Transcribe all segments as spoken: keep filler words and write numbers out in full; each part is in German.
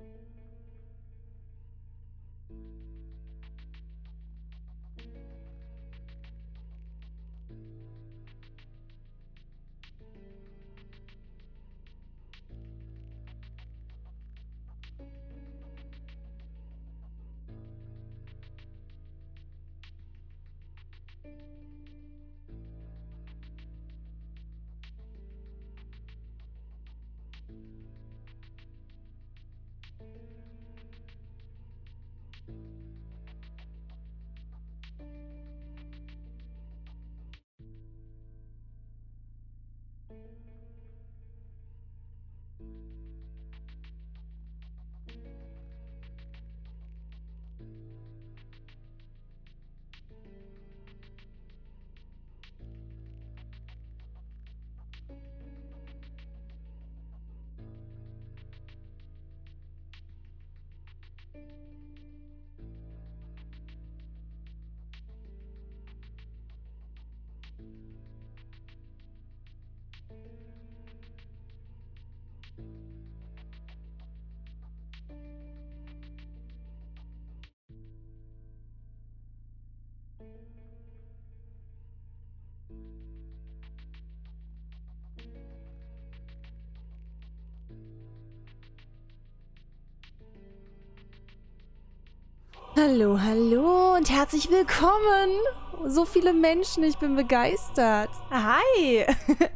Hallo, hallo und herzlich willkommen. So viele Menschen, ich bin begeistert. Hi.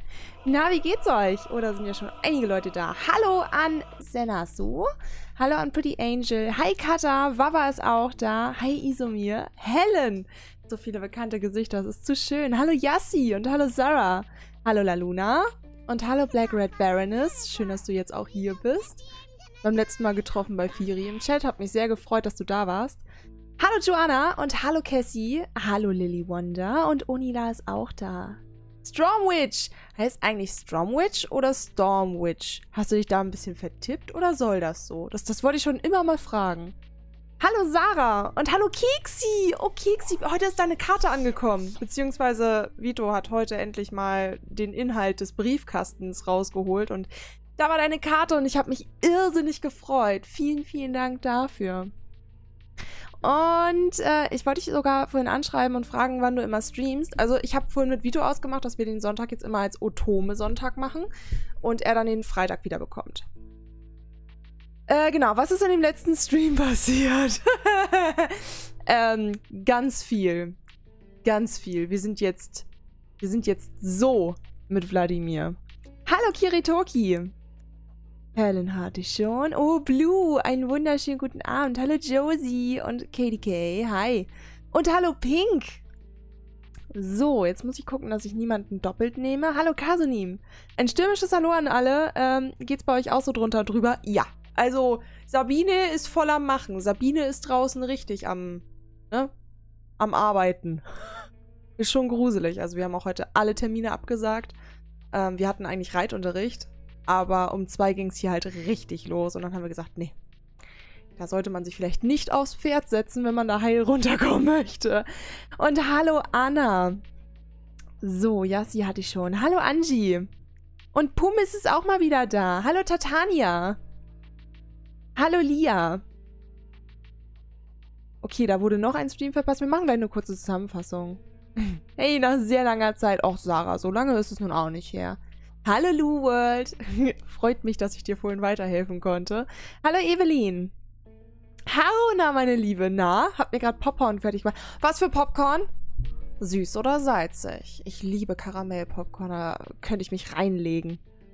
Na, wie geht's euch? Oder sind ja schon einige Leute da? Hallo an Senasu. Hallo an Pretty Angel. Hi Kata, Wawa ist auch da. Hi Isomir. Helen. So viele bekannte Gesichter, das ist zu schön. Hallo Yassi und hallo Sarah. Hallo Laluna. Und hallo Black Red Baroness. Schön, dass du jetzt auch hier bist. Beim letzten Mal getroffen bei Firi im Chat. Hat mich sehr gefreut, dass du da warst. Hallo Joanna und hallo Cassie. Hallo Lily Wonder und Onila ist auch da. Stormwitch. Heißt eigentlich Stormwitch oder Stormwitch? Hast du dich da ein bisschen vertippt oder soll das so? Das, das wollte ich schon immer mal fragen. Hallo Sarah und hallo Keksi. Oh Keksi, heute ist deine Karte angekommen. Beziehungsweise Vito hat heute endlich mal den Inhalt des Briefkastens rausgeholt und da war deine Karte und ich habe mich irrsinnig gefreut. Vielen, vielen Dank dafür. Und äh, ich wollte dich sogar vorhin anschreiben und fragen, wann du immer streamst. Also ich habe vorhin mit Vito ausgemacht, dass wir den Sonntag jetzt immer als Otome-Sonntag machen und er dann den Freitag wieder bekommt. Äh, genau, was ist in dem letzten Stream passiert? ähm, ganz viel. Ganz viel. Wir sind jetzt, wir sind jetzt so mit Wladimir. Hallo Kiritoki. Helen hatte ich schon. Oh, Blue, einen wunderschönen guten Abend. Hallo Josie und K D K. Hi. Und hallo Pink. So, jetzt muss ich gucken, dass ich niemanden doppelt nehme. Hallo Kasunim. Ein stürmisches Hallo an alle. Ähm, geht's bei euch auch so drunter drüber? Ja. Also, Sabine ist voll am Machen. Sabine ist draußen richtig am, ne, am Arbeiten. Ist schon gruselig. Also, wir haben auch heute alle Termine abgesagt. Ähm, wir hatten eigentlich Reitunterricht. Aber um zwei ging es hier halt richtig los. Und dann haben wir gesagt, nee, da sollte man sich vielleicht nicht aufs Pferd setzen, wenn man da heil runterkommen möchte. Und hallo Anna. So, Yassi hatte ich schon. Hallo Angie. Und Pumis ist auch mal wieder da. Hallo Tatania. Hallo Lia. Okay, da wurde noch ein Stream verpasst. Wir machen gleich eine kurze Zusammenfassung. Hey, nach sehr langer Zeit. Och, Sarah, so lange ist es nun auch nicht her. Hallo Lou World. Freut mich, dass ich dir vorhin weiterhelfen konnte. Hallo Evelyn. Haruna, meine Liebe. Na, hab mir gerade Popcorn fertig gemacht. Was für Popcorn? Süß oder salzig? Ich liebe Karamell-Popcorn. Da könnte ich mich reinlegen.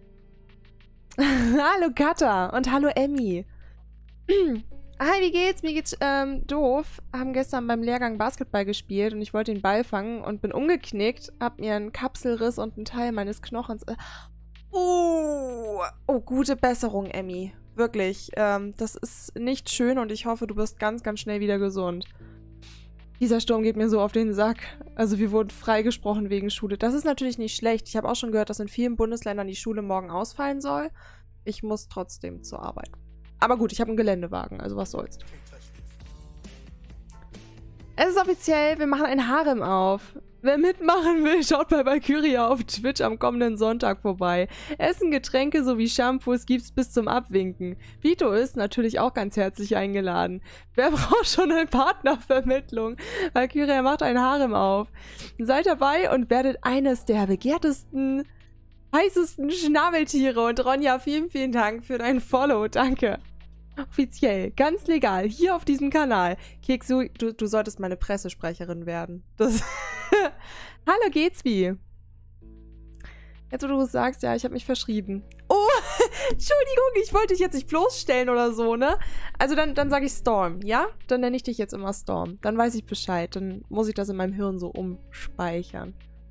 Hallo Katha. Und hallo Emmy. Hi, wie geht's? Mir geht's ähm, doof. Haben gestern beim Lehrgang Basketball gespielt und ich wollte den Ball fangen und bin umgeknickt, hab mir einen Kapselriss und einen Teil meines Knochens... Äh, oh, oh, gute Besserung, Emmy. Wirklich. Ähm, das ist nicht schön und ich hoffe, du bist ganz, ganz schnell wieder gesund. Dieser Sturm geht mir so auf den Sack. Also wir wurden freigesprochen wegen Schule. Das ist natürlich nicht schlecht. Ich habe auch schon gehört, dass in vielen Bundesländern die Schule morgen ausfallen soll. Ich muss trotzdem zur Arbeit. Aber gut, ich habe einen Geländewagen, also was soll's. Es ist offiziell, wir machen ein Harem auf. Wer mitmachen will, schaut bei Valkyria auf Twitch am kommenden Sonntag vorbei. Essen, Getränke sowie Shampoos gibt's bis zum Abwinken. Vito ist natürlich auch ganz herzlich eingeladen. Wer braucht schon eine Partnervermittlung? Valkyria macht ein Harem auf. Seid dabei und werdet eines der begehrtesten, heißesten Schnabeltiere. Und Ronja, vielen, vielen Dank für dein Follow. Danke. Offiziell, ganz legal, hier auf diesem Kanal. Keksu, du, du solltest meine Pressesprecherin werden. Das Hallo, geht's wie? Jetzt, wo du es sagst, ja, ich habe mich verschrieben. Oh, Entschuldigung, ich wollte dich jetzt nicht bloßstellen oder so, ne? Also dann, dann sage ich Storm, ja? Dann nenne ich dich jetzt immer Storm. Dann weiß ich Bescheid. Dann muss ich das in meinem Hirn so umspeichern.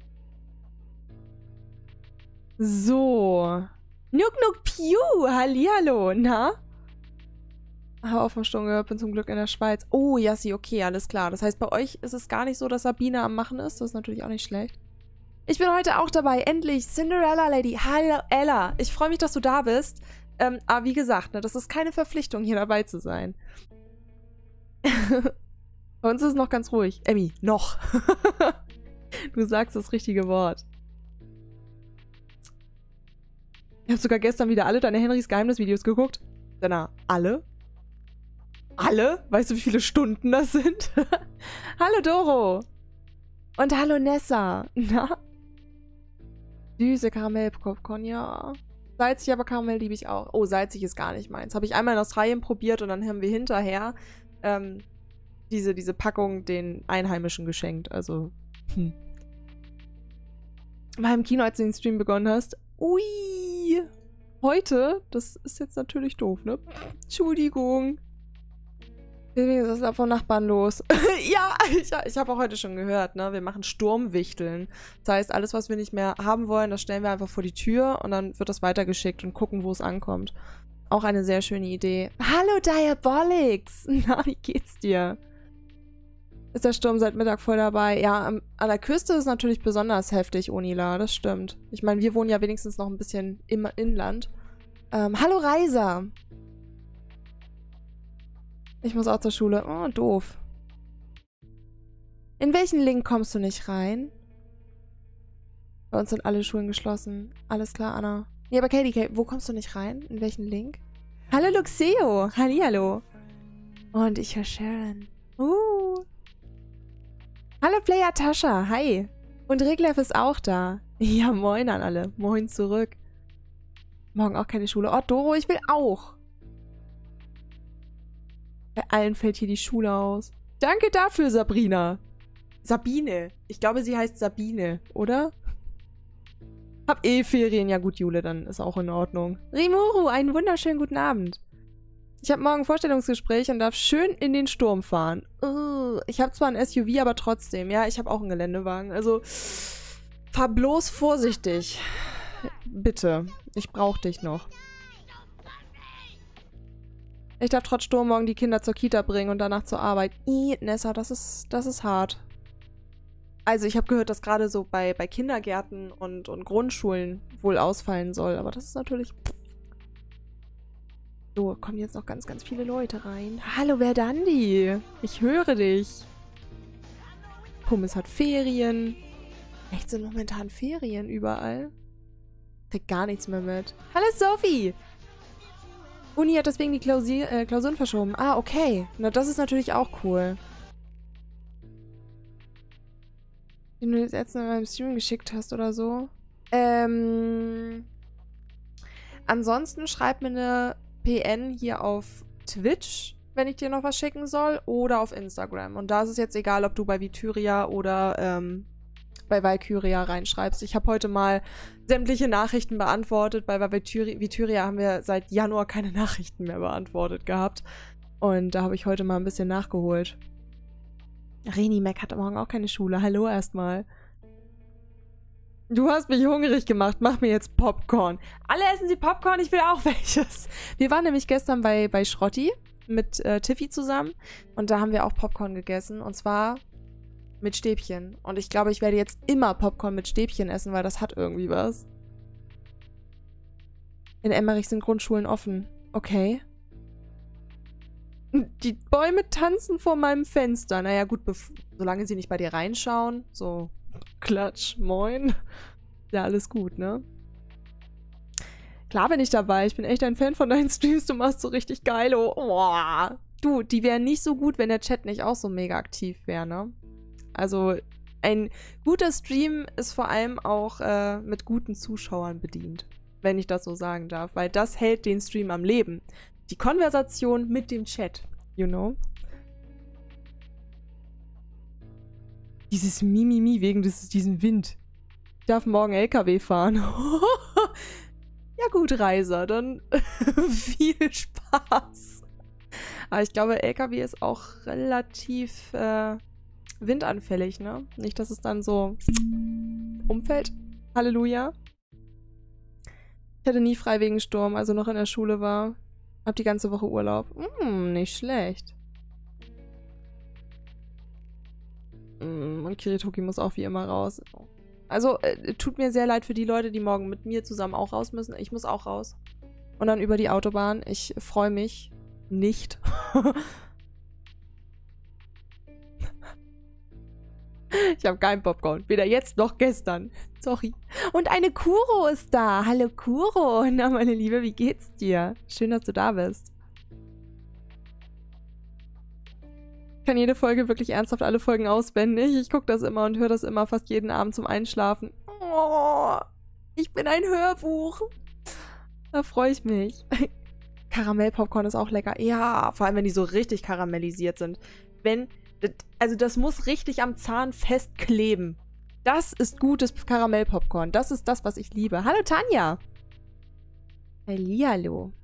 So. Nuk Nuk Piu, hallihallo, na? Habe auch vom Sturm gehört, bin zum Glück in der Schweiz. Oh, Yassi, okay, alles klar. Das heißt, bei euch ist es gar nicht so, dass Sabine am Machen ist. Das ist natürlich auch nicht schlecht. Ich bin heute auch dabei. Endlich. Cinderella Lady. Hallo, Ella. Ich freue mich, dass du da bist. Ähm, aber wie gesagt, ne, das ist keine Verpflichtung, hier dabei zu sein. Bei uns ist es noch ganz ruhig. Emmy, noch. Du sagst das richtige Wort. Ich habe sogar gestern wieder alle deine Henrys Geheimnis-Videos geguckt. Danach, alle? Alle? Weißt du, wie viele Stunden das sind? Hallo Doro. Und hallo Nessa. Na? Süße Karamell-Popcorn, ja. Salzig, aber Karamell liebe ich auch. Oh, salzig ist gar nicht meins. Habe ich einmal in Australien probiert und dann haben wir hinterher ähm, diese, diese Packung den Einheimischen geschenkt. Also, hm. War im Kino, als du den Stream begonnen hast. Ui. Heute? Das ist jetzt natürlich doof, ne? Entschuldigung. Was ist da von Nachbarn los? Ja, ich, ich habe auch heute schon gehört, ne? Wir machen Sturmwichteln. Das heißt, alles, was wir nicht mehr haben wollen, das stellen wir einfach vor die Tür und dann wird das weitergeschickt und gucken, wo es ankommt. Auch eine sehr schöne Idee. Hallo Diabolix! Na, wie geht's dir? Ist der Sturm seit Mittag voll dabei? Ja, an der Küste ist natürlich besonders heftig, Onila, das stimmt. Ich meine, wir wohnen ja wenigstens noch ein bisschen im Inland. Ähm, hallo Reiser! Ich muss auch zur Schule. Oh, doof. In welchen Link kommst du nicht rein? Bei uns sind alle Schulen geschlossen. Alles klar, Anna. Nee, aber Katie, Katie, wo kommst du nicht rein? In welchen Link? Hallo Luxeo. Hallihallo. Und ich höre Sharon. Uh. Hallo Player Tascha. Hi. Und Reglev ist auch da. Ja, moin an alle. Moin zurück. Morgen auch keine Schule. Oh, Doro, ich will auch. Bei allen fällt hier die Schule aus. Danke dafür, Sabrina. Sabine. Ich glaube, sie heißt Sabine, oder? Hab eh Ferien. Ja gut, Jule, dann ist auch in Ordnung. Rimuru, einen wunderschönen guten Abend. Ich habe morgen ein Vorstellungsgespräch und darf schön in den Sturm fahren. Uh, ich habe zwar ein S U V, aber trotzdem. Ja, ich habe auch einen Geländewagen. Also, fahr bloß vorsichtig. Bitte. Ich brauche dich noch. Ich darf trotz Sturm morgen die Kinder zur Kita bringen und danach zur Arbeit. I, Nessa, das ist, das ist hart. Also ich habe gehört, dass gerade so bei, bei Kindergärten und, und Grundschulen wohl ausfallen soll. Aber das ist natürlich... So, kommen jetzt noch ganz, ganz viele Leute rein. Hallo, Verdandi. Ich höre dich. Pummes hat Ferien. Echt, sind momentan Ferien überall? Krieg gar nichts mehr mit. Hallo, Sophie. Uni hat deswegen die Klausi äh, Klausuren verschoben. Ah, okay. Na, das ist natürlich auch cool. Den du jetzt in meinem Stream geschickt hast oder so. Ähm. Ansonsten schreib mir eine P N hier auf Twitch, wenn ich dir noch was schicken soll, oder auf Instagram. Und da ist es jetzt egal, ob du bei Vituria oder ähm, bei Valkyria reinschreibst. Ich habe heute mal sämtliche Nachrichten beantwortet. Bei Vituria, Vituria haben wir seit Januar keine Nachrichten mehr beantwortet gehabt. Und da habe ich heute mal ein bisschen nachgeholt. Reni Mac hat morgen auch keine Schule. Hallo erstmal. Du hast mich hungrig gemacht. Mach mir jetzt Popcorn. Alle essen sie Popcorn, ich will auch welches. Wir waren nämlich gestern bei, bei Schrotti mit äh, Tiffy zusammen. Und da haben wir auch Popcorn gegessen. Und zwar mit Stäbchen. Und ich glaube, ich werde jetzt immer Popcorn mit Stäbchen essen, weil das hat irgendwie was. In Emmerich sind Grundschulen offen. Okay. Die Bäume tanzen vor meinem Fenster. Naja, gut, solange sie nicht bei dir reinschauen. So, Klatsch, moin. Ja, alles gut, ne? Klar bin ich dabei. Ich bin echt ein Fan von deinen Streams. Du machst so richtig geil. Oh, oh. Du, die wären nicht so gut, wenn der Chat nicht auch so mega aktiv wäre, ne? Also, ein guter Stream ist vor allem auch äh, mit guten Zuschauern bedient. Wenn ich das so sagen darf. Weil das hält den Stream am Leben. Die Konversation mit dem Chat. You know? Dieses Mimimi wegen des, diesem Wind. Ich darf morgen L K W fahren. Ja gut, Reiser, dann viel Spaß. Aber ich glaube, L K W ist auch relativ äh, windanfällig, ne? Nicht, dass es dann so umfällt. Halleluja. Ich hatte nie frei wegen Sturm, also noch in der Schule war. Hab die ganze Woche Urlaub. Hm, nicht schlecht. Mm, und Kiritoki muss auch wie immer raus. Also, äh, tut mir sehr leid für die Leute, die morgen mit mir zusammen auch raus müssen. Ich muss auch raus. Und dann über die Autobahn. Ich freue mich nicht. Ich habe keinen Popcorn. Weder jetzt noch gestern. Sorry. Und eine Kuro ist da. Hallo Kuro. Na, meine Liebe, wie geht's dir? Schön, dass du da bist. Ich kann jede Folge wirklich ernsthaft alle Folgen auswendig. Ich gucke das immer und höre das immer fast jeden Abend zum Einschlafen. Oh, ich bin ein Hörbuch. Da freue ich mich. Karamellpopcorn ist auch lecker. Ja, vor allem, wenn die so richtig karamellisiert sind. Wenn, also das muss richtig am Zahn festkleben. Das ist gutes Karamellpopcorn. Das ist das, was ich liebe. Hallo Tanja. Hallihallo.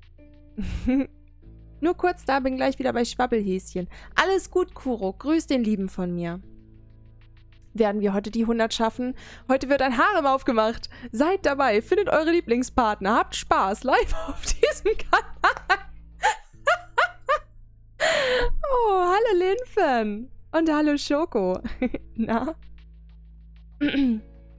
Nur kurz da, bin gleich wieder bei Schwabbelhäschen. Alles gut, Kuro. Grüß den Lieben von mir. Werden wir heute die hundert schaffen? Heute wird ein Harem aufgemacht. Seid dabei, findet eure Lieblingspartner, habt Spaß, live auf diesem Kanal. Oh, hallo Linfen. Und hallo Schoko. Na? Wir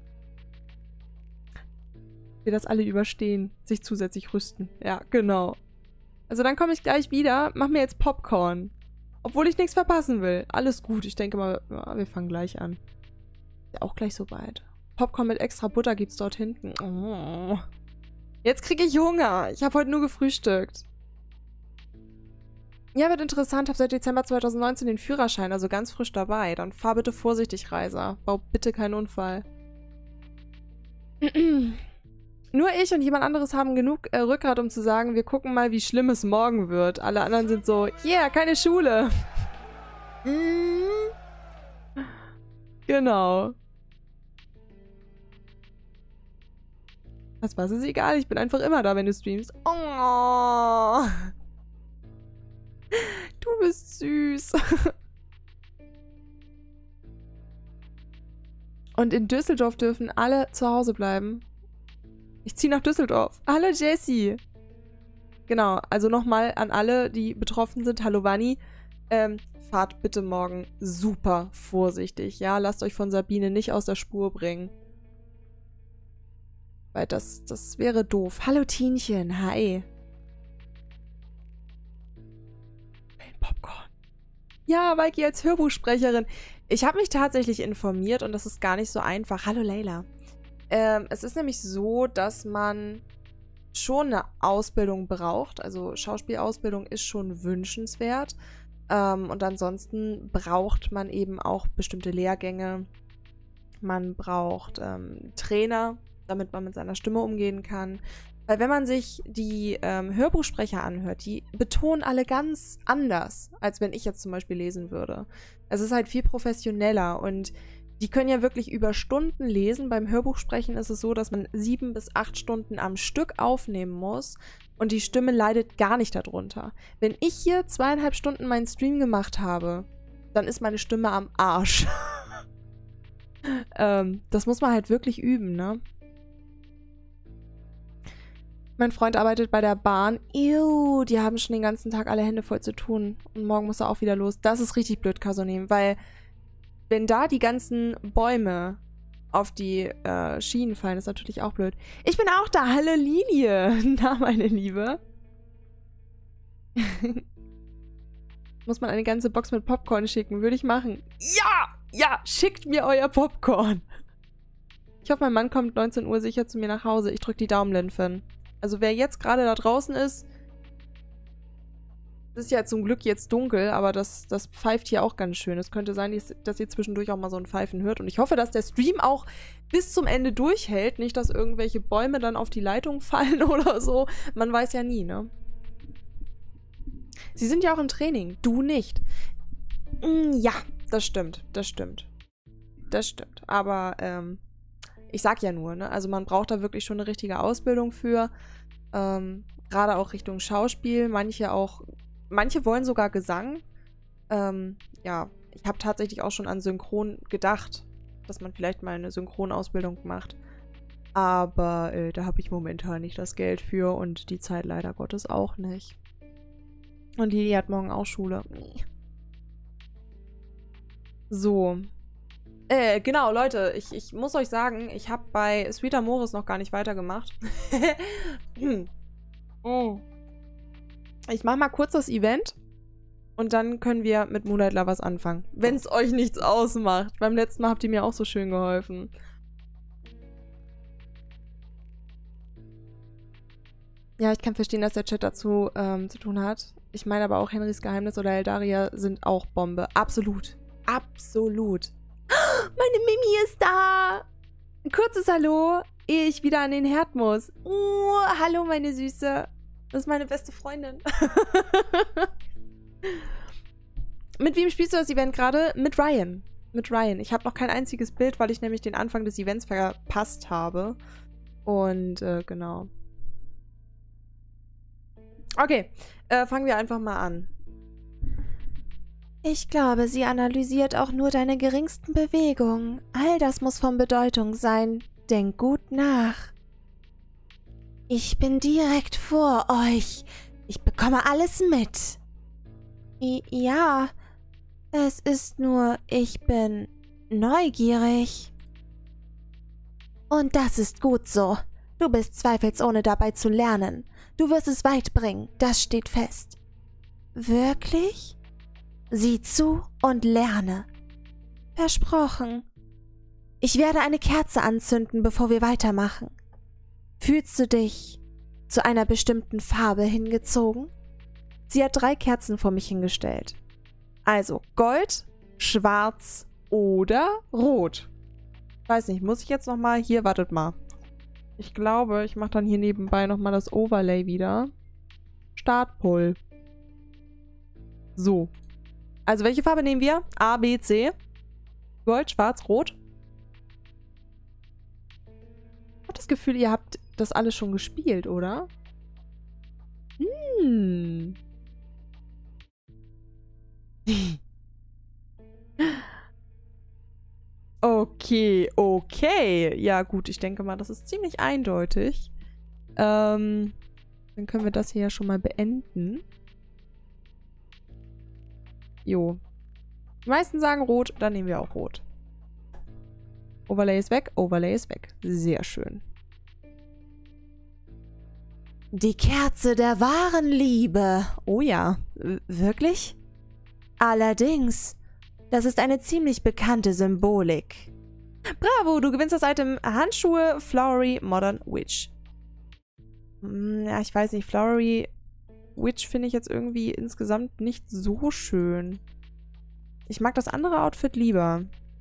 das alle überstehen, sich zusätzlich rüsten. Ja, genau. Also dann komme ich gleich wieder, mach mir jetzt Popcorn. Obwohl ich nichts verpassen will. Alles gut, ich denke mal, ja, wir fangen gleich an. Ist ja auch gleich so weit. Popcorn mit extra Butter gibt's dort hinten. Oh. Jetzt kriege ich Hunger. Ich habe heute nur gefrühstückt. Ja, wird interessant. Habe seit Dezember zweitausendneunzehn den Führerschein, also ganz frisch dabei. Dann fahr bitte vorsichtig, Reiser. Bau bitte keinen Unfall. Nur ich und jemand anderes haben genug äh, Rückgrat, um zu sagen, wir gucken mal, wie schlimm es morgen wird. Alle anderen sind so, yeah, keine Schule. Mm. Genau. Was, was ist egal? Ich bin einfach immer da, wenn du streamst. Oh. Du bist süß. Und in Düsseldorf dürfen alle zu Hause bleiben. Ich ziehe nach Düsseldorf. Hallo Jessie. Genau, also nochmal an alle, die betroffen sind. Hallo Vanni. Ähm, fahrt bitte morgen super vorsichtig. Ja, lasst euch von Sabine nicht aus der Spur bringen. Weil das, das wäre doof. Hallo Tienchen, hi. Popcorn. Ja, Maiki als Hörbuchsprecherin. Ich habe mich tatsächlich informiert und das ist gar nicht so einfach. Hallo Leila. Ähm, es ist nämlich so, dass man schon eine Ausbildung braucht. Also Schauspielausbildung ist schon wünschenswert. Ähm, und ansonsten braucht man eben auch bestimmte Lehrgänge. Man braucht ähm, Trainer, damit man mit seiner Stimme umgehen kann. Weil wenn man sich die ähm, Hörbuchsprecher anhört, die betonen alle ganz anders, als wenn ich jetzt zum Beispiel lesen würde. Es ist halt viel professioneller und die können ja wirklich über Stunden lesen. Beim Hörbuchsprechen ist es so, dass man sieben bis acht Stunden am Stück aufnehmen muss und die Stimme leidet gar nicht darunter. Wenn ich hier zweieinhalb Stunden meinen Stream gemacht habe, dann ist meine Stimme am Arsch. ähm, das muss man halt wirklich üben, ne? Mein Freund arbeitet bei der Bahn. Ew, die haben schon den ganzen Tag alle Hände voll zu tun. Und morgen muss er auch wieder los. Das ist richtig blöd, Kasonim, weil wenn da die ganzen Bäume auf die äh, Schienen fallen, ist natürlich auch blöd. Ich bin auch da. Hallo Lilie. Na, meine Liebe. Muss man eine ganze Box mit Popcorn schicken. Würde ich machen. Ja! Ja, schickt mir euer Popcorn. Ich hoffe, mein Mann kommt neunzehn Uhr sicher zu mir nach Hause. Ich drücke die Daumen, Finn. Also wer jetzt gerade da draußen ist, es ist ja zum Glück jetzt dunkel, aber das, das pfeift hier auch ganz schön. Es könnte sein, dass ihr zwischendurch auch mal so ein Pfeifen hört. Und ich hoffe, dass der Stream auch bis zum Ende durchhält. Nicht, dass irgendwelche Bäume dann auf die Leitung fallen oder so. Man weiß ja nie, ne? Sie sind ja auch im Training. Du nicht. Mm, ja, das stimmt. Das stimmt. Das stimmt. Aber, ähm, ich sag ja nur, ne? Also man braucht da wirklich schon eine richtige Ausbildung für. Ähm, gerade auch Richtung Schauspiel. Manche auch... Manche wollen sogar Gesang. Ähm, ja, ich habe tatsächlich auch schon an Synchron gedacht, dass man vielleicht mal eine Synchronausbildung macht. Aber äh, da habe ich momentan nicht das Geld für und die Zeit leider Gottes auch nicht. Und Lili hat morgen auch Schule. So. Äh, genau, Leute, ich, ich muss euch sagen, ich habe bei Sweet Amoris noch gar nicht weitergemacht. hm. Oh. Ich mache mal kurz das Event und dann können wir mit Moonlight Lovers anfangen. Wenn es euch nichts ausmacht. Beim letzten Mal habt ihr mir auch so schön geholfen. Ja, ich kann verstehen, dass der Chat dazu ähm, zu tun hat. Ich meine aber auch Henrys Geheimnis oder Eldaria sind auch Bombe. Absolut. Absolut. Meine Mimi ist da. Ein kurzes Hallo, ehe ich wieder an den Herd muss. Oh, hallo, meine Süße. Das ist meine beste Freundin. Mit wem spielst du das Event gerade? Mit Ryan. Mit Ryan. Ich habe noch kein einziges Bild, weil ich nämlich den Anfang des Events verpasst habe. Und, äh, genau. Okay, äh, fangen wir einfach mal an. Ich glaube, sie analysiert auch nur deine geringsten Bewegungen. All das muss von Bedeutung sein. Denk gut nach. Ich bin direkt vor euch. Ich bekomme alles mit. I- ja, es ist nur, ich bin neugierig. Und das ist gut so. Du bist zweifelsohne dabei zu lernen. Du wirst es weit bringen, das steht fest. Wirklich? Sieh zu und lerne. Versprochen. Ich werde eine Kerze anzünden, bevor wir weitermachen. Fühlst du dich zu einer bestimmten Farbe hingezogen? Sie hat drei Kerzen vor mich hingestellt. Also Gold, Schwarz oder Rot. Weiß nicht, muss ich jetzt nochmal... Hier, wartet mal. Ich glaube, ich mache dann hier nebenbei nochmal das Overlay wieder. Startpull. So. Also welche Farbe nehmen wir? A, B, C. Gold, Schwarz, Rot. Ich habe das Gefühl, ihr habt das alles schon gespielt, oder? Hm. Okay, okay. Ja gut, ich denke mal, das ist ziemlich eindeutig. Ähm, dann können wir das hier ja schon mal beenden. Jo. Die meisten sagen rot, dann nehmen wir auch rot. Overlay ist weg, Overlay ist weg. Sehr schön. Die Kerze der wahren Liebe. Oh ja, w- wirklich? Allerdings, das ist eine ziemlich bekannte Symbolik. Bravo, du gewinnst das Item Handschuhe Flowery Modern Witch. Hm, ja, ich weiß nicht, Flowery Witch finde ich jetzt irgendwie insgesamt nicht so schön. Ich mag das andere Outfit lieber.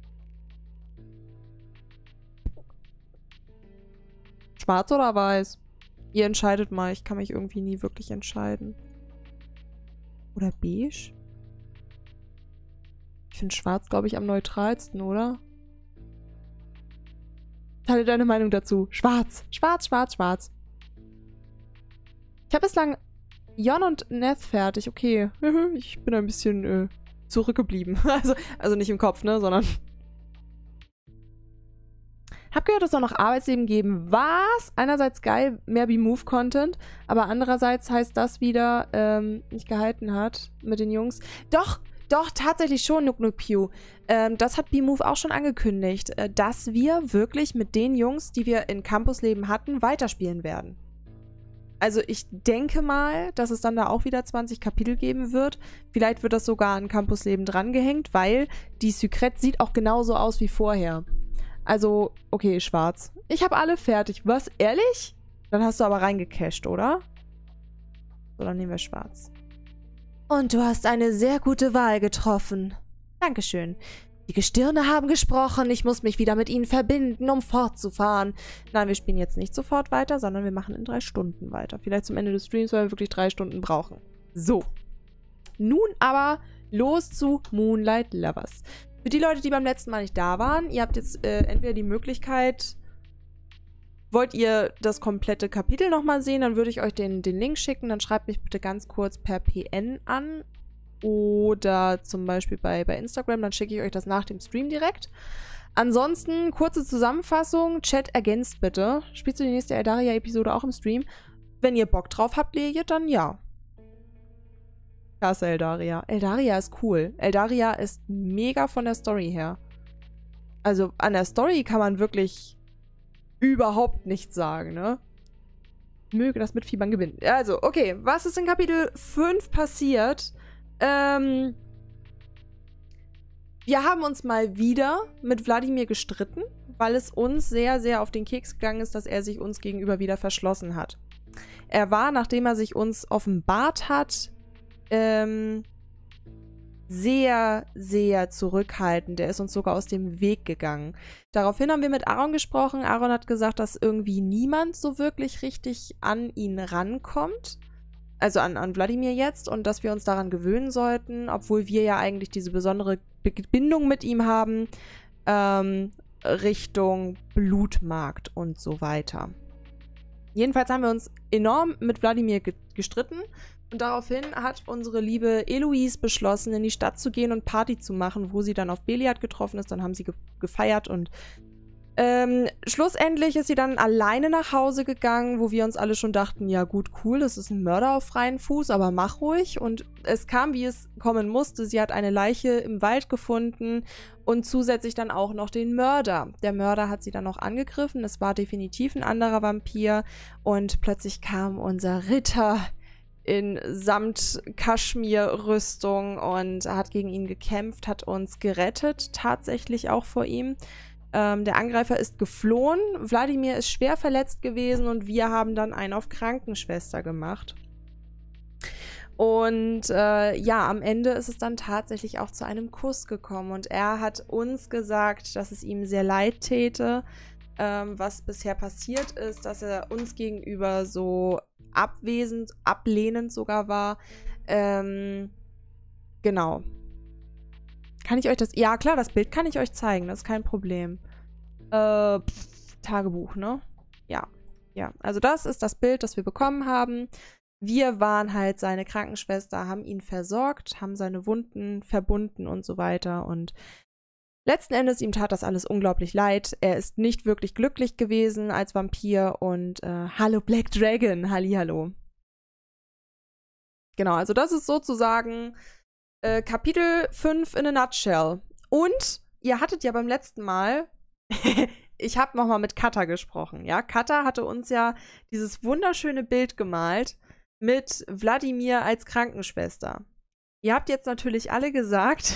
Schwarz oder weiß? Ihr entscheidet mal. Ich kann mich irgendwie nie wirklich entscheiden. Oder beige? Ich finde schwarz, glaube ich, am neutralsten, oder? Teile deine Meinung dazu. Schwarz. Schwarz, schwarz, schwarz. Ich habe bislang Jon und Neth fertig. Okay. Ich bin ein bisschen äh, zurückgeblieben. Also, also nicht im Kopf, ne, sondern... Hab gehört, dass es auch noch Arbeitsleben geben. Was? Einerseits geil, mehr B-Move-Content, aber andererseits heißt das wieder, ähm, nicht gehalten hat mit den Jungs. Doch, doch, tatsächlich schon, Nuk Nuk Pew. Ähm, das hat B-Move auch schon angekündigt, äh, dass wir wirklich mit den Jungs, die wir in Campusleben hatten, weiterspielen werden. Also ich denke mal, dass es dann da auch wieder zwanzig Kapitel geben wird. Vielleicht wird das sogar an Campusleben drangehängt, weil die Sucrette sieht auch genauso aus wie vorher. Also, okay, schwarz. Ich habe alle fertig. Was, ehrlich? Dann hast du aber reingecached, oder? So, dann nehmen wir schwarz. Und du hast eine sehr gute Wahl getroffen. Dankeschön. Die Gestirne haben gesprochen, ich muss mich wieder mit ihnen verbinden, um fortzufahren. Nein, wir spielen jetzt nicht sofort weiter, sondern wir machen in drei Stunden weiter. Vielleicht zum Ende des Streams, weil wir wirklich drei Stunden brauchen. So. Nun aber los zu Moonlight Lovers. Für die Leute, die beim letzten Mal nicht da waren, ihr habt jetzt äh, entweder die Möglichkeit, wollt ihr das komplette Kapitel nochmal sehen, dann würde ich euch den, den Link schicken, dann schreibt mich bitte ganz kurz per P N an. Oder zum Beispiel bei, bei Instagram, dann schicke ich euch das nach dem Stream direkt. Ansonsten, kurze Zusammenfassung, Chat ergänzt bitte. Spielst du die nächste Eldaria-Episode auch im Stream? Wenn ihr Bock drauf habt, Leje, dann ja. Klasse, Eldaria. Eldaria ist cool. Eldaria ist mega von der Story her. Also an der Story kann man wirklich überhaupt nichts sagen, ne? Möge das Mitfiebern gewinnen. Also, okay, was ist in Kapitel fünf passiert? Ähm, wir haben uns mal wieder mit Wladimir gestritten, weil es uns sehr, sehr auf den Keks gegangen ist, dass er sich uns gegenüber wieder verschlossen hat. Er war, nachdem er sich uns offenbart hat, ähm, sehr, sehr zurückhaltend. Er ist uns sogar aus dem Weg gegangen. Daraufhin haben wir mit Aaron gesprochen. Aaron hat gesagt, dass irgendwie niemand so wirklich richtig an ihn rankommt. Also an, an Wladimir jetzt, und dass wir uns daran gewöhnen sollten, obwohl wir ja eigentlich diese besondere Bindung mit ihm haben, ähm, Richtung Blutmarkt und so weiter. Jedenfalls haben wir uns enorm mit Wladimir ge gestritten und daraufhin hat unsere liebe Eloise beschlossen, in die Stadt zu gehen und Party zu machen, wo sie dann auf Beliard getroffen ist. Dann haben sie ge gefeiert und Ähm, schlussendlich ist sie dann alleine nach Hause gegangen, wo wir uns alle schon dachten, ja gut, cool, das ist ein Mörder auf freien Fuß, aber mach ruhig. Und es kam, wie es kommen musste. Sie hat eine Leiche im Wald gefunden und zusätzlich dann auch noch den Mörder. Der Mörder hat sie dann noch angegriffen, es war definitiv ein anderer Vampir und plötzlich kam unser Ritter in Samt-Kaschmir-Rüstung und hat gegen ihn gekämpft, hat uns gerettet, tatsächlich auch vor ihm. Ähm, der Angreifer ist geflohen, Wladimir ist schwer verletzt gewesen und wir haben dann einen auf Krankenschwester gemacht. Und äh, ja, am Ende ist es dann tatsächlich auch zu einem Kuss gekommen und er hat uns gesagt, dass es ihm sehr leid täte, ähm, was bisher passiert ist, dass er uns gegenüber so abwesend, ablehnend sogar war. Ähm, genau. Kann ich euch das... Ja, klar, das Bild kann ich euch zeigen. Das ist kein Problem. Äh, pff, Tagebuch, ne? Ja. Ja, also das ist das Bild, das wir bekommen haben. Wir waren halt seine Krankenschwester, haben ihn versorgt, haben seine Wunden verbunden und so weiter. Und letzten Endes, ihm tat das alles unglaublich leid. Er ist nicht wirklich glücklich gewesen als Vampir. Und äh, hallo Black Dragon, hallihallo. Genau, also das ist sozusagen... Äh, Kapitel fünf in a nutshell. Und ihr hattet ja beim letzten Mal, ich habe nochmal mit Katha gesprochen, ja. Katha hatte uns ja dieses wunderschöne Bild gemalt mit Wladimir als Krankenschwester. Ihr habt jetzt natürlich alle gesagt,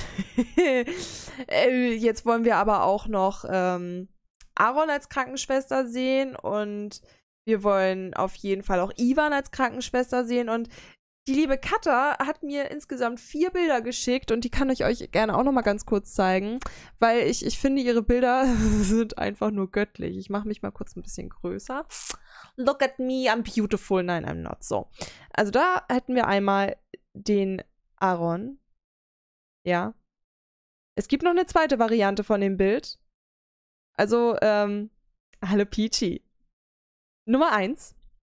äh, jetzt wollen wir aber auch noch ähm, Aaron als Krankenschwester sehen und wir wollen auf jeden Fall auch Ivan als Krankenschwester sehen und die liebe Katha hat mir insgesamt vier Bilder geschickt und die kann ich euch gerne auch noch mal ganz kurz zeigen, weil ich, ich finde, ihre Bilder sind einfach nur göttlich. Ich mache mich mal kurz ein bisschen größer. Look at me, I'm beautiful. Nein, I'm not. So. Also da hätten wir einmal den Aaron. Ja. Es gibt noch eine zweite Variante von dem Bild. Also, ähm, hallo Peachy. Nummer eins.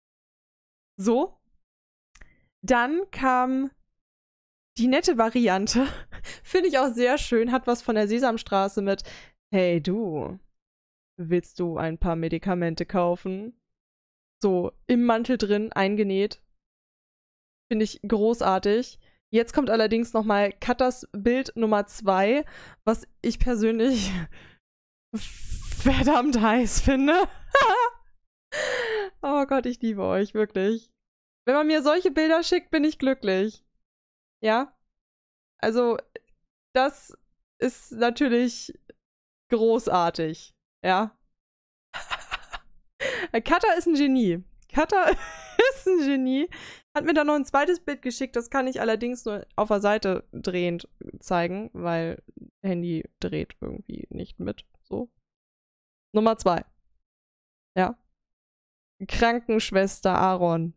So. Dann kam die nette Variante, finde ich auch sehr schön, hat was von der Sesamstraße mit, hey du, willst du ein paar Medikamente kaufen? So, im Mantel drin, eingenäht. Finde ich großartig. Jetzt kommt allerdings nochmal Katas Bild Nummer zwei, was ich persönlich verdammt heiß finde. Oh Gott, ich liebe euch, wirklich. Wenn man mir solche Bilder schickt, bin ich glücklich. Ja? Also, das ist natürlich großartig. Ja? Katha ist ein Genie. Katha ist ein Genie. Hat mir dann noch ein zweites Bild geschickt, das kann ich allerdings nur auf der Seite drehend zeigen, weil Handy dreht irgendwie nicht mit. So. Nummer zwei. Ja. Krankenschwester Aaron.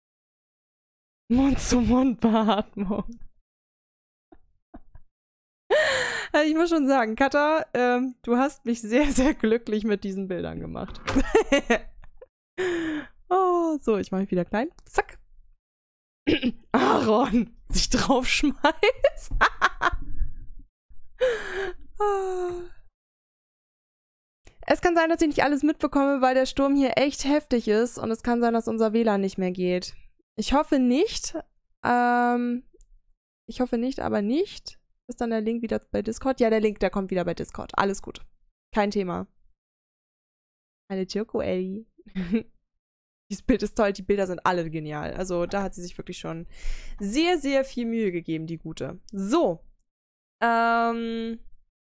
Mund-zu-Mund-Beatmung. Ich muss schon sagen, Katha, ähm, du hast mich sehr, sehr glücklich mit diesen Bildern gemacht. Oh, so, ich mache mich wieder klein. Zack. Aaron sich draufschmeißt. Oh. Es kann sein, dass ich nicht alles mitbekomme, weil der Sturm hier echt heftig ist und es kann sein, dass unser W L A N nicht mehr geht. Ich hoffe nicht. Ähm, ich hoffe nicht, aber nicht. Ist dann der Link wieder bei Discord? Ja, der Link, der kommt wieder bei Discord. Alles gut. Kein Thema. Eine Choco Ellie. Dieses Bild ist toll, die Bilder sind alle genial. Also da hat sie sich wirklich schon sehr, sehr viel Mühe gegeben, die Gute. So. Ähm.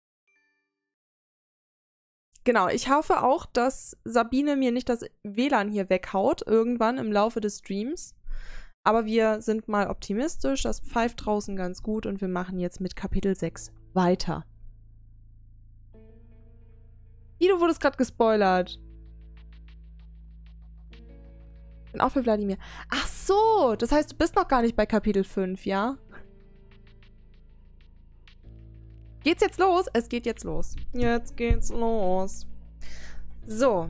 Genau, ich hoffe auch, dass Sabine mir nicht das W L A N hier weghaut, irgendwann im Laufe des Streams. Aber wir sind mal optimistisch, das pfeift draußen ganz gut und wir machen jetzt mit Kapitel sechs weiter. Wie, du wurdest gerade gespoilert. Bin auch für Wladimir. Ach so, das heißt, du bist noch gar nicht bei Kapitel fünf, ja? Geht's jetzt los? Es geht jetzt los. Jetzt geht's los. So.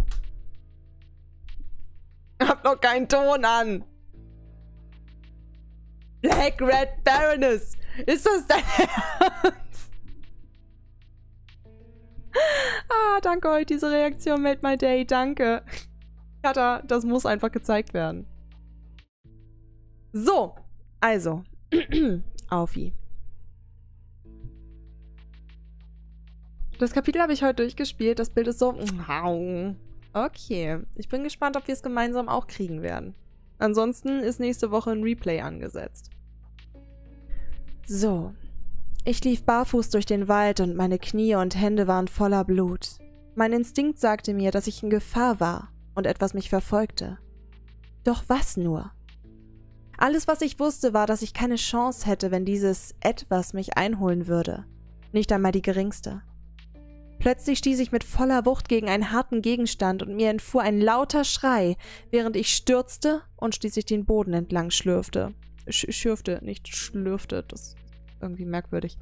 Hab noch keinen Ton an. Black Red Baroness. Ist das dein Ernst? Ah, danke euch, diese Reaktion made my day. Danke. Katha, das muss einfach gezeigt werden. So. Also. Aufi. Das Kapitel habe ich heute durchgespielt. Das Bild ist so... Okay. Ich bin gespannt, ob wir es gemeinsam auch kriegen werden. Ansonsten ist nächste Woche ein Replay angesetzt. So. Ich lief barfuß durch den Wald und meine Knie und Hände waren voller Blut. Mein Instinkt sagte mir, dass ich in Gefahr war und etwas mich verfolgte. Doch was nur? Alles, was ich wusste, war, dass ich keine Chance hätte, wenn dieses Etwas mich einholen würde. Nicht einmal die geringste. Plötzlich stieß ich mit voller Wucht gegen einen harten Gegenstand und mir entfuhr ein lauter Schrei, während ich stürzte und schließlich den Boden entlang schlürfte. Sch schürfte, nicht schlürfte, das ist irgendwie merkwürdig.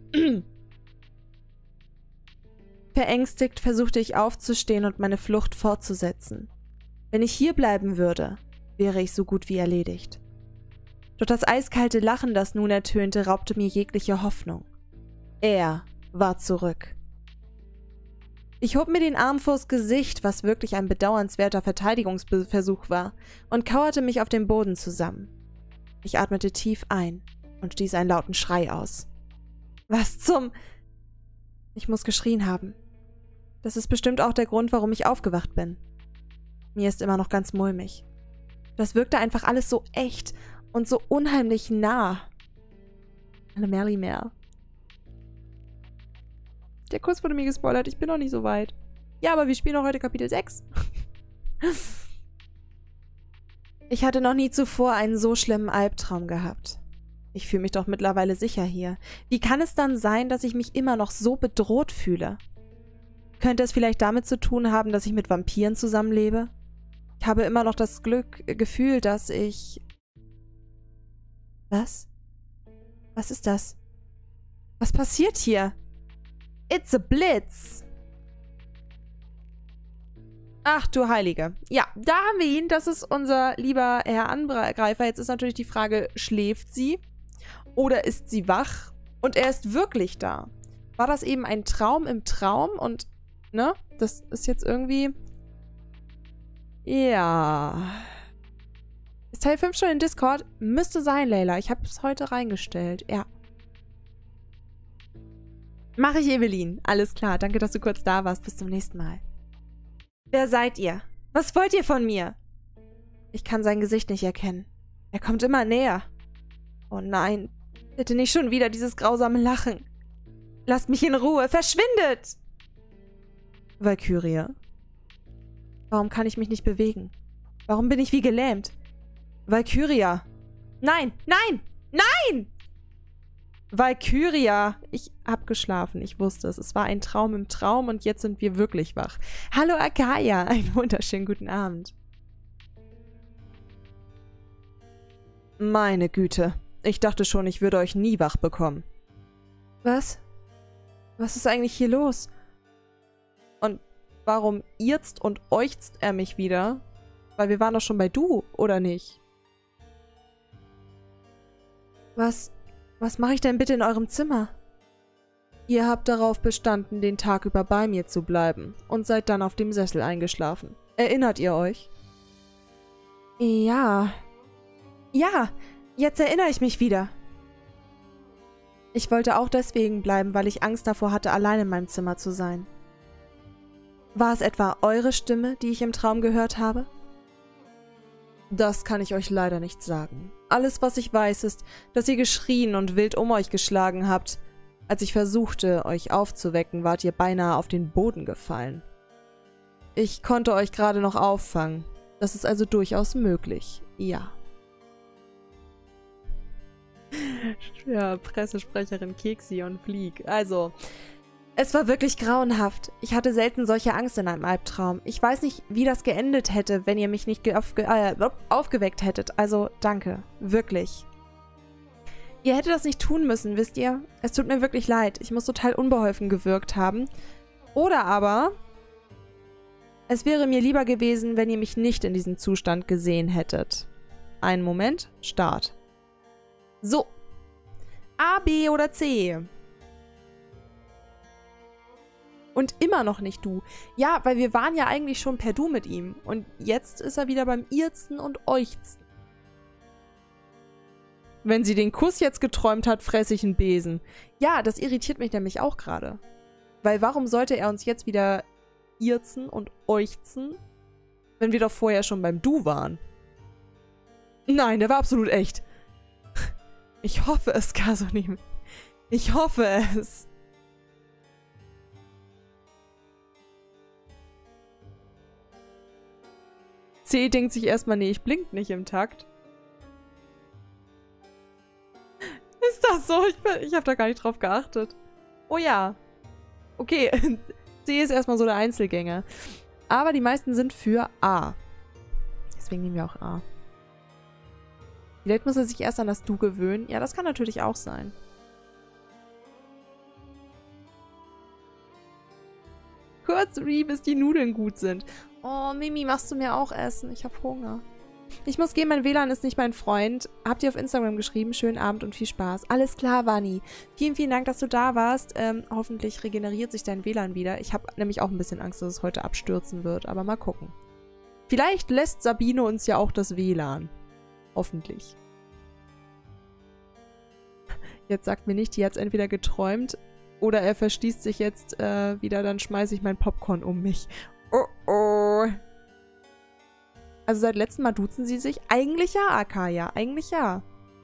Verängstigt versuchte ich aufzustehen und meine Flucht fortzusetzen. Wenn ich hier bleiben würde, wäre ich so gut wie erledigt. Doch das eiskalte Lachen, das nun ertönte, raubte mir jegliche Hoffnung. Er war zurück. Ich hob mir den Arm vors Gesicht, was wirklich ein bedauernswerter Verteidigungsversuch war, und kauerte mich auf dem Boden zusammen. Ich atmete tief ein und stieß einen lauten Schrei aus. Was zum... Ich muss geschrien haben. Das ist bestimmt auch der Grund, warum ich aufgewacht bin. Mir ist immer noch ganz mulmig. Das wirkte einfach alles so echt und so unheimlich nah. Alle Merli mehr. Der Kurs wurde mir gespoilert, ich bin noch nicht so weit. Ja, aber wir spielen auch heute Kapitel sechs. Ich hatte noch nie zuvor einen so schlimmen Albtraum gehabt. Ich fühle mich doch mittlerweile sicher hier. Wie kann es dann sein, dass ich mich immer noch so bedroht fühle? Könnte es vielleicht damit zu tun haben, dass ich mit Vampiren zusammenlebe? Ich habe immer noch das Glück, Gefühl, dass ich... Was? Was ist das? Was passiert hier? It's a Blitz! Ach du Heilige. Ja, da haben wir ihn. Das ist unser lieber Herr Angreifer. Jetzt ist natürlich die Frage, schläft sie? Oder ist sie wach? Und er ist wirklich da. War das eben ein Traum im Traum? Und, ne? Das ist jetzt irgendwie... Ja... Ist Teil fünf schon in Discord? Müsste sein, Leila. Ich habe es heute reingestellt. Ja. Mache ich, Evelyn. Alles klar. Danke, dass du kurz da warst. Bis zum nächsten Mal. Wer seid ihr? Was wollt ihr von mir? Ich kann sein Gesicht nicht erkennen. Er kommt immer näher. Oh nein, bitte nicht schon wieder dieses grausame Lachen. Lasst mich in Ruhe, verschwindet! Valkyria. Warum kann ich mich nicht bewegen? Warum bin ich wie gelähmt? Valkyria. Nein, nein, nein! Valkyria. Ich hab geschlafen, ich wusste es. Es war ein Traum im Traum und jetzt sind wir wirklich wach. Hallo Akaya, einen wunderschönen guten Abend. Meine Güte. Ich dachte schon, ich würde euch nie wach bekommen. Was? Was ist eigentlich hier los? Und warum irzt und äuchzt er mich wieder? Weil wir waren doch schon bei du, oder nicht? Was, was mache ich denn bitte in eurem Zimmer? Ihr habt darauf bestanden, den Tag über bei mir zu bleiben und seid dann auf dem Sessel eingeschlafen. Erinnert ihr euch? Ja. Ja, jetzt erinnere ich mich wieder. Ich wollte auch deswegen bleiben, weil ich Angst davor hatte, allein in meinem Zimmer zu sein. War es etwa eure Stimme, die ich im Traum gehört habe? Das kann ich euch leider nicht sagen. Alles, was ich weiß, ist, dass ihr geschrien und wild um euch geschlagen habt. Als ich versuchte, euch aufzuwecken, wart ihr beinahe auf den Boden gefallen. Ich konnte euch gerade noch auffangen. Das ist also durchaus möglich, ja. Ja, Pressesprecherin Keksi und Flieg. Also, es war wirklich grauenhaft. Ich hatte selten solche Angst in einem Albtraum. Ich weiß nicht, wie das geendet hätte, wenn ihr mich nicht aufge äh, aufgeweckt hättet. Also, danke. Wirklich. Ihr hättet das nicht tun müssen, wisst ihr? Es tut mir wirklich leid. Ich muss total unbeholfen gewirkt haben. Oder aber, es wäre mir lieber gewesen, wenn ihr mich nicht in diesem Zustand gesehen hättet. Einen Moment. Start. So. A, B oder C? Und immer noch nicht du. Ja, weil wir waren ja eigentlich schon per Du mit ihm. Und jetzt ist er wieder beim Irzen und Äuchzen. Wenn sie den Kuss jetzt geträumt hat, fresse ich einen Besen. Ja, das irritiert mich nämlich auch gerade. Weil warum sollte er uns jetzt wieder irzen und äuchzen, wenn wir doch vorher schon beim Du waren? Nein, der war absolut echt. Ich hoffe es, Kasonim. Ich hoffe es. C denkt sich erstmal, nee, ich blink nicht im Takt. Ist das so? Ich, ich habe da gar nicht drauf geachtet. Oh ja. Okay, C ist erstmal so der Einzelgänger. Aber die meisten sind für A. Deswegen nehmen wir auch A. Vielleicht muss er sich erst an das Du gewöhnen. Ja, das kann natürlich auch sein. Kurz, Rie, bis die Nudeln gut sind. Oh, Mimi, machst du mir auch Essen? Ich habe Hunger. Ich muss gehen, mein W L A N ist nicht mein Freund. Habt ihr auf Instagram geschrieben? Schönen Abend und viel Spaß. Alles klar, Vani. Vielen, vielen Dank, dass du da warst. Ähm, hoffentlich regeneriert sich dein W L A N wieder. Ich habe nämlich auch ein bisschen Angst, dass es heute abstürzen wird. Aber mal gucken. Vielleicht lässt Sabine uns ja auch das W L A N. Hoffentlich. Jetzt sagt mir nicht, die hat es entweder geträumt oder er verschließt sich jetzt äh, wieder, dann schmeiße ich mein Popcorn um mich. Oh oh. Also seit letztem Mal duzen sie sich? Eigentlich ja, Akaya. Eigentlich ja.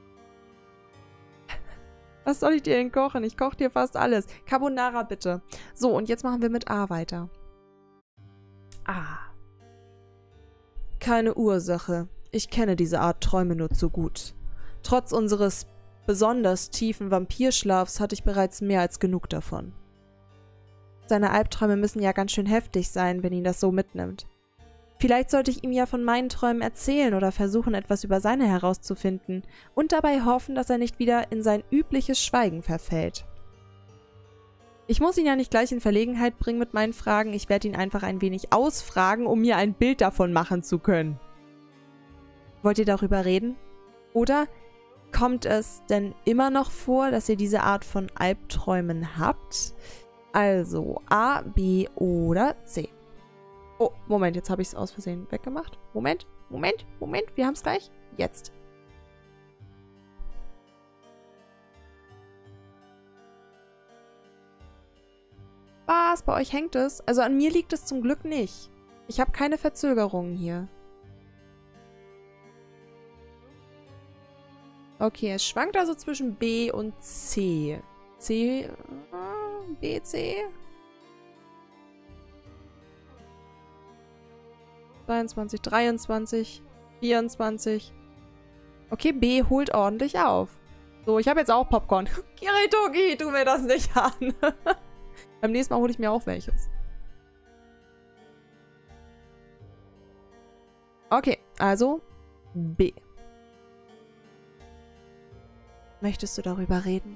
Was soll ich dir denn kochen? Ich koche dir fast alles. Carbonara bitte. So, und jetzt machen wir mit A weiter. A. Keine Ursache. Ich kenne diese Art Träume nur zu gut. Trotz unseres besonders tiefen Vampirschlafs hatte ich bereits mehr als genug davon. Seine Albträume müssen ja ganz schön heftig sein, wenn ihn das so mitnimmt. Vielleicht sollte ich ihm ja von meinen Träumen erzählen oder versuchen, etwas über seine herauszufinden und dabei hoffen, dass er nicht wieder in sein übliches Schweigen verfällt. Ich muss ihn ja nicht gleich in Verlegenheit bringen mit meinen Fragen, ich werde ihn einfach ein wenig ausfragen, um mir ein Bild davon machen zu können. Wollt ihr darüber reden? Oder kommt es denn immer noch vor, dass ihr diese Art von Albträumen habt? Also A, B oder C. Oh, Moment, jetzt habe ich es aus Versehen weggemacht. Moment, Moment, Moment, wir haben es gleich. Jetzt. Was? Bei euch hängt es? Also an mir liegt es zum Glück nicht. Ich habe keine Verzögerungen hier. Okay, es schwankt also zwischen B und C. C, B, C? zweiundzwanzig, dreiundzwanzig, vierundzwanzig. Okay, B holt ordentlich auf. So, ich habe jetzt auch Popcorn. Kiritoki, tu mir das nicht an. Beim nächsten Mal hole ich mir auch welches. Okay, also B. Möchtest du darüber reden?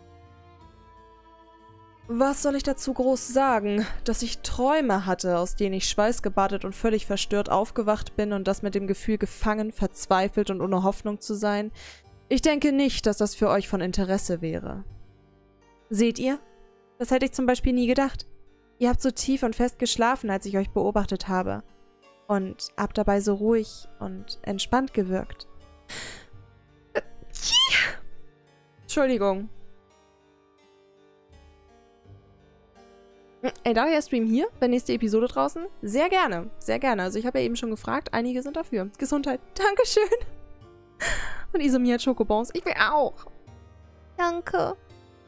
Was soll ich dazu groß sagen? Dass ich Träume hatte, aus denen ich schweißgebadet und völlig verstört aufgewacht bin und das mit dem Gefühl, gefangen, verzweifelt und ohne Hoffnung zu sein? Ich denke nicht, dass das für euch von Interesse wäre. Seht ihr? Das hätte ich zum Beispiel nie gedacht. Ihr habt so tief und fest geschlafen, als ich euch beobachtet habe. Und habt dabei so ruhig und entspannt gewirkt. Entschuldigung. Ey, da der Stream hier, bei nächste Episode draußen? Sehr gerne, sehr gerne. Also ich habe ja eben schon gefragt, einige sind dafür. Gesundheit. Dankeschön. Und Isomir hat Schokobons. Ich will auch. Danke.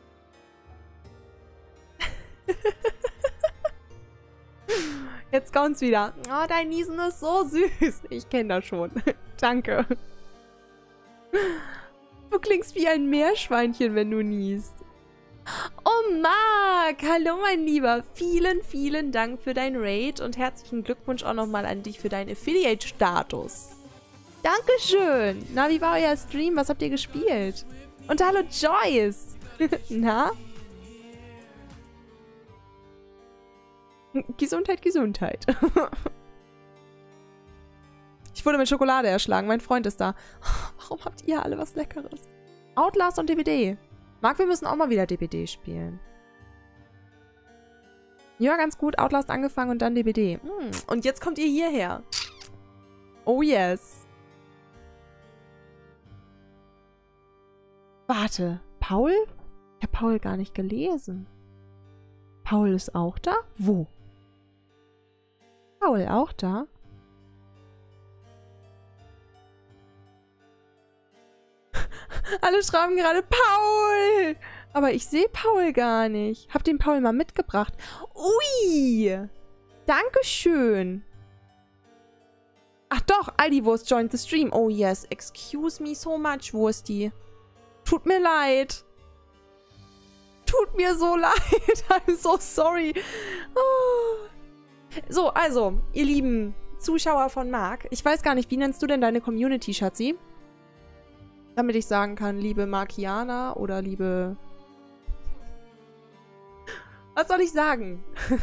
Jetzt kommt's wieder. Oh, dein Niesen ist so süß. Ich kenne das schon. Danke. Du klingst wie ein Meerschweinchen, wenn du niest. Oh, Marc! Hallo, mein Lieber. Vielen, vielen Dank für dein Raid und herzlichen Glückwunsch auch nochmal an dich für deinen Affiliate-Status. Dankeschön. Na, wie war euer Stream? Was habt ihr gespielt? Und hallo, Joyce. Na? Gesundheit, Gesundheit. Ich wurde mit Schokolade erschlagen. Mein Freund ist da. Warum habt ihr alle was Leckeres? Outlast und D B D. Marc, wir müssen auch mal wieder D B D spielen. Ja, ganz gut. Outlast angefangen und dann D B D. Hm. Und jetzt kommt ihr hierher. Oh yes. Warte. Paul? Ich habe Paul gar nicht gelesen. Paul ist auch da? Wo? Paul auch da? Alle schreiben gerade Paul! Aber ich sehe Paul gar nicht. Hab den Paul mal mitgebracht. Ui! Dankeschön. Ach doch, Aldi Wurst joined the stream. Oh yes, excuse me so much, Wursti. Tut mir leid. Tut mir so leid. I'm so sorry. Oh. So, also, ihr lieben Zuschauer von Marc. Ich weiß gar nicht, wie nennst du denn deine Community, Schatzi? Damit ich sagen kann, liebe Markiana oder liebe... Was soll ich sagen?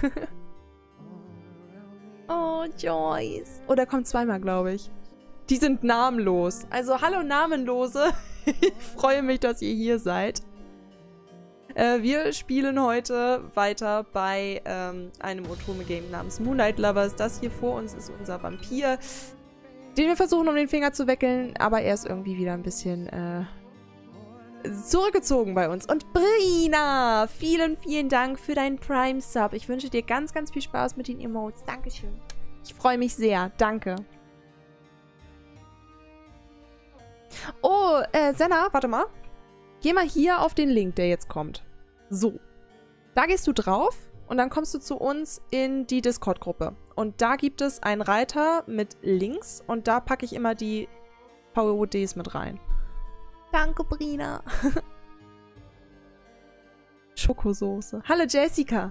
Oh, Joyce. Oh, der kommt zweimal, glaube ich. Die sind namenlos. Also, hallo Namenlose. Ich freue mich, dass ihr hier seid. Äh, wir spielen heute weiter bei ähm, einem Otome-Game namens Moonlight Lovers. Das hier vor uns ist unser Vampir, den wir versuchen, um den Finger zu wickeln, aber er ist irgendwie wieder ein bisschen äh, zurückgezogen bei uns. Und Brina, vielen, vielen Dank für deinen Prime-Sub. Ich wünsche dir ganz, ganz viel Spaß mit den Emotes. Dankeschön. Ich freue mich sehr. Danke. Oh, äh, Senna, warte mal. Geh mal hier auf den Link, der jetzt kommt. So. Da gehst du drauf und dann kommst du zu uns in die Discord-Gruppe. Und da gibt es einen Reiter mit Links und da packe ich immer die V O Ds mit rein. Danke, Brina. Schokosoße. Hallo, Jessica.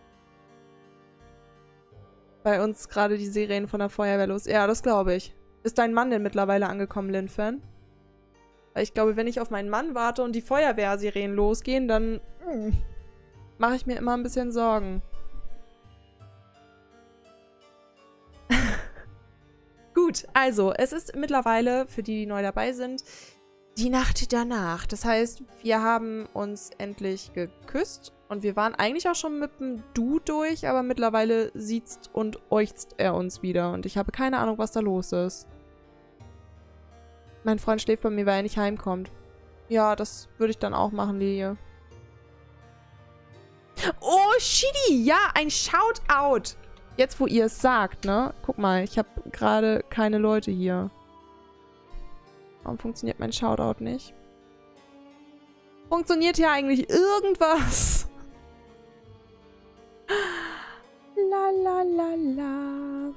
Bei uns gerade die Serien von der Feuerwehr los. Ja, das glaube ich. Ist dein Mann denn mittlerweile angekommen, Lin-Fan? Weil ich glaube, wenn ich auf meinen Mann warte und die Feuerwehrserien losgehen, dann hm, mache ich mir immer ein bisschen Sorgen. Gut, also, es ist mittlerweile, für die, die neu dabei sind, die Nacht danach. Das heißt, wir haben uns endlich geküsst und wir waren eigentlich auch schon mit dem Du durch, aber mittlerweile sieht's und äuchzt er uns wieder und ich habe keine Ahnung, was da los ist. Mein Freund schläft bei mir, weil er nicht heimkommt. Ja, das würde ich dann auch machen, Lilie. Oh, Shidi! Ja, ein Shoutout! Jetzt, wo ihr es sagt, ne? Guck mal, ich habe gerade keine Leute hier. Warum funktioniert mein Shoutout nicht? Funktioniert hier eigentlich irgendwas? La la la la.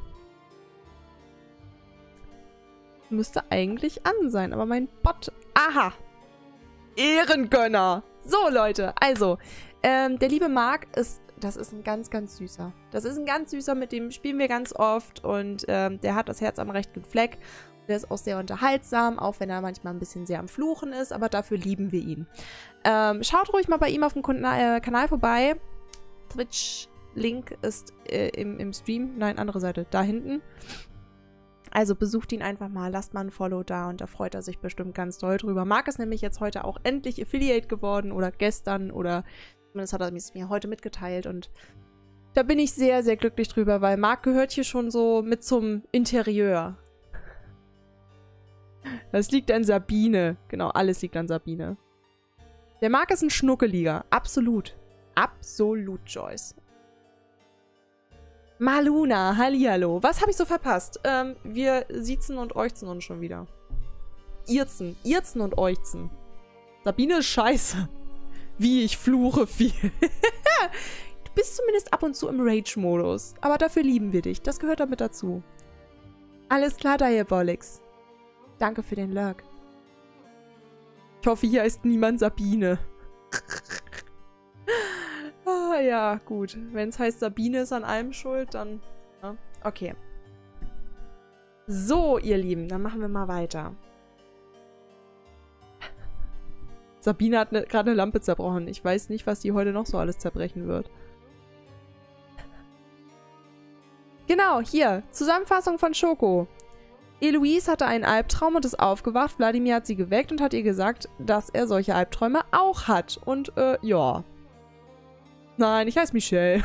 Müsste eigentlich an sein, aber mein Bot... Aha! Ehrengönner! So, Leute, also, ähm, der liebe Marc ist... Das ist ein ganz, ganz süßer. Das ist ein ganz süßer, mit dem spielen wir ganz oft und ähm, der hat das Herz am rechten Fleck. Der ist auch sehr unterhaltsam, auch wenn er manchmal ein bisschen sehr am Fluchen ist, aber dafür lieben wir ihn. Ähm, schaut ruhig mal bei ihm auf dem Kanal, äh, Kanal vorbei. Twitch-Link ist äh, im, im Stream. Nein, andere Seite, da hinten. Also besucht ihn einfach mal, lasst mal ein Follow da und da freut er sich bestimmt ganz doll drüber. Marc ist nämlich jetzt heute auch endlich Affiliate geworden oder gestern oder zumindest hat er es mir heute mitgeteilt und da bin ich sehr, sehr glücklich drüber, weil Marc gehört hier schon so mit zum Interieur. Das liegt an Sabine. Genau, alles liegt an Sabine. Der Marc ist ein Schnuckeliger. Absolut. Absolut, Joyce. Maluna, hallihallo. Was habe ich so verpasst? Ähm, wir siezen und äuchzen uns schon wieder. Irzen. Irzen und äuchzen. Sabine ist scheiße. Wie, ich fluche viel. Du bist zumindest ab und zu im Rage-Modus. Aber dafür lieben wir dich. Das gehört damit dazu. Alles klar, Diabolix. Danke für den Lurk. Ich hoffe, hier heißt niemand Sabine. Ah, ja, gut. Wenn es heißt, Sabine ist an allem schuld, dann... Ja, okay. So, ihr Lieben, dann machen wir mal weiter. Sabine hat ne, gerade eine Lampe zerbrochen. Ich weiß nicht, was die heute noch so alles zerbrechen wird. Genau, hier. Zusammenfassung von Schoko. Eloise hatte einen Albtraum und ist aufgewacht. Wladimir hat sie geweckt und hat ihr gesagt, dass er solche Albträume auch hat. Und, äh, ja. Nein, ich heiße Michelle.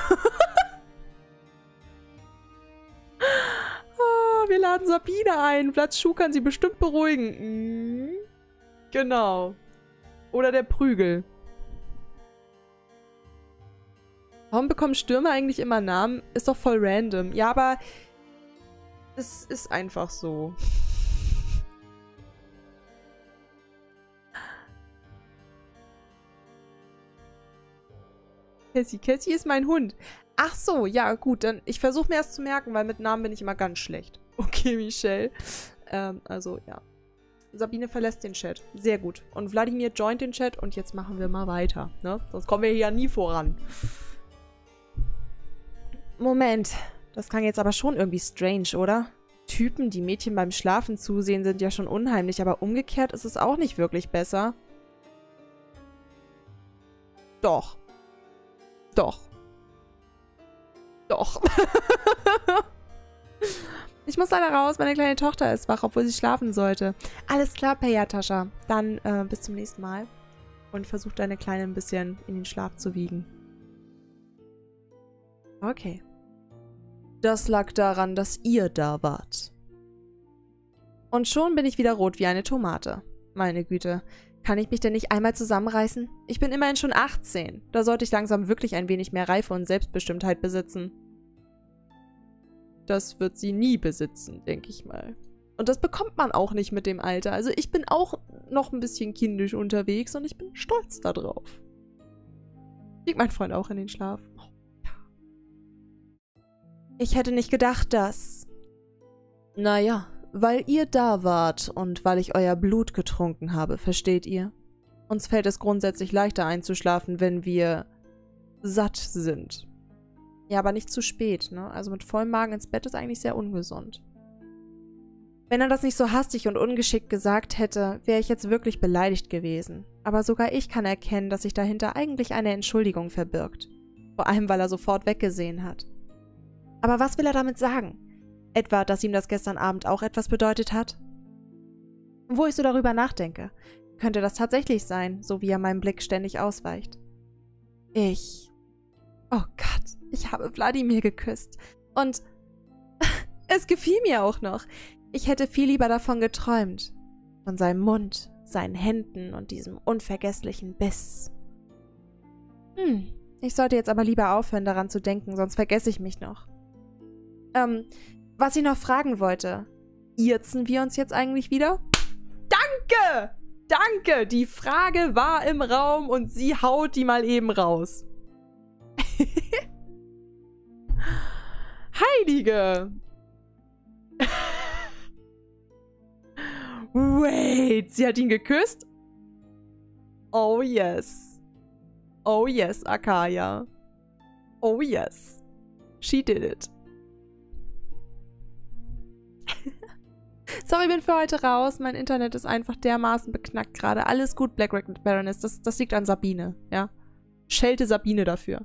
Oh, wir laden Sabine ein. Platz Schuh kann sie bestimmt beruhigen. Mhm. Genau. Oder der Prügel. Warum bekommen Stürme eigentlich immer Namen? Ist doch voll random. Ja, aber es ist einfach so. Cassie. Cassie ist mein Hund. Ach so, ja gut, dann ich versuche mir das zu merken, weil mit Namen bin ich immer ganz schlecht. Okay, Michelle. Ähm, also, ja. Sabine verlässt den Chat. Sehr gut. Und Wladimir joint den Chat und jetzt machen wir mal weiter. Ne? Sonst kommen wir hier ja nie voran. Moment. Das klang jetzt aber schon irgendwie strange, oder? Typen, die Mädchen beim Schlafen zusehen, sind ja schon unheimlich, aber umgekehrt ist es auch nicht wirklich besser. Doch. Doch. Doch. Ich muss leider raus, meine kleine Tochter ist wach, obwohl sie schlafen sollte. Alles klar, Peyatascha. Dann äh, bis zum nächsten Mal. Und versuch deine Kleine ein bisschen in den Schlaf zu wiegen. Okay. Das lag daran, dass ihr da wart. Und schon bin ich wieder rot wie eine Tomate. Meine Güte. Kann ich mich denn nicht einmal zusammenreißen? Ich bin immerhin schon achtzehn. Da sollte ich langsam wirklich ein wenig mehr Reife und Selbstbestimmtheit besitzen. Das wird sie nie besitzen, denke ich mal. Und das bekommt man auch nicht mit dem Alter. Also ich bin auch noch ein bisschen kindisch unterwegs und ich bin stolz darauf. Liegt mein Freund auch in den Schlaf? Oh, ja. Ich hätte nicht gedacht, dass... Naja, weil ihr da wart und weil ich euer Blut getrunken habe, versteht ihr? Uns fällt es grundsätzlich leichter einzuschlafen, wenn wir satt sind. Ja, aber nicht zu spät, ne? Also mit vollem Magen ins Bett ist eigentlich sehr ungesund. Wenn er das nicht so hastig und ungeschickt gesagt hätte, wäre ich jetzt wirklich beleidigt gewesen. Aber sogar ich kann erkennen, dass sich dahinter eigentlich eine Entschuldigung verbirgt. Vor allem, weil er sofort weggesehen hat. Aber was will er damit sagen? Etwa, dass ihm das gestern Abend auch etwas bedeutet hat? Wo ich so darüber nachdenke, könnte das tatsächlich sein, so wie er meinem Blick ständig ausweicht. Ich... Oh Gott, ich habe Wladimir geküsst. Und es gefiel mir auch noch. Ich hätte viel lieber davon geträumt. Von seinem Mund, seinen Händen und diesem unvergesslichen Biss. Hm, ich sollte jetzt aber lieber aufhören, daran zu denken, sonst vergesse ich mich noch. Ähm, was ich noch fragen wollte. Irzen wir uns jetzt eigentlich wieder? Danke! Danke! Die Frage war im Raum und sie haut die mal eben raus. Heilige! Wait, sie hat ihn geküsst? Oh yes. Oh yes, Akaya. Oh yes. She did it. Sorry, bin für heute raus. Mein Internet ist einfach dermaßen beknackt gerade. Alles gut, Black Racket Baroness. Das, das liegt an Sabine, ja? Schelte Sabine dafür.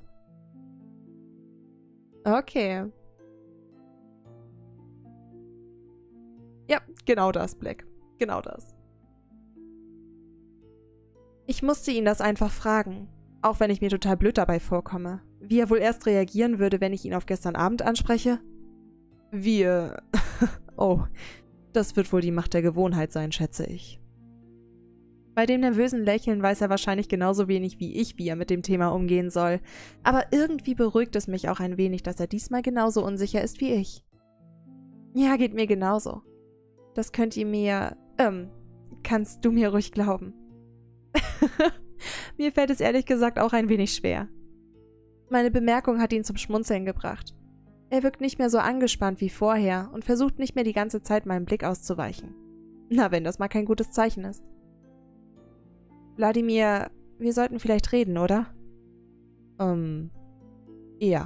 Okay. Ja, genau das, Black. Genau das. Ich musste ihn das einfach fragen. Auch wenn ich mir total blöd dabei vorkomme. Wie er wohl erst reagieren würde, wenn ich ihn auf gestern Abend anspreche? Wir... oh, das wird wohl die Macht der Gewohnheit sein, schätze ich. Bei dem nervösen Lächeln weiß er wahrscheinlich genauso wenig wie ich, wie er mit dem Thema umgehen soll. Aber irgendwie beruhigt es mich auch ein wenig, dass er diesmal genauso unsicher ist wie ich. Ja, geht mir genauso. Das könnt ihr mir... Ähm, kannst du mir ruhig glauben. Mir fällt es ehrlich gesagt auch ein wenig schwer. Meine Bemerkung hat ihn zum Schmunzeln gebracht. Er wirkt nicht mehr so angespannt wie vorher und versucht nicht mehr die ganze Zeit meinem Blick auszuweichen. Na, wenn das mal kein gutes Zeichen ist. Wladimir, wir sollten vielleicht reden, oder? Ähm, ja.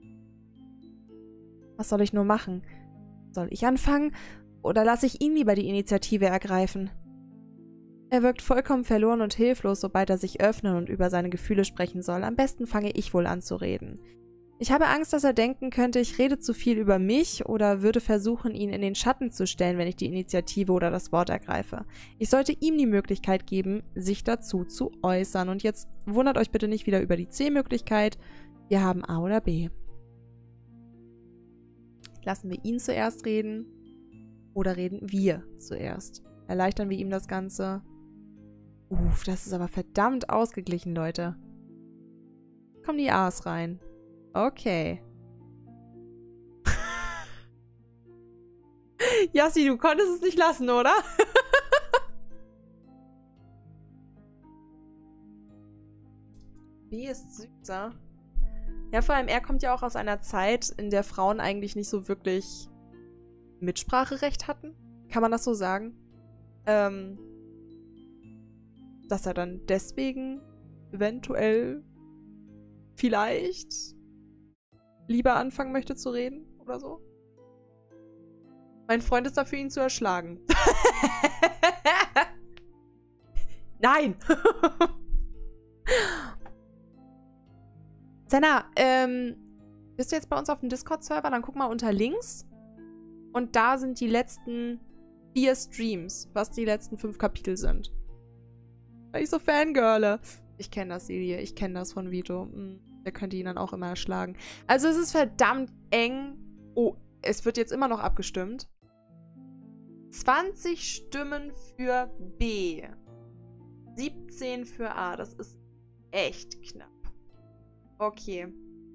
Was soll ich nur machen? Soll ich anfangen? Oder lasse ich ihn lieber die Initiative ergreifen? Er wirkt vollkommen verloren und hilflos, sobald er sich öffnen und über seine Gefühle sprechen soll. Am besten fange ich wohl an zu reden. Ich habe Angst, dass er denken könnte, ich rede zu viel über mich oder würde versuchen, ihn in den Schatten zu stellen, wenn ich die Initiative oder das Wort ergreife. Ich sollte ihm die Möglichkeit geben, sich dazu zu äußern. Und jetzt wundert euch bitte nicht wieder über die C-Möglichkeit. Wir haben A oder B. Lassen wir ihn zuerst reden oder reden wir zuerst? Erleichtern wir ihm das Ganze? Uff, das ist aber verdammt ausgeglichen, Leute. Kommen die A's rein. Okay. Yassi, du konntest es nicht lassen, oder? B ist süßer. Ja, vor allem er kommt ja auch aus einer Zeit, in der Frauen eigentlich nicht so wirklich Mitspracherecht hatten. Kann man das so sagen? Ähm, dass er dann deswegen eventuell vielleicht lieber anfangen möchte zu reden oder so. Mein Freund ist dafür, ihn zu erschlagen. Nein! Senna, ähm, bist du jetzt bei uns auf dem Discord-Server? Dann guck mal unter links. Und da sind die letzten vier Streams, was die letzten fünf Kapitel sind. Weil ich so fangirle. Ich kenne das, Ilie. Ich kenne das von Vito. Der könnte ihn dann auch immer erschlagen. Also es ist verdammt eng. Oh, es wird jetzt immer noch abgestimmt. zwanzig Stimmen für B. siebzehn für A. Das ist echt knapp. Okay.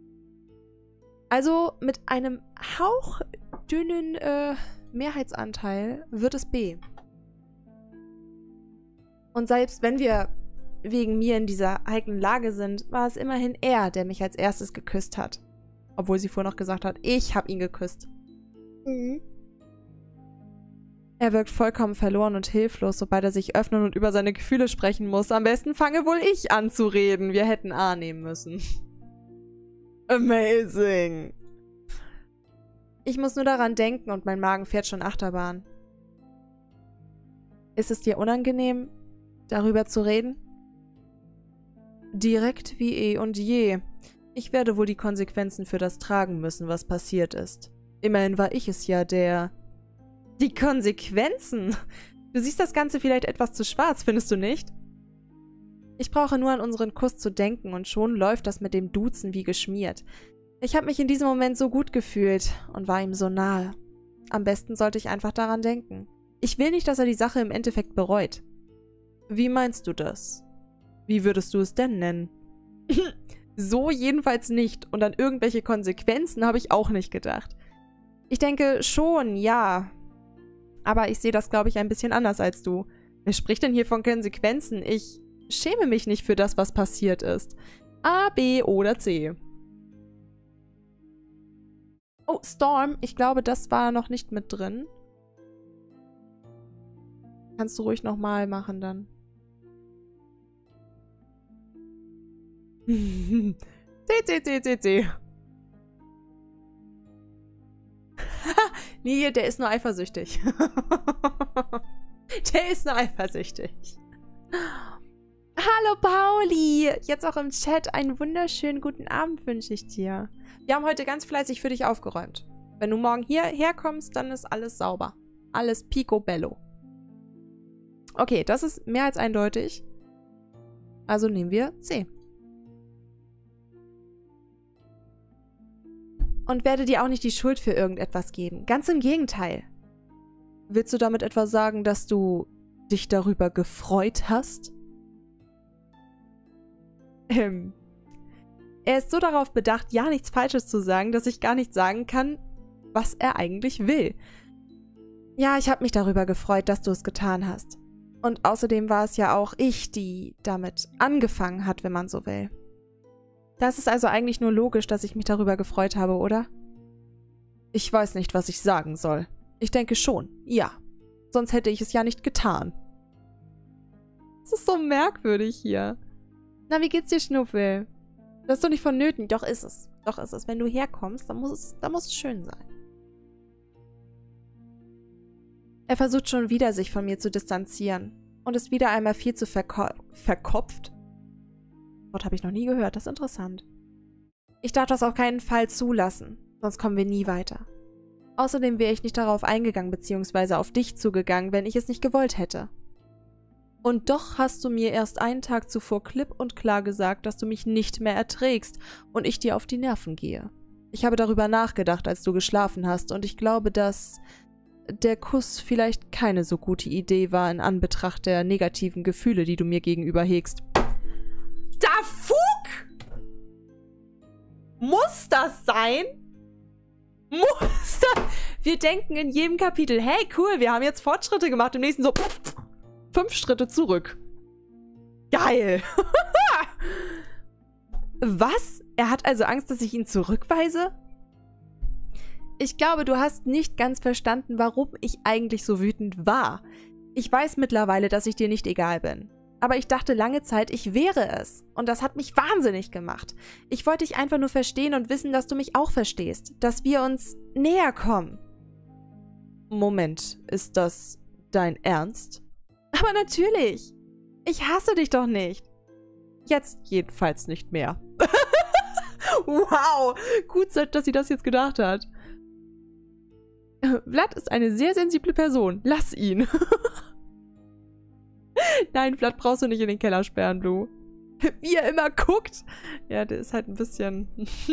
Also mit einem hauchdünnen äh, Mehrheitsanteil wird es B. Und selbst wenn wir wegen mir in dieser heiklen Lage sind, war es immerhin er, der mich als erstes geküsst hat. Obwohl sie vorher noch gesagt hat, ich habe ihn geküsst. Mhm. Er wirkt vollkommen verloren und hilflos, sobald er sich öffnen und über seine Gefühle sprechen muss. Am besten fange wohl ich an zu reden. Wir hätten A nehmen müssen. Amazing. Ich muss nur daran denken und mein Magen fährt schon Achterbahn. Ist es dir unangenehm, darüber zu reden? Direkt wie eh und je. Ich werde wohl die Konsequenzen für das tragen müssen, was passiert ist. Immerhin war ich es ja, der... Die Konsequenzen? Du siehst das Ganze vielleicht etwas zu schwarz, findest du nicht? Ich brauche nur an unseren Kuss zu denken und schon läuft das mit dem Duzen wie geschmiert. Ich habe mich in diesem Moment so gut gefühlt und war ihm so nahe. Am besten sollte ich einfach daran denken. Ich will nicht, dass er die Sache im Endeffekt bereut. Wie meinst du das? Wie würdest du es denn nennen? So jedenfalls nicht. Und an irgendwelche Konsequenzen habe ich auch nicht gedacht. Ich denke schon, ja. Aber ich sehe das, glaube ich, ein bisschen anders als du. Wer spricht denn hier von Konsequenzen? Ich schäme mich nicht für das, was passiert ist. A, B oder C. Oh, Storm. Ich glaube, das war noch nicht mit drin. Kannst du ruhig nochmal machen dann. C, C, C, C, C. Nee, der ist nur eifersüchtig. Der ist nur eifersüchtig. Hallo Pauli! Jetzt auch im Chat einen wunderschönen guten Abend wünsche ich dir. Wir haben heute ganz fleißig für dich aufgeräumt. Wenn du morgen hierher kommst, dann ist alles sauber. Alles picobello. Okay, das ist mehr als eindeutig. Also nehmen wir C. Und werde dir auch nicht die Schuld für irgendetwas geben. Ganz im Gegenteil. Willst du damit etwa sagen, dass du dich darüber gefreut hast? Ähm. Er ist so darauf bedacht, ja nichts Falsches zu sagen, dass ich gar nicht sagen kann, was er eigentlich will. Ja, ich habe mich darüber gefreut, dass du es getan hast. Und außerdem war es ja auch ich, die damit angefangen hat, wenn man so will. Das ist also eigentlich nur logisch, dass ich mich darüber gefreut habe, oder? Ich weiß nicht, was ich sagen soll. Ich denke schon, ja. Sonst hätte ich es ja nicht getan. Das ist so merkwürdig hier. Na, wie geht's dir, Schnuffel? Das ist doch nicht vonnöten. Doch ist es. Doch ist es. Wenn du herkommst, dann muss es, dann muss es schön sein. Er versucht schon wieder, sich von mir zu distanzieren. Und ist wieder einmal viel zu verko verkopft. Wort habe ich noch nie gehört. Das ist interessant. Ich darf das auf keinen Fall zulassen. Sonst kommen wir nie weiter. Außerdem wäre ich nicht darauf eingegangen, beziehungsweise auf dich zugegangen, wenn ich es nicht gewollt hätte. Und doch hast du mir erst einen Tag zuvor klipp und klar gesagt, dass du mich nicht mehr erträgst und ich dir auf die Nerven gehe. Ich habe darüber nachgedacht, als du geschlafen hast, und ich glaube, dass der Kuss vielleicht keine so gute Idee war in Anbetracht der negativen Gefühle, die du mir gegenüber hegst. Da Fug! Muss das sein? Muss das? Wir denken in jedem Kapitel, hey, cool, wir haben jetzt Fortschritte gemacht. Im nächsten so, pff, fünf Schritte zurück. Geil. Was? Er hat also Angst, dass ich ihn zurückweise? Ich glaube, du hast nicht ganz verstanden, warum ich eigentlich so wütend war. Ich weiß mittlerweile, dass ich dir nicht egal bin. Aber ich dachte lange Zeit, ich wäre es. Und das hat mich wahnsinnig gemacht. Ich wollte dich einfach nur verstehen und wissen, dass du mich auch verstehst. Dass wir uns näher kommen. Moment, ist das dein Ernst? Aber natürlich. Ich hasse dich doch nicht. Jetzt jedenfalls nicht mehr. Wow, gut, dass sie das jetzt gedacht hat. Vlad ist eine sehr sensible Person. Lass ihn. Nein, Vlad brauchst du nicht in den Keller sperren, Blue. Wie er immer guckt. Ja, der ist halt ein bisschen...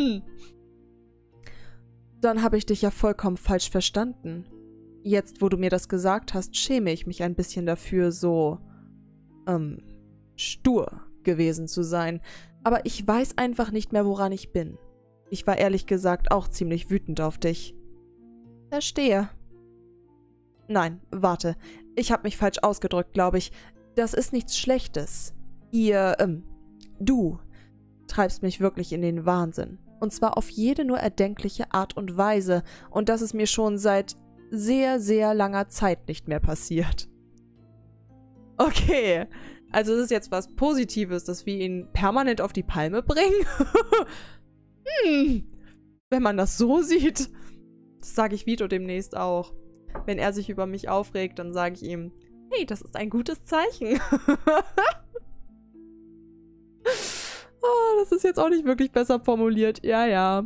Dann habe ich dich ja vollkommen falsch verstanden. Jetzt, wo du mir das gesagt hast, schäme ich mich ein bisschen dafür, so... ähm... stur gewesen zu sein. Aber ich weiß einfach nicht mehr, woran ich bin. Ich war ehrlich gesagt auch ziemlich wütend auf dich. Verstehe. Nein, warte. Ich habe mich falsch ausgedrückt, glaube ich. Das ist nichts Schlechtes. Ihr, ähm, du treibst mich wirklich in den Wahnsinn. Und zwar auf jede nur erdenkliche Art und Weise. Und das ist mir schon seit sehr, sehr langer Zeit nicht mehr passiert. Okay. Also es ist jetzt was Positives, dass wir ihn permanent auf die Palme bringen? hm. Wenn man das so sieht. Das sage ich Vito demnächst auch. Wenn er sich über mich aufregt, dann sage ich ihm, hey, das ist ein gutes Zeichen. Oh, das ist jetzt auch nicht wirklich besser formuliert. Ja, ja.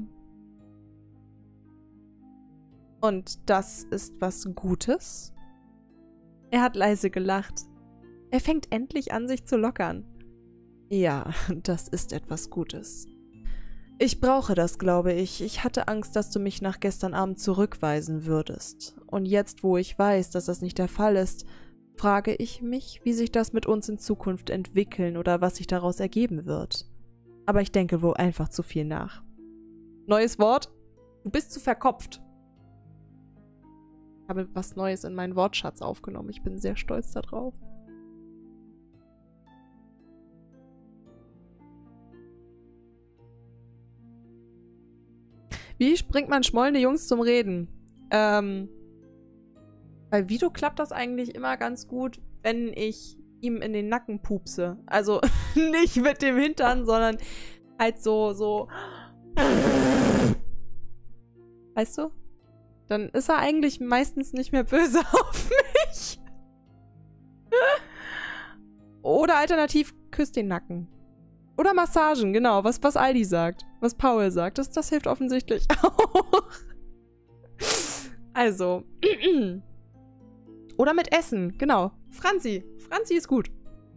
Und das ist was Gutes? Er hat leise gelacht. Er fängt endlich an, sich zu lockern. Ja, das ist etwas Gutes. Ich brauche das, glaube ich. Ich hatte Angst, dass du mich nach gestern Abend zurückweisen würdest. Und jetzt, wo ich weiß, dass das nicht der Fall ist, frage ich mich, wie sich das mit uns in Zukunft entwickeln oder was sich daraus ergeben wird. Aber ich denke wohl einfach zu viel nach. Neues Wort? Du bist zu verkopft. Ich habe was Neues in meinen Wortschatz aufgenommen. Ich bin sehr stolz darauf. Wie bringt man schmollende Jungs zum Reden? Ähm, bei Vito klappt das eigentlich immer ganz gut, wenn ich ihm in den Nacken pupse. Also nicht mit dem Hintern, sondern halt so, so. Weißt du? Dann ist er eigentlich meistens nicht mehr böse auf mich. Oder alternativ küsst den Nacken. Oder Massagen, genau, was, was Aldi sagt. Was Paul sagt. Das, das hilft offensichtlich auch. Also. Oder mit Essen, genau. Franzi. Franzi ist gut.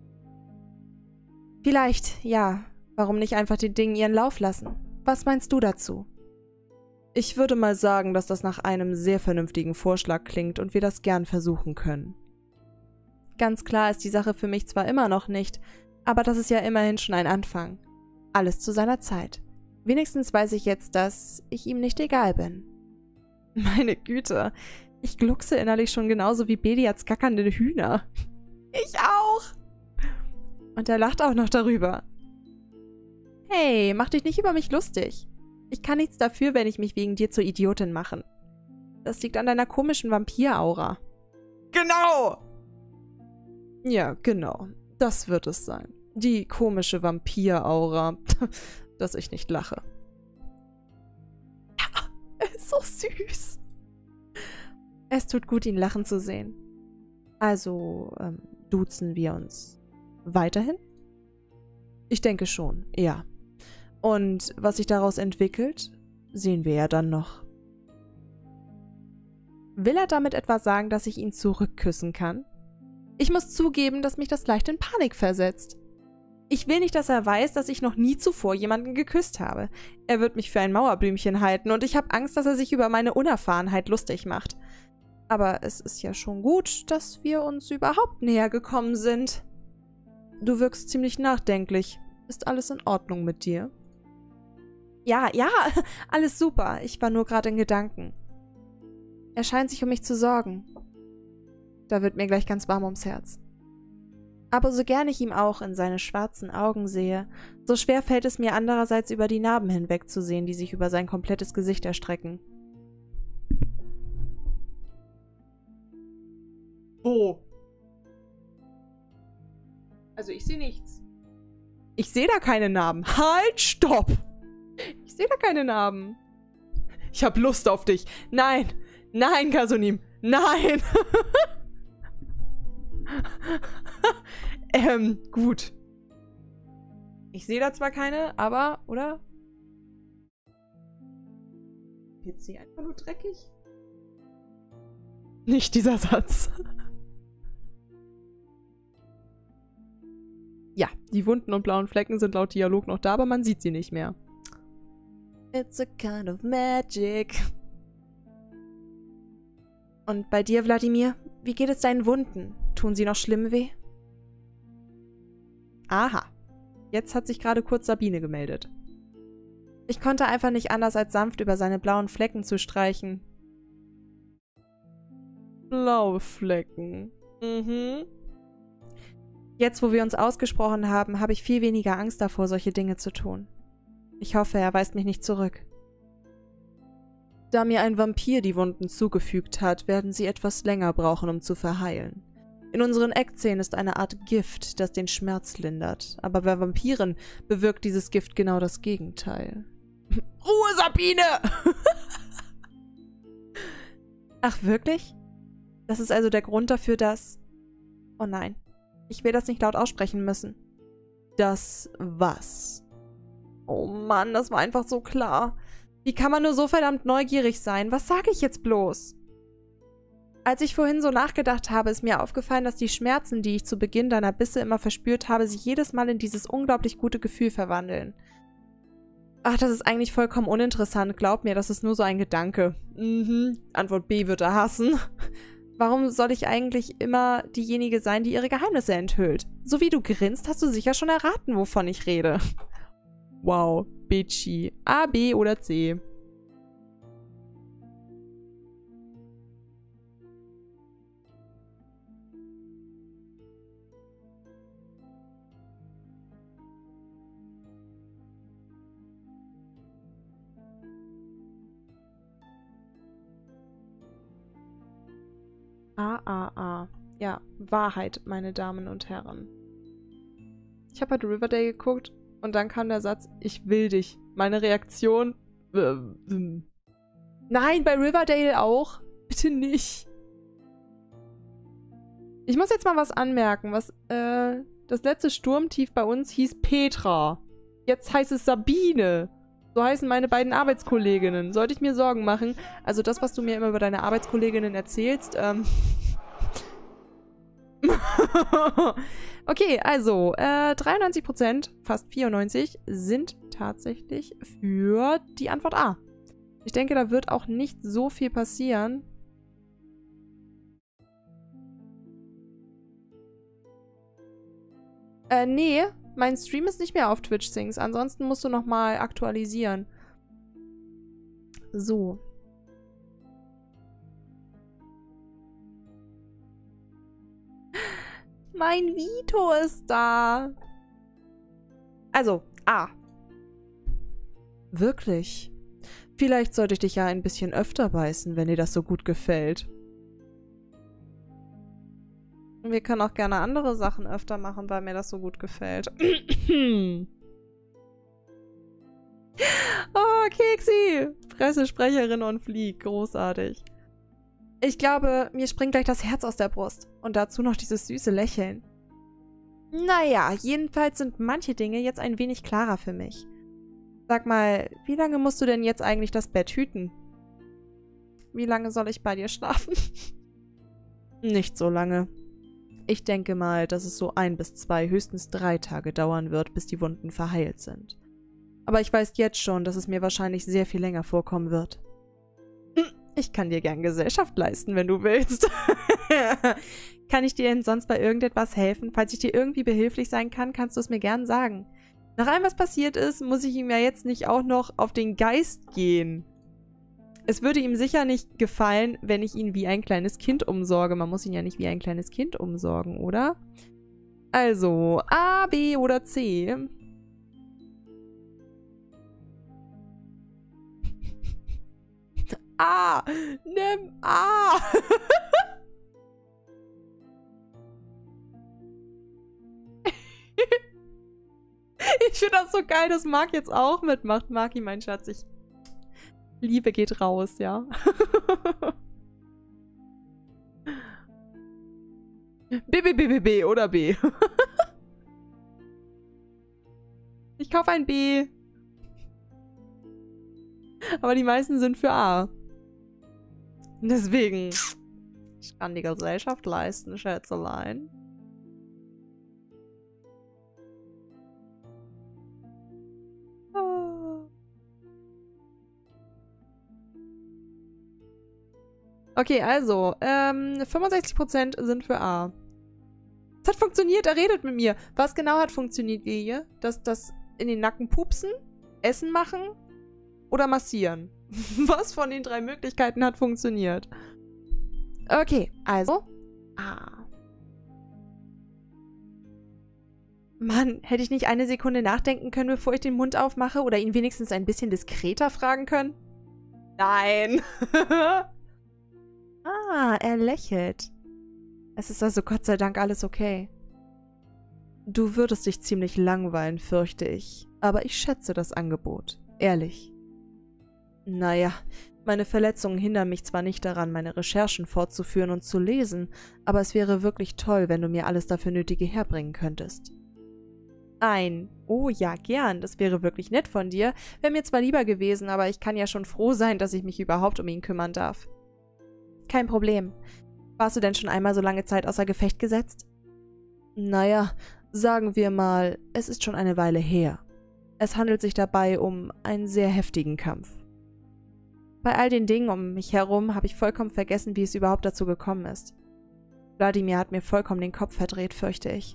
Vielleicht, ja. Warum nicht einfach den Dingen ihren Lauf lassen? Was meinst du dazu? Ich würde mal sagen, dass das nach einem sehr vernünftigen Vorschlag klingt und wir das gern versuchen können. Ganz klar ist die Sache für mich zwar immer noch nicht, aber das ist ja immerhin schon ein Anfang. Alles zu seiner Zeit. Wenigstens weiß ich jetzt, dass ich ihm nicht egal bin. Meine Güte, ich gluckse innerlich schon genauso wie Bediats gackernde Hühner. Ich auch! Und er lacht auch noch darüber. Hey, mach dich nicht über mich lustig. Ich kann nichts dafür, wenn ich mich wegen dir zur Idiotin mache. Das liegt an deiner komischen Vampir-Aura. Genau! Ja, genau. Das wird es sein. Die komische Vampir-Aura, dass ich nicht lache. Ja, er ist so süß. Es tut gut, ihn lachen zu sehen. Also, ähm, duzen wir uns weiterhin? Ich denke schon, ja. Und was sich daraus entwickelt, sehen wir ja dann noch. Will er damit etwa sagen, dass ich ihn zurückküssen kann? Ich muss zugeben, dass mich das leicht in Panik versetzt. Ich will nicht, dass er weiß, dass ich noch nie zuvor jemanden geküsst habe. Er wird mich für ein Mauerblümchen halten und ich habe Angst, dass er sich über meine Unerfahrenheit lustig macht. Aber es ist ja schon gut, dass wir uns überhaupt näher gekommen sind. Du wirkst ziemlich nachdenklich. Ist alles in Ordnung mit dir? Ja, ja, alles super. Ich war nur gerade in Gedanken. Er scheint sich um mich zu sorgen. Da wird mir gleich ganz warm ums Herz. Aber so gern ich ihm auch in seine schwarzen Augen sehe, so schwer fällt es mir andererseits über die Narben hinwegzusehen, die sich über sein komplettes Gesicht erstrecken. Wo? Also ich sehe nichts. Ich sehe da keine Narben. Halt, stopp! Ich sehe da keine Narben. Ich habe Lust auf dich. Nein, nein, Kasunim, nein! ähm, gut. Ich sehe da zwar keine, aber, oder? P C einfach nur dreckig? Nicht dieser Satz. Ja, die Wunden und blauen Flecken sind laut Dialog noch da, aber man sieht sie nicht mehr. It's a kind of magic. Und bei dir, Wladimir, wie geht es deinen Wunden? Tun sie noch schlimm weh? Aha. Jetzt hat sich gerade kurz Sabine gemeldet. Ich konnte einfach nicht anders, als sanft über seine blauen Flecken zu streichen. Blaue Flecken. Mhm. Jetzt, wo wir uns ausgesprochen haben, habe ich viel weniger Angst davor, solche Dinge zu tun. Ich hoffe, er weist mich nicht zurück. Da mir ein Vampir die Wunden zugefügt hat, werden sie etwas länger brauchen, um zu verheilen. In unseren Eckzähnen ist eine Art Gift, das den Schmerz lindert. Aber bei Vampiren bewirkt dieses Gift genau das Gegenteil. Ruhe, Sabine! Ach, wirklich? Das ist also der Grund dafür, dass... Oh nein, ich will das nicht laut aussprechen müssen. Das was? Oh Mann, das war einfach so klar. Wie kann man nur so verdammt neugierig sein? Was sage ich jetzt bloß? Als ich vorhin so nachgedacht habe, ist mir aufgefallen, dass die Schmerzen, die ich zu Beginn deiner Bisse immer verspürt habe, sich jedes Mal in dieses unglaublich gute Gefühl verwandeln. Ach, das ist eigentlich vollkommen uninteressant. Glaub mir, das ist nur so ein Gedanke. Mhm. Antwort B wird er hassen. Warum soll ich eigentlich immer diejenige sein, die ihre Geheimnisse enthüllt? So wie du grinst, hast du sicher schon erraten, wovon ich rede. Wow, bitchy. A, B oder C? A, A, A. Ja, Wahrheit, meine Damen und Herren. Ich habe halt Riverdale geguckt und dann kam der Satz, ich will dich. Meine Reaktion, äh, äh. Nein, bei Riverdale auch. Bitte nicht. Ich muss jetzt mal was anmerken. Was, äh, das letzte Sturmtief bei uns hieß Petra. Jetzt heißt es Sabine. So heißen meine beiden Arbeitskolleginnen. Sollte ich mir Sorgen machen? Also das, was du mir immer über deine Arbeitskolleginnen erzählst, ähm... Okay, also, äh, dreiundneunzig Prozent, fast vierundneunzig, sind tatsächlich für die Antwort A. Ich denke, da wird auch nicht so viel passieren. Äh, nee, mein Stream ist nicht mehr auf Twitch Sings. Ansonsten musst du nochmal aktualisieren. So. Mein Vito ist da. Also, A. Wirklich? Vielleicht sollte ich dich ja ein bisschen öfter beißen, wenn dir das so gut gefällt. Wir können auch gerne andere Sachen öfter machen, weil mir das so gut gefällt. Oh, Keksi! Pressesprecherin und Flieg. Großartig. Ich glaube, mir springt gleich das Herz aus der Brust. Und dazu noch dieses süße Lächeln. Naja, jedenfalls sind manche Dinge jetzt ein wenig klarer für mich. Sag mal, wie lange musst du denn jetzt eigentlich das Bett hüten? Wie lange soll ich bei dir schlafen? Nicht so lange. Ich denke mal, dass es so ein bis zwei, höchstens drei Tage dauern wird, bis die Wunden verheilt sind. Aber ich weiß jetzt schon, dass es mir wahrscheinlich sehr viel länger vorkommen wird. Ich kann dir gern Gesellschaft leisten, wenn du willst. Kann ich dir denn sonst bei irgendetwas helfen? Falls ich dir irgendwie behilflich sein kann, kannst du es mir gern sagen. Nach allem, was passiert ist, muss ich ihm ja jetzt nicht auch noch auf den Geist gehen. Es würde ihm sicher nicht gefallen, wenn ich ihn wie ein kleines Kind umsorge. Man muss ihn ja nicht wie ein kleines Kind umsorgen, oder? Also, A, B oder C? A! Nimm A! Ich finde das so geil, dass Marc jetzt auch mitmacht. Marki, mein Schatz, ich... Liebe geht raus, ja. B, B, B, B, B oder B. Ich kaufe ein B. Aber die meisten sind für A. Deswegen... Ich kann die Gesellschaft leisten, Schätzelein. Okay, also, ähm, fünfundsechzig Prozent sind für A. Es hat funktioniert, er redet mit mir. Was genau hat funktioniert, Gege? Das, das in den Nacken pupsen, Essen machen oder massieren? Was von den drei Möglichkeiten hat funktioniert? Okay, also, A. Mann, hätte ich nicht eine Sekunde nachdenken können, bevor ich den Mund aufmache oder ihn wenigstens ein bisschen diskreter fragen können? Nein. Ah, er lächelt. Es ist also Gott sei Dank alles okay. Du würdest dich ziemlich langweilen, fürchte ich. Aber ich schätze das Angebot. Ehrlich. Naja, meine Verletzungen hindern mich zwar nicht daran, meine Recherchen fortzuführen und zu lesen, aber es wäre wirklich toll, wenn du mir alles dafür Nötige herbringen könntest. Ein, oh ja, gern, das wäre wirklich nett von dir. Wäre mir zwar lieber gewesen, aber ich kann ja schon froh sein, dass ich mich überhaupt um ihn kümmern darf. Kein Problem. Warst du denn schon einmal so lange Zeit außer Gefecht gesetzt? Naja, sagen wir mal, es ist schon eine Weile her. Es handelt sich dabei um einen sehr heftigen Kampf. Bei all den Dingen um mich herum habe ich vollkommen vergessen, wie es überhaupt dazu gekommen ist. Wladimir hat mir vollkommen den Kopf verdreht, fürchte ich.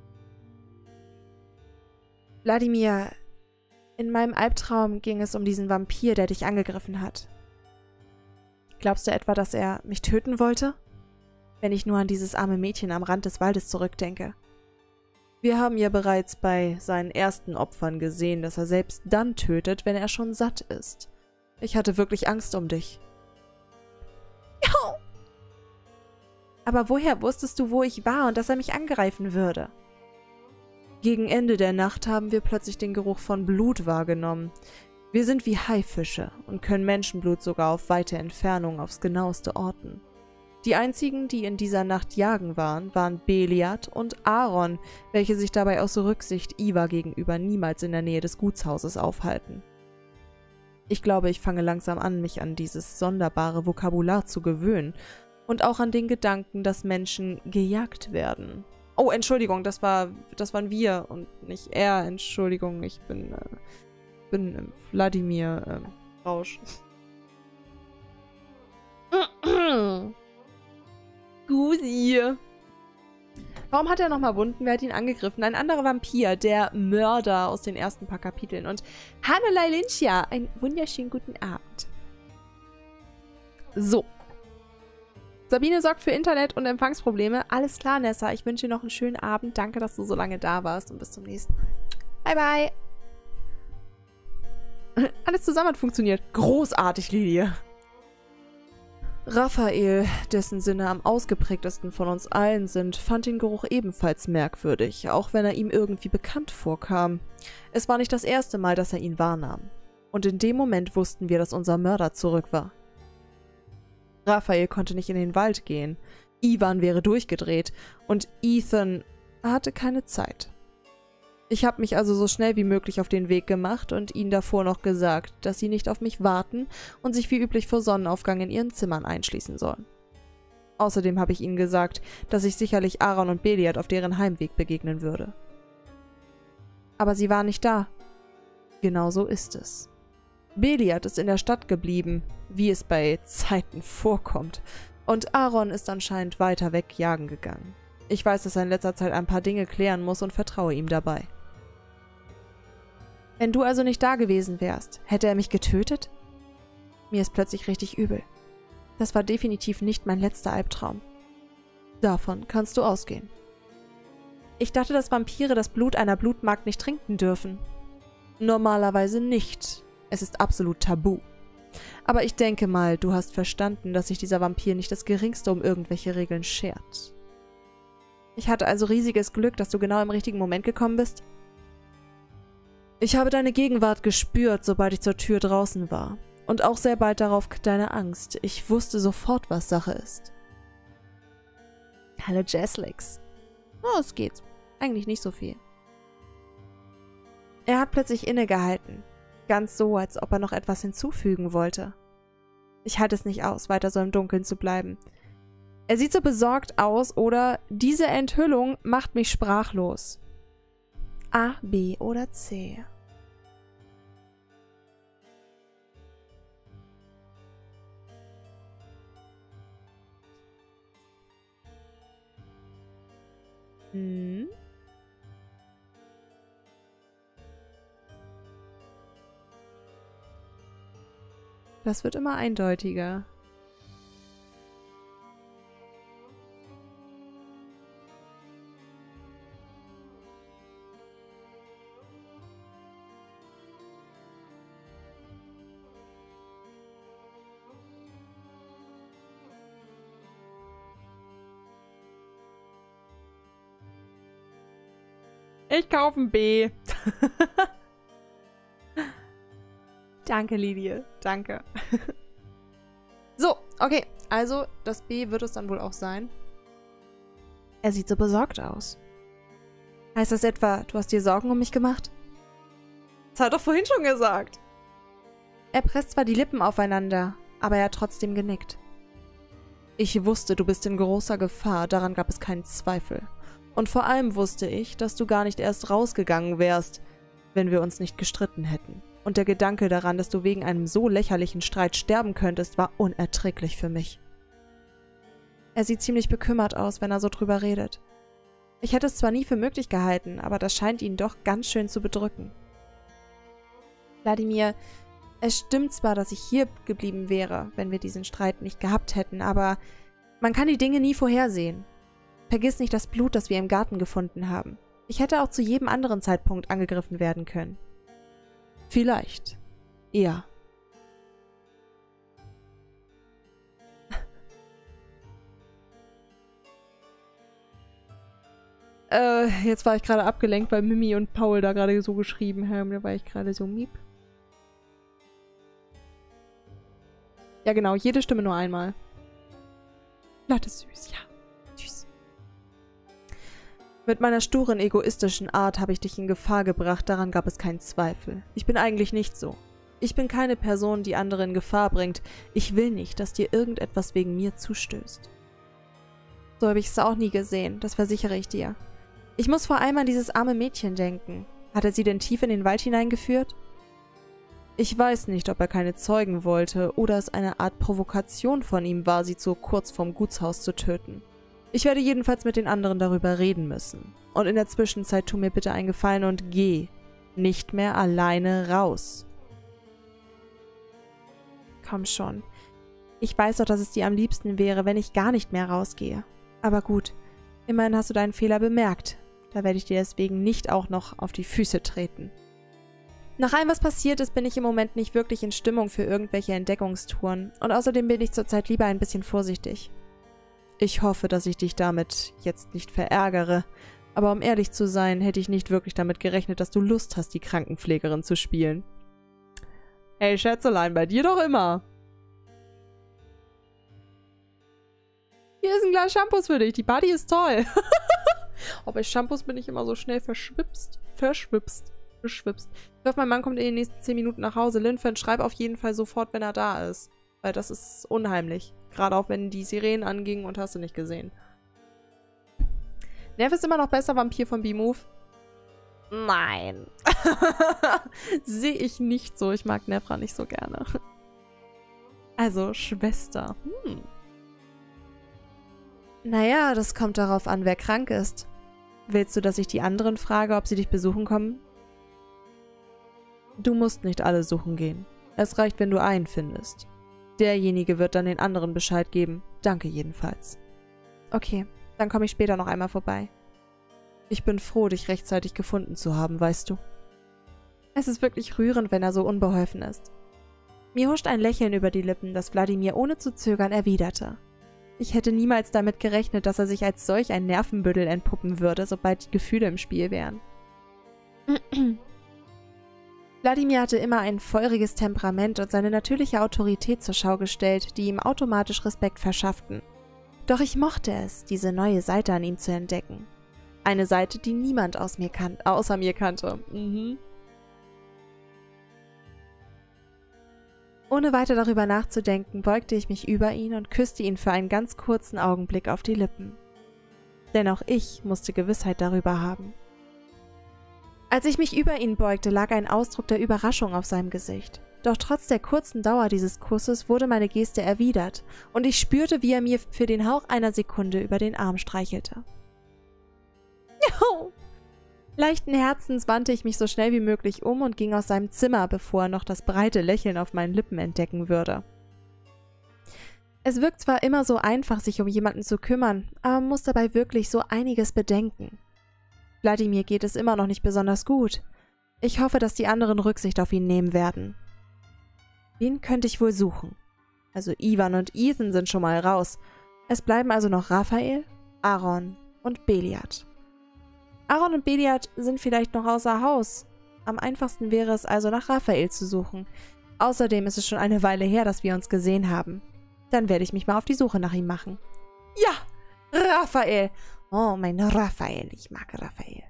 Wladimir, in meinem Albtraum ging es um diesen Vampir, der dich angegriffen hat. Glaubst du etwa, dass er mich töten wollte? Wenn ich nur an dieses arme Mädchen am Rand des Waldes zurückdenke. Wir haben ja bereits bei seinen ersten Opfern gesehen, dass er selbst dann tötet, wenn er schon satt ist. Ich hatte wirklich Angst um dich. Aber woher wusstest du, wo ich war und dass er mich angreifen würde? Gegen Ende der Nacht haben wir plötzlich den Geruch von Blut wahrgenommen. Wir sind wie Haifische und können Menschenblut sogar auf weite Entfernung aufs genaueste orten. Die einzigen, die in dieser Nacht jagen waren, waren Beliat und Aaron, welche sich dabei aus Rücksicht Iva gegenüber niemals in der Nähe des Gutshauses aufhalten. Ich glaube, ich fange langsam an, mich an dieses sonderbare Vokabular zu gewöhnen und auch an den Gedanken, dass Menschen gejagt werden. Oh, Entschuldigung, das war, das waren wir und nicht er. Entschuldigung, ich bin, äh, bin äh, Wladimir äh, Rausch. Gusi. Warum hat er nochmal Wunden? Wer hat ihn angegriffen? Ein anderer Vampir, der Mörder aus den ersten paar Kapiteln. Und hallo Lailintia, einen wunderschönen guten Abend. So. Sabine sorgt für Internet- und Empfangsprobleme. Alles klar, Nessa. Ich wünsche dir noch einen schönen Abend. Danke, dass du so lange da warst und bis zum nächsten Mal. Bye, bye. Alles zusammen hat funktioniert. Großartig, Lilie. Raphael, dessen Sinne am ausgeprägtesten von uns allen sind, fand den Geruch ebenfalls merkwürdig, auch wenn er ihm irgendwie bekannt vorkam. Es war nicht das erste Mal, dass er ihn wahrnahm. Und in dem Moment wussten wir, dass unser Mörder zurück war. Raphael konnte nicht in den Wald gehen, Ivan wäre durchgedreht und Ethan hatte keine Zeit. Ich habe mich also so schnell wie möglich auf den Weg gemacht und ihnen davor noch gesagt, dass sie nicht auf mich warten und sich wie üblich vor Sonnenaufgang in ihren Zimmern einschließen sollen. Außerdem habe ich ihnen gesagt, dass ich sicherlich Aaron und Beliat auf deren Heimweg begegnen würde. Aber sie waren nicht da. Genau so ist es. Beliat ist in der Stadt geblieben, wie es bei Zeiten vorkommt, und Aaron ist anscheinend weiter weg jagen gegangen. Ich weiß, dass er in letzter Zeit ein paar Dinge klären muss und vertraue ihm dabei. Wenn du also nicht da gewesen wärst, hätte er mich getötet? Mir ist plötzlich richtig übel. Das war definitiv nicht mein letzter Albtraum. Davon kannst du ausgehen. Ich dachte, dass Vampire das Blut einer Blutmagd nicht trinken dürfen. Normalerweise nicht. Es ist absolut tabu. Aber ich denke mal, du hast verstanden, dass sich dieser Vampir nicht das Geringste um irgendwelche Regeln schert. Ich hatte also riesiges Glück, dass du genau im richtigen Moment gekommen bist. Ich habe deine Gegenwart gespürt, sobald ich zur Tür draußen war. Und auch sehr bald darauf deine Angst. Ich wusste sofort, was Sache ist. Hallo Jesslix. Oh, es geht. Eigentlich nicht so viel. Er hat plötzlich innegehalten. Ganz so, als ob er noch etwas hinzufügen wollte. Ich halte es nicht aus, weiter so im Dunkeln zu bleiben. Er sieht so besorgt aus oder diese Enthüllung macht mich sprachlos. A, B oder C? Hm? Das wird immer eindeutiger. Ich kaufe ein B. Danke, Lilie. Danke. So, okay. Also, das B wird es dann wohl auch sein. Er sieht so besorgt aus. Heißt das etwa, du hast dir Sorgen um mich gemacht? Das hat er doch vorhin schon gesagt. Er presst zwar die Lippen aufeinander, aber er hat trotzdem genickt. Ich wusste, du bist in großer Gefahr, daran gab es keinen Zweifel. Und vor allem wusste ich, dass du gar nicht erst rausgegangen wärst, wenn wir uns nicht gestritten hätten. Und der Gedanke daran, dass du wegen einem so lächerlichen Streit sterben könntest, war unerträglich für mich. Er sieht ziemlich bekümmert aus, wenn er so drüber redet. Ich hätte es zwar nie für möglich gehalten, aber das scheint ihn doch ganz schön zu bedrücken. Wladimir, es stimmt zwar, dass ich hier geblieben wäre, wenn wir diesen Streit nicht gehabt hätten, aber man kann die Dinge nie vorhersehen. Vergiss nicht das Blut, das wir im Garten gefunden haben. Ich hätte auch zu jedem anderen Zeitpunkt angegriffen werden können. Vielleicht. Ja. Äh, jetzt war ich gerade abgelenkt, weil Mimi und Paul da gerade so geschrieben haben. Da war ich gerade so miep. Ja genau, jede Stimme nur einmal. Latte süß, ja. Süß. Mit meiner sturen, egoistischen Art habe ich dich in Gefahr gebracht, daran gab es keinen Zweifel. Ich bin eigentlich nicht so. Ich bin keine Person, die andere in Gefahr bringt. Ich will nicht, dass dir irgendetwas wegen mir zustößt. So habe ich es auch nie gesehen, das versichere ich dir. Ich muss vor allem an dieses arme Mädchen denken. Hat er sie denn tief in den Wald hineingeführt? Ich weiß nicht, ob er keine Zeugen wollte oder es eine Art Provokation von ihm war, sie so kurz vorm Gutshaus zu töten. Ich werde jedenfalls mit den anderen darüber reden müssen. Und in der Zwischenzeit tu mir bitte einen Gefallen und geh. Nicht mehr alleine raus. Komm schon. Ich weiß doch, dass es dir am liebsten wäre, wenn ich gar nicht mehr rausgehe. Aber gut, immerhin hast du deinen Fehler bemerkt. Da werde ich dir deswegen nicht auch noch auf die Füße treten. Nach allem, was passiert ist, bin ich im Moment nicht wirklich in Stimmung für irgendwelche Entdeckungstouren. Und außerdem bin ich zurzeit lieber ein bisschen vorsichtig. Ich hoffe, dass ich dich damit jetzt nicht verärgere. Aber um ehrlich zu sein, hätte ich nicht wirklich damit gerechnet, dass du Lust hast, die Krankenpflegerin zu spielen. Hey Schätzelein, bei dir doch immer. Hier ist ein Glas Shampoos für dich. Die Party ist toll. Oh, bei Shampoos bin ich immer so schnell verschwipst. Verschwipst. Verschwipst. Ich hoffe, mein Mann kommt in den nächsten zehn Minuten nach Hause. Linfen, schreib auf jeden Fall sofort, wenn er da ist. Weil das ist unheimlich. Gerade auch, wenn die Sirenen angingen und hast du nicht gesehen. Nerv ist immer noch besser, Vampir von B-Move. Nein. Sehe ich nicht so. Ich mag Nefra nicht so gerne. Also, Schwester. Hm. Naja, das kommt darauf an, wer krank ist. Willst du, dass ich die anderen frage, ob sie dich besuchen kommen? Du musst nicht alle suchen gehen. Es reicht, wenn du einen findest. Derjenige wird dann den anderen Bescheid geben. Danke jedenfalls. Okay, dann komme ich später noch einmal vorbei. Ich bin froh, dich rechtzeitig gefunden zu haben, weißt du. Es ist wirklich rührend, wenn er so unbeholfen ist. Mir huscht ein Lächeln über die Lippen, das Wladimir ohne zu zögern erwiderte. Ich hätte niemals damit gerechnet, dass er sich als solch ein Nervenbüttel entpuppen würde, sobald die Gefühle im Spiel wären. Wladimir hatte immer ein feuriges Temperament und seine natürliche Autorität zur Schau gestellt, die ihm automatisch Respekt verschafften. Doch ich mochte es, diese neue Seite an ihm zu entdecken. Eine Seite, die niemand aus mir kan- außer mir kannte. Mhm. Ohne weiter darüber nachzudenken, beugte ich mich über ihn und küsste ihn für einen ganz kurzen Augenblick auf die Lippen. Denn auch ich musste Gewissheit darüber haben. Als ich mich über ihn beugte, lag ein Ausdruck der Überraschung auf seinem Gesicht. Doch trotz der kurzen Dauer dieses Kusses wurde meine Geste erwidert und ich spürte, wie er mir für den Hauch einer Sekunde über den Arm streichelte. Leichten Herzens wandte ich mich so schnell wie möglich um und ging aus seinem Zimmer, bevor er noch das breite Lächeln auf meinen Lippen entdecken würde. Es wirkt zwar immer so einfach, sich um jemanden zu kümmern, aber man muss dabei wirklich so einiges bedenken. Wladimir geht es immer noch nicht besonders gut. Ich hoffe, dass die anderen Rücksicht auf ihn nehmen werden. Wen könnte ich wohl suchen? Also Ivan und Ethan sind schon mal raus. Es bleiben also noch Raphael, Aaron und Beliard. Aaron und Beliard sind vielleicht noch außer Haus. Am einfachsten wäre es also, nach Raphael zu suchen. Außerdem ist es schon eine Weile her, dass wir uns gesehen haben. Dann werde ich mich mal auf die Suche nach ihm machen. Ja, Raphael! Oh, mein Raphael. Ich mag Raphael.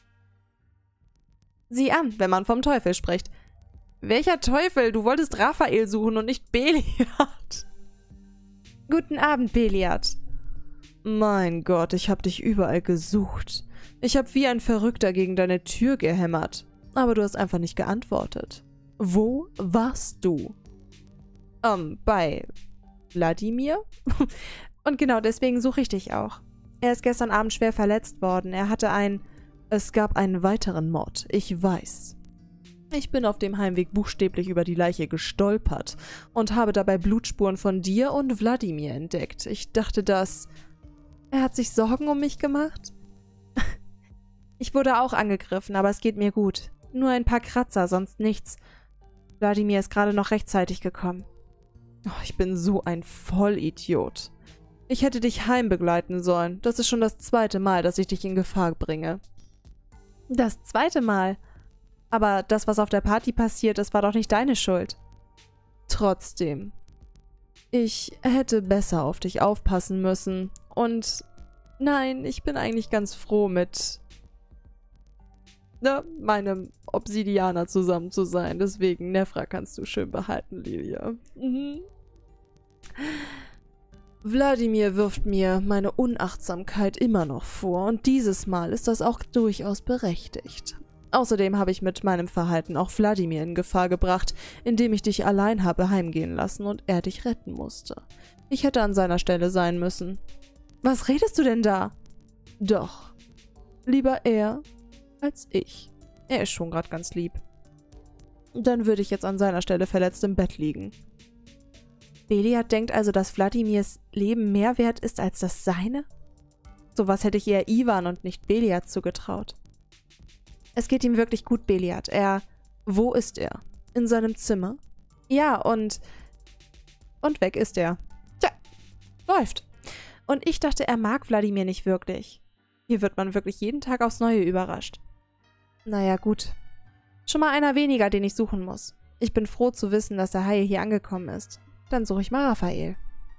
Sieh an, wenn man vom Teufel spricht. Welcher Teufel? Du wolltest Raphael suchen und nicht Beliard. Guten Abend, Beliard. Mein Gott, ich habe dich überall gesucht. Ich habe wie ein Verrückter gegen deine Tür gehämmert. Aber du hast einfach nicht geantwortet. Wo warst du? Ähm, bei Wladimir? Und genau deswegen suche ich dich auch. Er ist gestern Abend schwer verletzt worden. Er hatte ein... Es gab einen weiteren Mord. Ich weiß. Ich bin auf dem Heimweg buchstäblich über die Leiche gestolpert und habe dabei Blutspuren von dir und Wladimir entdeckt. Ich dachte, dass... Er hat sich Sorgen um mich gemacht? Ich wurde auch angegriffen, aber es geht mir gut. Nur ein paar Kratzer, sonst nichts. Wladimir ist gerade noch rechtzeitig gekommen. Oh, ich bin so ein Vollidiot. Ich hätte dich heimbegleiten sollen. Das ist schon das zweite Mal, dass ich dich in Gefahr bringe. Das zweite Mal? Aber das, was auf der Party passiert ist, war doch nicht deine Schuld. Trotzdem. Ich hätte besser auf dich aufpassen müssen. Und nein, ich bin eigentlich ganz froh mit ne, meinem Obsidianer zusammen zu sein. Deswegen, Nefra kannst du schön behalten, Lilia. Mhm. Wladimir wirft mir meine Unachtsamkeit immer noch vor und dieses Mal ist das auch durchaus berechtigt. Außerdem habe ich mit meinem Verhalten auch Wladimir in Gefahr gebracht, indem ich dich allein habe heimgehen lassen und er dich retten musste. Ich hätte an seiner Stelle sein müssen. Was redest du denn da? Doch. Lieber er als ich. Er ist schon gerade ganz lieb. Dann würde ich jetzt an seiner Stelle verletzt im Bett liegen. Beliard denkt also, dass Wladimirs Leben mehr wert ist als das seine? Sowas hätte ich eher Ivan und nicht Beliard zugetraut. Es geht ihm wirklich gut, Beliard. Er... Wo ist er? In seinem Zimmer? Ja, und... Und weg ist er. Tja, läuft. Und ich dachte, er mag Wladimir nicht wirklich. Hier wird man wirklich jeden Tag aufs Neue überrascht. Naja, gut. Schon mal einer weniger, den ich suchen muss. Ich bin froh zu wissen, dass der Hai hier angekommen ist. Dann suche ich mal Raphael.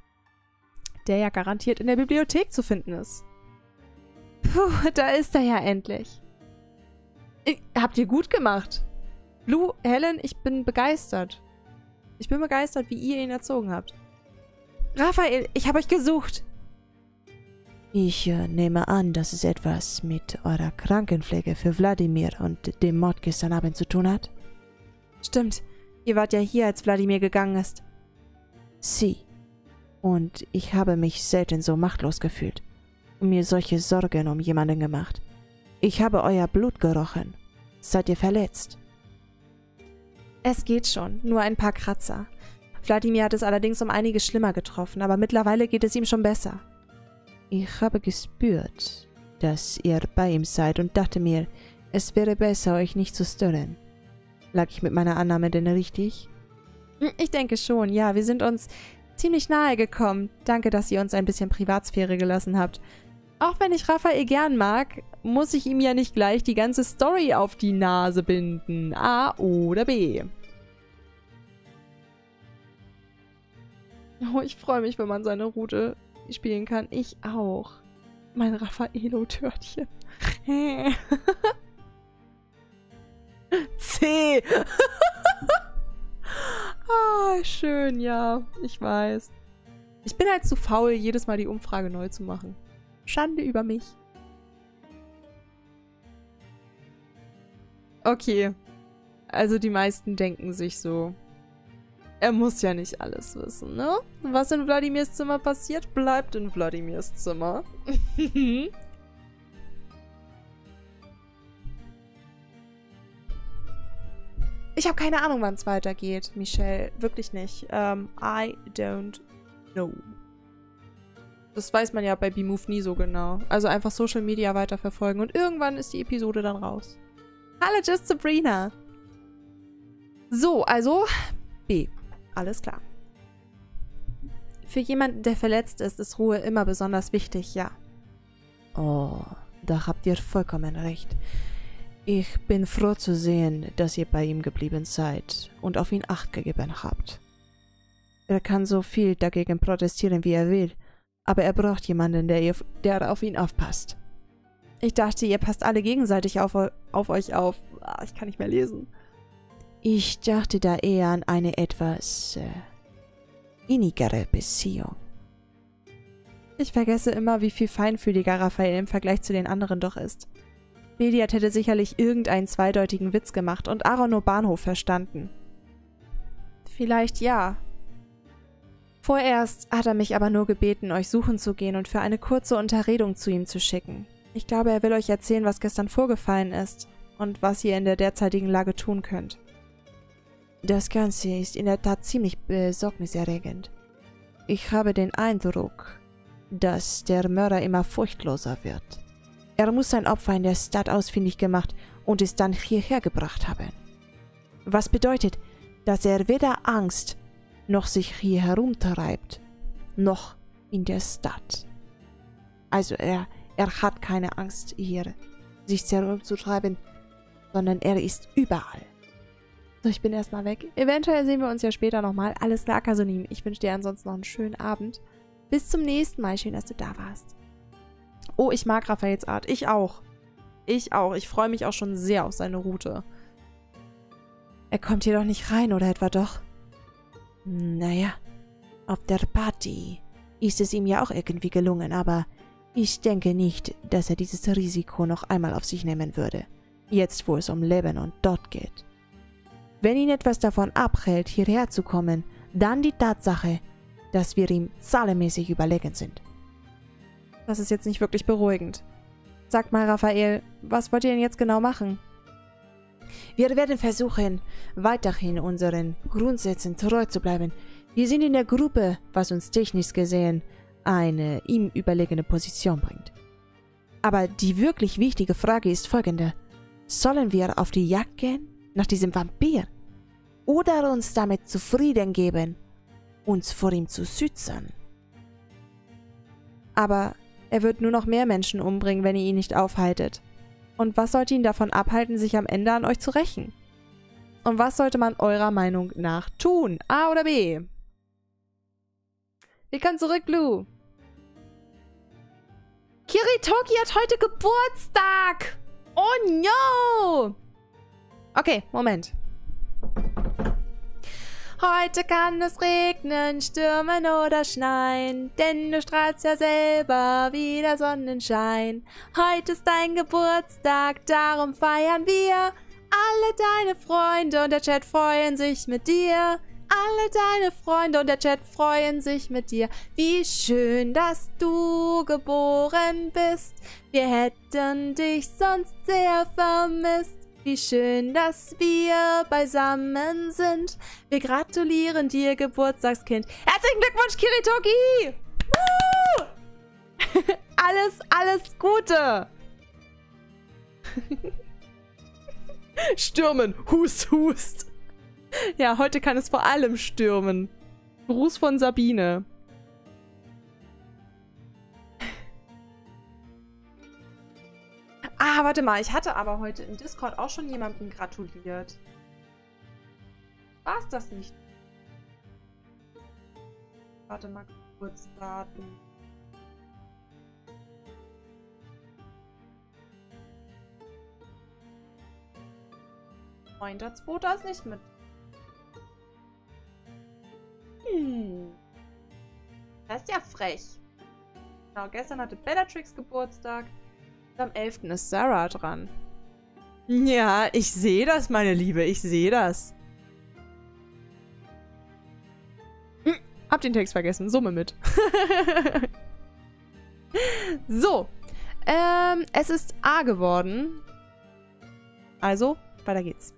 Der ja garantiert in der Bibliothek zu finden ist. Puh, da ist er ja endlich. Ich, habt ihr gut gemacht. Blue, Helen, ich bin begeistert. Ich bin begeistert, wie ihr ihn erzogen habt. Raphael, ich habe euch gesucht. Ich äh, nehme an, dass es etwas mit eurer Krankenpflege für Wladimir und dem Mord gestern Abend zu tun hat. Stimmt, ihr wart ja hier, als Wladimir gegangen ist. Sie. Und ich habe mich selten so machtlos gefühlt und mir solche Sorgen um jemanden gemacht. Ich habe euer Blut gerochen. Seid ihr verletzt? Es geht schon, nur ein paar Kratzer. Wladimir hat es allerdings um einiges schlimmer getroffen, aber mittlerweile geht es ihm schon besser. Ich habe gespürt, dass ihr bei ihm seid und dachte mir, es wäre besser, euch nicht zu stören. Lag ich mit meiner Annahme denn richtig? Ich denke schon, ja. Wir sind uns ziemlich nahe gekommen. Danke, dass ihr uns ein bisschen Privatsphäre gelassen habt. Auch wenn ich Raphael gern mag, muss ich ihm ja nicht gleich die ganze Story auf die Nase binden. A oder B. Oh, ich freue mich, wenn man seine Route spielen kann. Ich auch. Mein Raffaello-Törtchen. C. Ah, schön, ja. Ich weiß. Ich bin halt zu faul, jedes Mal die Umfrage neu zu machen. Schande über mich. Okay. Also die meisten denken sich so, er muss ja nicht alles wissen, ne? Was in Wladimirs Zimmer passiert, bleibt in Wladimirs Zimmer. Ich habe keine Ahnung, wann es weitergeht, Michelle. Wirklich nicht. Um, I don't know. Das weiß man ja bei B-Move nie so genau. Also einfach Social Media weiterverfolgen und irgendwann ist die Episode dann raus. Hallo, Just Sabrina. So, also B. Alles klar. Für jemanden, der verletzt ist, ist Ruhe immer besonders wichtig, ja. Oh, da habt ihr vollkommen recht. Ich bin froh zu sehen, dass ihr bei ihm geblieben seid und auf ihn Acht gegeben habt. Er kann so viel dagegen protestieren, wie er will, aber er braucht jemanden, der, ihr, der auf ihn aufpasst. Ich dachte, ihr passt alle gegenseitig auf, auf euch auf. Ah, ich kann nicht mehr lesen. Ich dachte da eher an eine etwas äh, innigere Beziehung. Ich vergesse immer, wie viel feinfühliger Raphael im Vergleich zu den anderen doch ist. Beliard hätte sicherlich irgendeinen zweideutigen Witz gemacht und Aaron nur Bahnhof verstanden. Vielleicht ja. Vorerst hat er mich aber nur gebeten, euch suchen zu gehen und für eine kurze Unterredung zu ihm zu schicken. Ich glaube, er will euch erzählen, was gestern vorgefallen ist und was ihr in der derzeitigen Lage tun könnt. Das Ganze ist in der Tat ziemlich besorgniserregend. Ich habe den Eindruck, dass der Mörder immer furchtloser wird. Er muss sein Opfer in der Stadt ausfindig gemacht und es dann hierher gebracht haben. Was bedeutet, dass er weder Angst noch sich hier herumtreibt, noch in der Stadt. Also er, er hat keine Angst, hier sich zurückzutreiben, sondern er ist überall. So, ich bin erstmal weg. Eventuell sehen wir uns ja später nochmal. Alles klar, Kasonim. Ich wünsche dir ansonsten noch einen schönen Abend. Bis zum nächsten Mal. Schön, dass du da warst. Oh, ich mag Raphaels Art. Ich auch. Ich auch. Ich freue mich auch schon sehr auf seine Route. Er kommt hier doch nicht rein, oder etwa doch? Naja, auf der Party ist es ihm ja auch irgendwie gelungen, aber ich denke nicht, dass er dieses Risiko noch einmal auf sich nehmen würde. Jetzt, wo es um Leben und Tod geht. Wenn ihn etwas davon abhält, hierher zu kommen, dann die Tatsache, dass wir ihm zahlenmäßig überlegen sind. Das ist jetzt nicht wirklich beruhigend. Sag mal, Raphael, was wollt ihr denn jetzt genau machen? Wir werden versuchen, weiterhin unseren Grundsätzen treu zu bleiben. Wir sind in der Gruppe, was uns technisch gesehen eine ihm überlegene Position bringt. Aber die wirklich wichtige Frage ist folgende. Sollen wir auf die Jagd gehen nach diesem Vampir? Oder uns damit zufrieden geben, uns vor ihm zu schützen? Aber er wird nur noch mehr Menschen umbringen, wenn ihr ihn nicht aufhaltet. Und was sollte ihn davon abhalten, sich am Ende an euch zu rächen? Und was sollte man eurer Meinung nach tun? A oder B? Willkommen zurück, Blue. Kiritoki hat heute Geburtstag! Oh no! Okay, Moment. Heute kann es regnen, stürmen oder schneien, denn du strahlst ja selber wie der Sonnenschein. Heute ist dein Geburtstag, darum feiern wir. Alle deine Freunde und der Chat freuen sich mit dir. Alle deine Freunde und der Chat freuen sich mit dir. Wie schön, dass du geboren bist. Wir hätten dich sonst sehr vermisst. Wie schön, dass wir beisammen sind. Wir gratulieren dir, Geburtstagskind. Herzlichen Glückwunsch, Kiritoki! Woo! alles, alles Gute! Stürmen. Hust, hust. Ja, heute kann es vor allem stürmen. Gruß von Sabine. Ah, warte mal. Ich hatte aber heute im Discord auch schon jemandem gratuliert. War es das nicht? Warte mal, Geburtsdaten. neunter zweiter ist nicht mit. Hm. Das ist ja frech. Genau, gestern hatte Bellatrix Geburtstag. Und am elften ist Sarah dran. Ja, ich sehe das, meine Liebe. Ich sehe das. Hm, hab den Text vergessen. Summe mit. So. Ähm, es ist A geworden. Also, weiter geht's.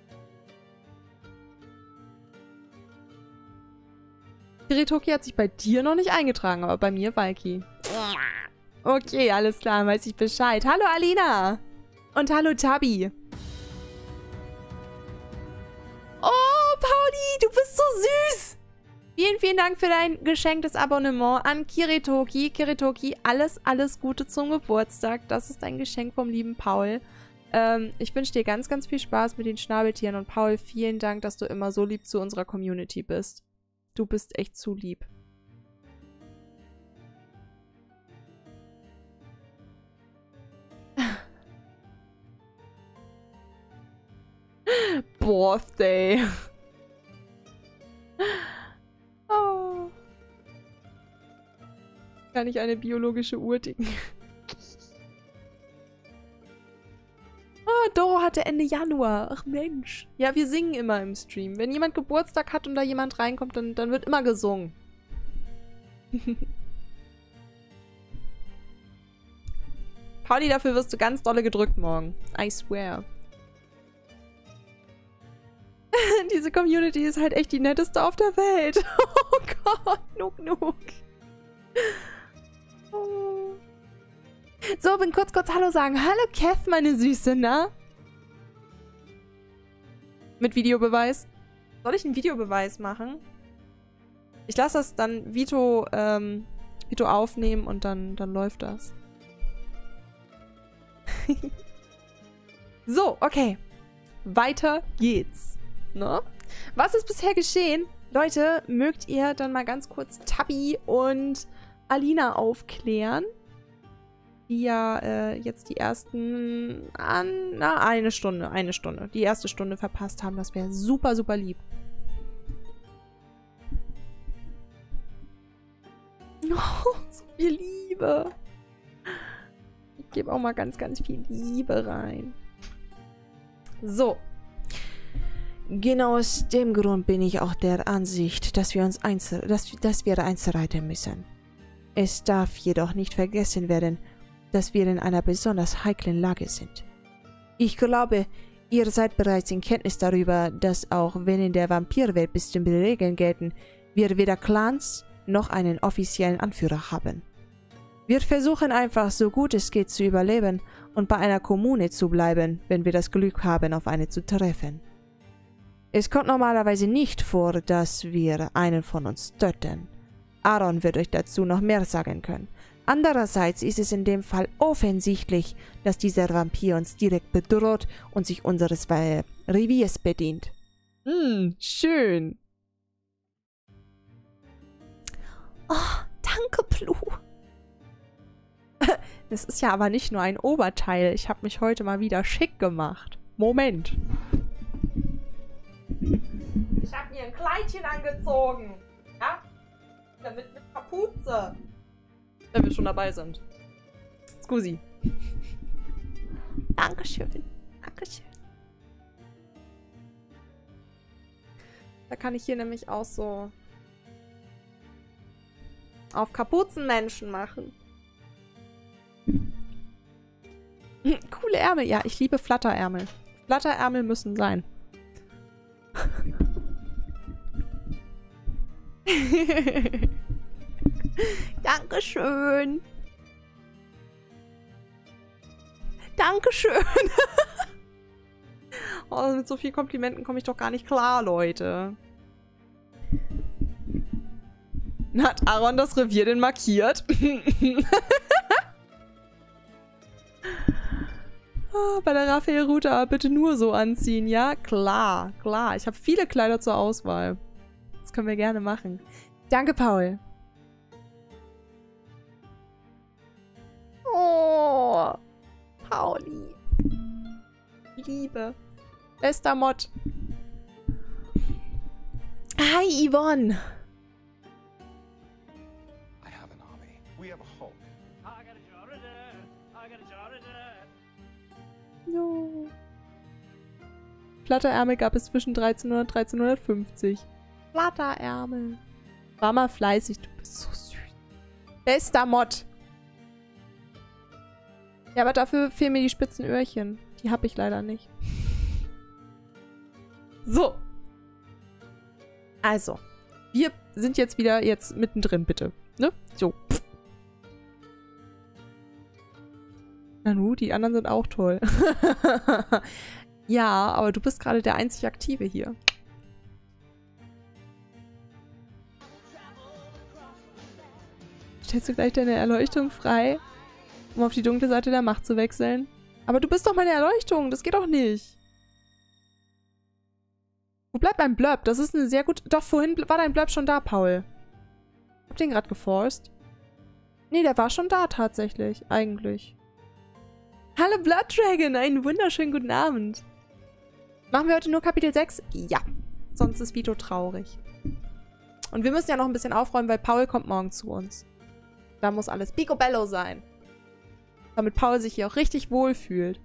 Kiritoki hat sich bei dir noch nicht eingetragen, aber bei mir Valky. Okay, alles klar, weiß ich Bescheid. Hallo Alina! Und hallo Tabi! Oh, Pauli, du bist so süß! Vielen, vielen Dank für dein geschenktes Abonnement an Kiritoki. Kiritoki, alles, alles Gute zum Geburtstag. Das ist ein Geschenk vom lieben Paul. Ähm, ich wünsche dir ganz, ganz viel Spaß mit den Schnabeltieren. Und Paul, vielen Dank, dass du immer so lieb zu unserer Community bist. Du bist echt zu lieb. Birthday. Oh. Kann ich eine biologische Uhr ticken? Oh, Doro hatte Ende Januar. Ach Mensch. Ja, wir singen immer im Stream. Wenn jemand Geburtstag hat und da jemand reinkommt, dann, dann wird immer gesungen. Pauli, dafür wirst du ganz dolle gedrückt morgen. I swear. Diese Community ist halt echt die netteste auf der Welt. Oh Gott, Nuk Nuk. Oh. So, bin kurz, kurz Hallo sagen. Hallo Kev, meine Süße, na? Mit Videobeweis. Soll ich einen Videobeweis machen? Ich lasse das dann Vito ähm, Vito aufnehmen und dann, dann läuft das. So, okay. Weiter geht's. Ne? Was ist bisher geschehen? Leute, mögt ihr dann mal ganz kurz Tabby und Alina aufklären? Die ja äh, jetzt die ersten, an, na, eine Stunde, eine Stunde, die erste Stunde verpasst haben. Das wäre super, super lieb. Oh, so viel Liebe. Ich gebe auch mal ganz, ganz viel Liebe rein. So. Genau aus dem Grund bin ich auch der Ansicht, dass wir uns einzel dass, dass wir einzelreiten müssen. Es darf jedoch nicht vergessen werden, dass wir in einer besonders heiklen Lage sind. Ich glaube, ihr seid bereits in Kenntnis darüber, dass auch wenn in der Vampirwelt bestimmte Regeln gelten, wir weder Clans noch einen offiziellen Anführer haben. Wir versuchen einfach, so gut es geht, zu überleben und bei einer Kommune zu bleiben, wenn wir das Glück haben, auf eine zu treffen. Es kommt normalerweise nicht vor, dass wir einen von uns töten. Aaron wird euch dazu noch mehr sagen können. Andererseits ist es in dem Fall offensichtlich, dass dieser Vampir uns direkt bedroht und sich unseres äh, Reviers bedient. Hm, schön. Oh, danke, Plu. Das ist ja aber nicht nur ein Oberteil. Ich habe mich heute mal wieder schick gemacht. Moment. Ich habe mir ein Kleidchen angezogen. Ja? Damit mit Kapuze. Wenn wir schon dabei sind. Scusi. Dankeschön. Dankeschön. Da kann ich hier nämlich auch so auf Kapuzenmenschen machen. Coole Ärmel. Ja, ich liebe Flatterärmel. Flatterärmel müssen sein. Dankeschön. Dankeschön. Oh, mit so vielen Komplimenten komme ich doch gar nicht klar, Leute. Hat Aaron das Revier denn markiert? Oh, bei der Raphael-Ruta bitte nur so anziehen. Ja, klar, klar. Ich habe viele Kleider zur Auswahl. Das können wir gerne machen. Danke, Paul. Oh, Pauli. Liebe. Bester Mod. Hi, Yvonne. No. Flatterärmel gab es zwischen dreizehnhundert und dreizehnhundertfünfzig. Flatterärmel. War mal fleißig. Du bist so süß. Bester Mod. Ja, aber dafür fehlen mir die spitzen Öhrchen. Die habe ich leider nicht. So. Also. Wir sind jetzt wieder jetzt mittendrin, bitte. Ne? So. Nanu, die anderen sind auch toll. Ja, aber du bist gerade der einzig Aktive hier. Stellst du gleich deine Erleuchtung frei, um auf die dunkle Seite der Macht zu wechseln? Aber du bist doch meine Erleuchtung, das geht doch nicht. Wo bleibt mein Blurb? Das ist eine sehr gute... Doch, vorhin war dein Blurb schon da, Paul. Ich hab den gerade geforst. Nee, der war schon da tatsächlich, eigentlich. Hallo Blood Dragon, einen wunderschönen guten Abend. Machen wir heute nur Kapitel sechs? Ja. Sonst ist Vito traurig. Und wir müssen ja noch ein bisschen aufräumen, weil Paul kommt morgen zu uns. Da muss alles picobello sein. Damit Paul sich hier auch richtig wohl fühlt.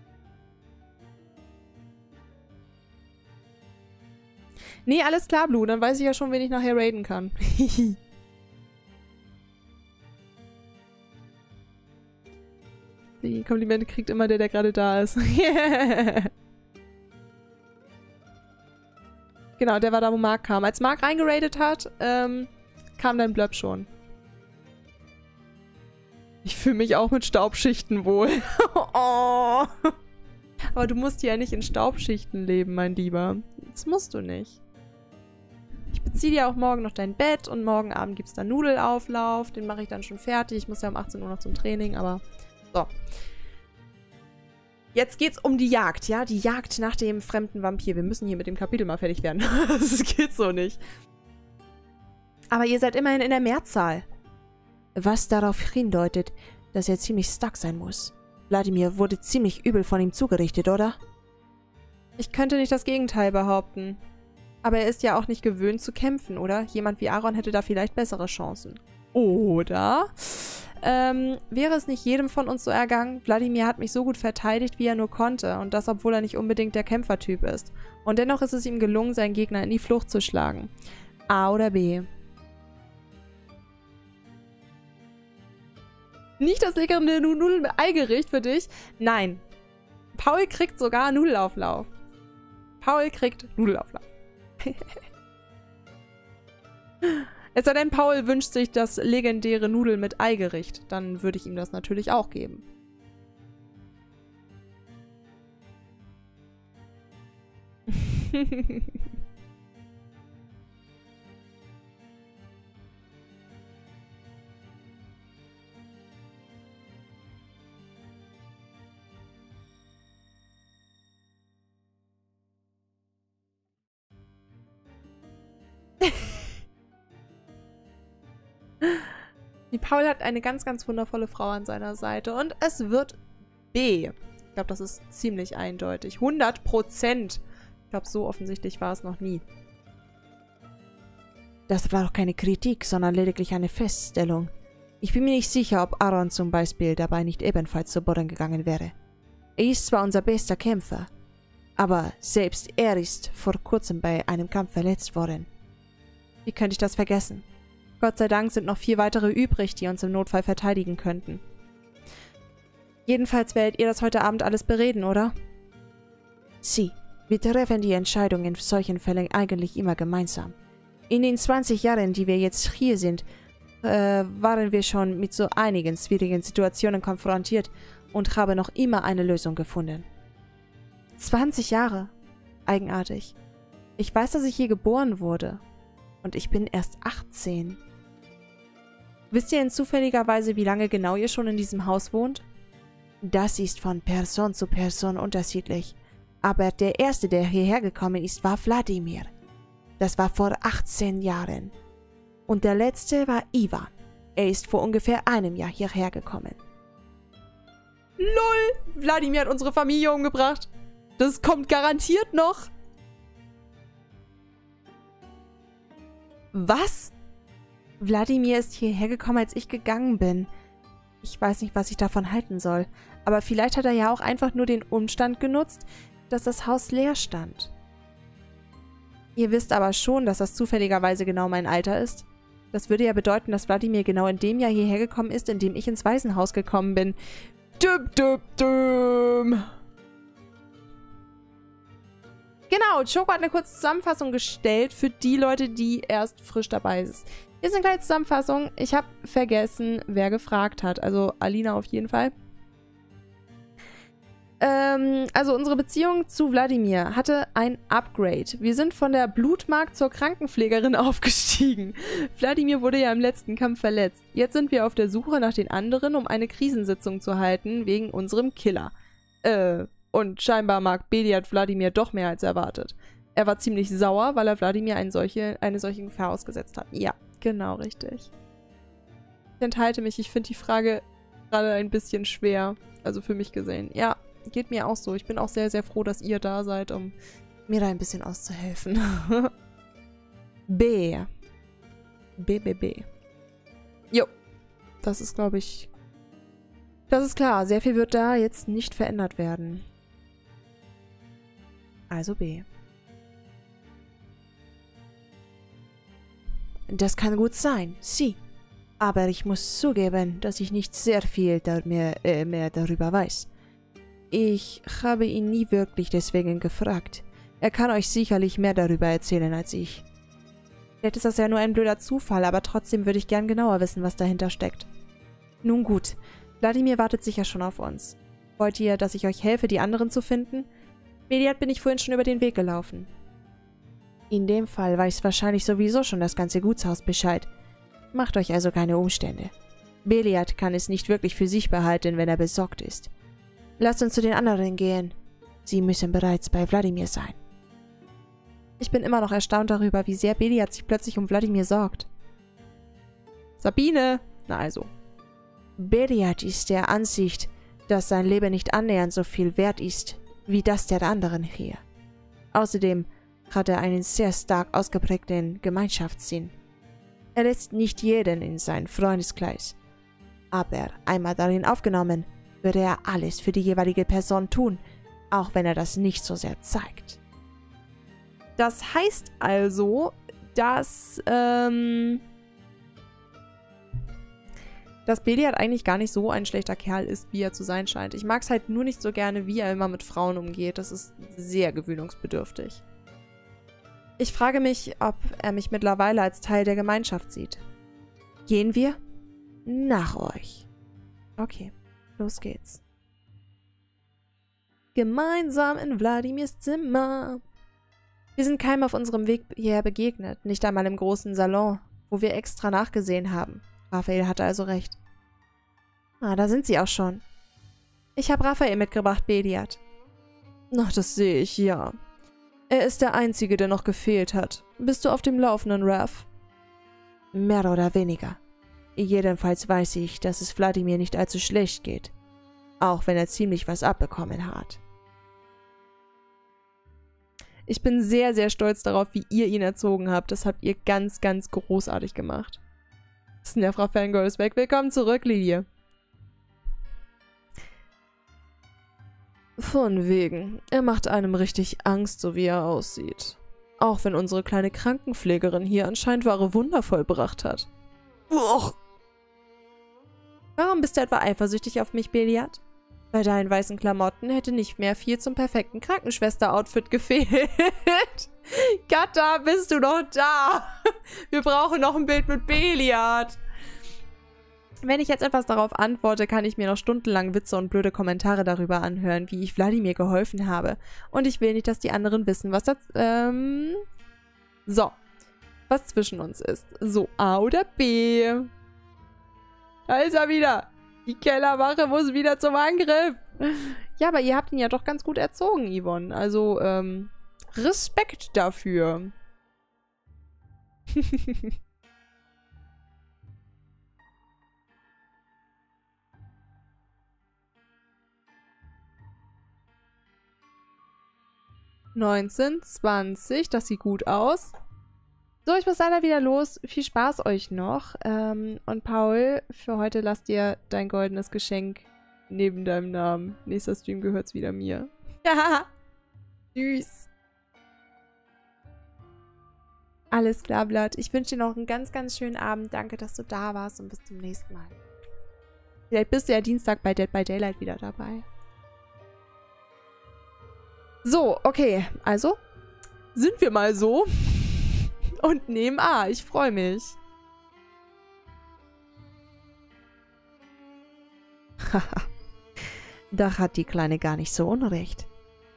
Nee, alles klar, Blue. Dann weiß ich ja schon, wen ich nachher raiden kann. Die Komplimente kriegt immer der, der gerade da ist. Genau, der war da, wo Mark kam. Als Mark reingeradet hat, ähm, kam dein Blurb schon. Ich fühle mich auch mit Staubschichten wohl. Oh. Aber du musst hier ja nicht in Staubschichten leben, mein Lieber. Das musst du nicht. Ich zieh dir auch morgen noch dein Bett und morgen Abend gibt es dann Nudelauflauf. Den mache ich dann schon fertig. Ich muss ja um achtzehn Uhr noch zum Training, aber so. Jetzt geht's um die Jagd, ja? Die Jagd nach dem fremden Vampir. Wir müssen hier mit dem Kapitel mal fertig werden. Das geht so nicht. Aber ihr seid immerhin in der Mehrzahl. Was darauf hindeutet, dass er ziemlich stark sein muss. Wladimir wurde ziemlich übel von ihm zugerichtet, oder? Ich könnte nicht das Gegenteil behaupten. Aber er ist ja auch nicht gewöhnt zu kämpfen, oder? Jemand wie Aaron hätte da vielleicht bessere Chancen. Oder? Ähm, wäre es nicht jedem von uns so ergangen? Wladimir hat mich so gut verteidigt, wie er nur konnte. Und das, obwohl er nicht unbedingt der Kämpfertyp ist. Und dennoch ist es ihm gelungen, seinen Gegner in die Flucht zu schlagen. A oder B? Nicht das leckere Nudeln mit Eigericht für dich? Nein. Paul kriegt sogar Nudelauflauf. Paul kriegt Nudelauflauf. Es sei denn, Paul wünscht sich das legendäre Nudel mit Eigericht. Dann würde ich ihm das natürlich auch geben. Die Paul hat eine ganz, ganz wundervolle Frau an seiner Seite. Und es wird B. Ich glaube, das ist ziemlich eindeutig. hundert Prozent. Ich glaube, so offensichtlich war es noch nie. Das war doch keine Kritik, sondern lediglich eine Feststellung. Ich bin mir nicht sicher, ob Aaron zum Beispiel dabei nicht ebenfalls zu Boden gegangen wäre. Er ist zwar unser bester Kämpfer, aber selbst er ist vor kurzem bei einem Kampf verletzt worden. Wie könnte ich das vergessen? Gott sei Dank sind noch vier weitere übrig, die uns im Notfall verteidigen könnten. Jedenfalls werdet ihr das heute Abend alles bereden, oder? Sie, wir treffen die Entscheidung in solchen Fällen eigentlich immer gemeinsam. In den zwanzig Jahren, die wir jetzt hier sind, äh, waren wir schon mit so einigen schwierigen Situationen konfrontiert und haben noch immer eine Lösung gefunden. zwanzig Jahre? Eigenartig. Ich weiß, dass ich hier geboren wurde. Und ich bin erst achtzehn. Wisst ihr denn zufälligerweise, wie lange genau ihr schon in diesem Haus wohnt? Das ist von Person zu Person unterschiedlich. Aber der Erste, der hierher gekommen ist, war Wladimir. Das war vor achtzehn Jahren. Und der Letzte war Ivan. Er ist vor ungefähr einem Jahr hierher gekommen. LOL! Wladimir hat unsere Familie umgebracht. Das kommt garantiert noch. Was? Wladimir ist hierher gekommen, als ich gegangen bin. Ich weiß nicht, was ich davon halten soll. Aber vielleicht hat er ja auch einfach nur den Umstand genutzt, dass das Haus leer stand. Ihr wisst aber schon, dass das zufälligerweise genau mein Alter ist. Das würde ja bedeuten, dass Wladimir genau in dem Jahr hierher gekommen ist, in dem ich ins Waisenhaus gekommen bin. Düm, düm, düm. Genau, Choco hat eine kurze Zusammenfassung gestellt für die Leute, die erst frisch dabei sind. Hier ist eine kleine Zusammenfassung. Ich habe vergessen, wer gefragt hat. Also Alina auf jeden Fall. Ähm, also unsere Beziehung zu Wladimir hatte ein Upgrade. Wir sind von der Blutmark zur Krankenpflegerin aufgestiegen. Wladimir wurde ja im letzten Kampf verletzt. Jetzt sind wir auf der Suche nach den anderen, um eine Krisensitzung zu halten, wegen unserem Killer. Äh... Und scheinbar mag Beliard Wladimir doch mehr als erwartet. Er war ziemlich sauer, weil er Wladimir eine solche, eine solche Gefahr ausgesetzt hat. Ja, genau, richtig. Ich enthalte mich. Ich finde die Frage gerade ein bisschen schwer. Also für mich gesehen. Ja, geht mir auch so. Ich bin auch sehr, sehr froh, dass ihr da seid, um mir da ein bisschen auszuhelfen. B. B, B, B. Jo. Das ist, glaube ich... Das ist klar. Sehr viel wird da jetzt nicht verändert werden. Also B. Das kann gut sein, sie. Aber ich muss zugeben, dass ich nicht sehr viel da mehr, äh, mehr darüber weiß. Ich habe ihn nie wirklich deswegen gefragt. Er kann euch sicherlich mehr darüber erzählen als ich. Vielleicht ist das ja nur ein blöder Zufall, aber trotzdem würde ich gern genauer wissen, was dahinter steckt. Nun gut, Wladimir wartet sicher schon auf uns. Wollt ihr, dass ich euch helfe, die anderen zu finden? Beliard bin ich vorhin schon über den Weg gelaufen. In dem Fall weiß wahrscheinlich sowieso schon das ganze Gutshaus Bescheid. Macht euch also keine Umstände. Beliard kann es nicht wirklich für sich behalten, wenn er besorgt ist. Lasst uns zu den anderen gehen. Sie müssen bereits bei Wladimir sein. Ich bin immer noch erstaunt darüber, wie sehr Beliard sich plötzlich um Wladimir sorgt. Sabine! Na also. Beliard ist der Ansicht, dass sein Leben nicht annähernd so viel wert ist, wie das der anderen hier. Außerdem hat er einen sehr stark ausgeprägten Gemeinschaftssinn. Er lässt nicht jeden in seinen Freundeskreis. Aber einmal darin aufgenommen, würde er alles für die jeweilige Person tun, auch wenn er das nicht so sehr zeigt. Das heißt also, dass, ähm, dass Beliard eigentlich gar nicht so ein schlechter Kerl ist, wie er zu sein scheint. Ich mag es halt nur nicht so gerne, wie er immer mit Frauen umgeht. Das ist sehr gewöhnungsbedürftig. Ich frage mich, ob er mich mittlerweile als Teil der Gemeinschaft sieht. Gehen wir? Nach euch. Okay, los geht's. Gemeinsam in Wladimirs Zimmer. Wir sind keinem auf unserem Weg hierher begegnet, nicht einmal im großen Salon, wo wir extra nachgesehen haben. Raphael hatte also recht. Ah, da sind sie auch schon. Ich habe Raphael mitgebracht, Beliard. Ach, das sehe ich, ja. Er ist der Einzige, der noch gefehlt hat. Bist du auf dem Laufenden, Raph? Mehr oder weniger. Jedenfalls weiß ich, dass es Wladimir nicht allzu schlecht geht. Auch wenn er ziemlich was abbekommen hat. Ich bin sehr, sehr stolz darauf, wie ihr ihn erzogen habt. Das habt ihr ganz, ganz großartig gemacht. Snefra Fangirl ist weg. Willkommen zurück, Lilie. Von wegen. Er macht einem richtig Angst, so wie er aussieht. Auch wenn unsere kleine Krankenpflegerin hier anscheinend wahre Wunder vollbracht hat. Uch. Warum bist du etwa eifersüchtig auf mich, Beliard? Bei deinen weißen Klamotten hätte nicht mehr viel zum perfekten Krankenschwester-Outfit gefehlt. Katha, bist du noch da? Wir brauchen noch ein Bild mit Beliard. Wenn ich jetzt etwas darauf antworte, kann ich mir noch stundenlang Witze und blöde Kommentare darüber anhören, wie ich Wladimir geholfen habe. Und ich will nicht, dass die anderen wissen, was das, ähm... So. Was zwischen uns ist. So, A oder B? Da ist er wieder. Die Kellerwache muss wieder zum Angriff. Ja, aber ihr habt ihn ja doch ganz gut erzogen, Yvonne. Also, ähm, Respekt dafür. neunzehn, zwanzig, das sieht gut aus. So, ich muss leider wieder los. Viel Spaß euch noch. Ähm, und Paul, für heute lass dir dein goldenes Geschenk neben deinem Namen. Nächster Stream gehört's wieder mir. Haha. Süß. Alles klar, Blatt. Ich wünsche dir noch einen ganz, ganz schönen Abend. Danke, dass du da warst und bis zum nächsten Mal. Vielleicht bist du ja Dienstag bei Dead by Daylight wieder dabei. So, okay. Also, sind wir mal so. Und nehmen A. Ich freue mich. Haha. Da hat die Kleine gar nicht so unrecht.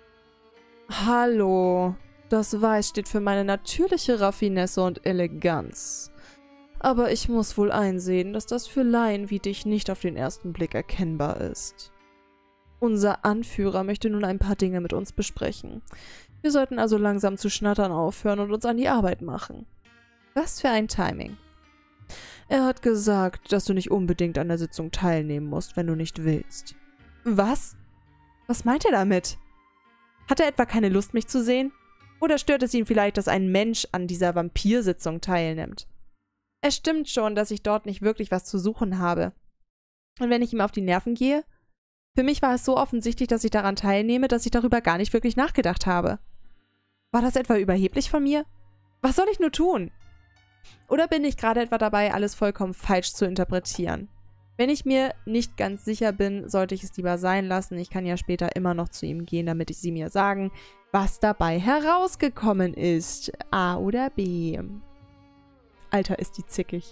Hallo. Das Weiß steht für meine natürliche Raffinesse und Eleganz. Aber ich muss wohl einsehen, dass das für Laien wie dich nicht auf den ersten Blick erkennbar ist. Unser Anführer möchte nun ein paar Dinge mit uns besprechen. Wir sollten also langsam zu schnattern aufhören und uns an die Arbeit machen. Was für ein Timing. Er hat gesagt, dass du nicht unbedingt an der Sitzung teilnehmen musst, wenn du nicht willst. Was? Was meint er damit? Hat er etwa keine Lust, mich zu sehen? Oder stört es ihn vielleicht, dass ein Mensch an dieser Vampirsitzung teilnimmt? Es stimmt schon, dass ich dort nicht wirklich was zu suchen habe. Und wenn ich ihm auf die Nerven gehe? Für mich war es so offensichtlich, dass ich daran teilnehme, dass ich darüber gar nicht wirklich nachgedacht habe. War das etwa überheblich von mir? Was soll ich nur tun? Oder bin ich gerade etwa dabei, alles vollkommen falsch zu interpretieren? Wenn ich mir nicht ganz sicher bin, sollte ich es lieber sein lassen. Ich kann ja später immer noch zu ihm gehen, damit ich sie mir sagen, was dabei herausgekommen ist. A oder B? Alter, ist die zickig.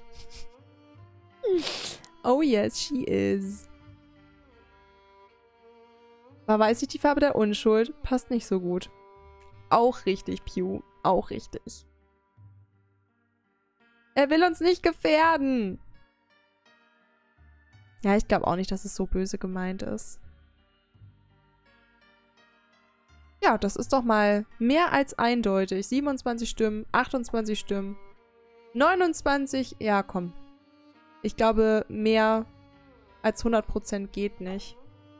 Oh yes, she is. War weiß ich die Farbe der Unschuld? Passt nicht so gut. Auch richtig, Pew. auch richtig. Er will uns nicht gefährden. Ja, ich glaube auch nicht, dass es so böse gemeint ist. Ja, das ist doch mal mehr als eindeutig. siebenundzwanzig Stimmen, achtundzwanzig Stimmen, neunundzwanzig. Ja, komm. Ich glaube, mehr als hundert Prozent geht nicht.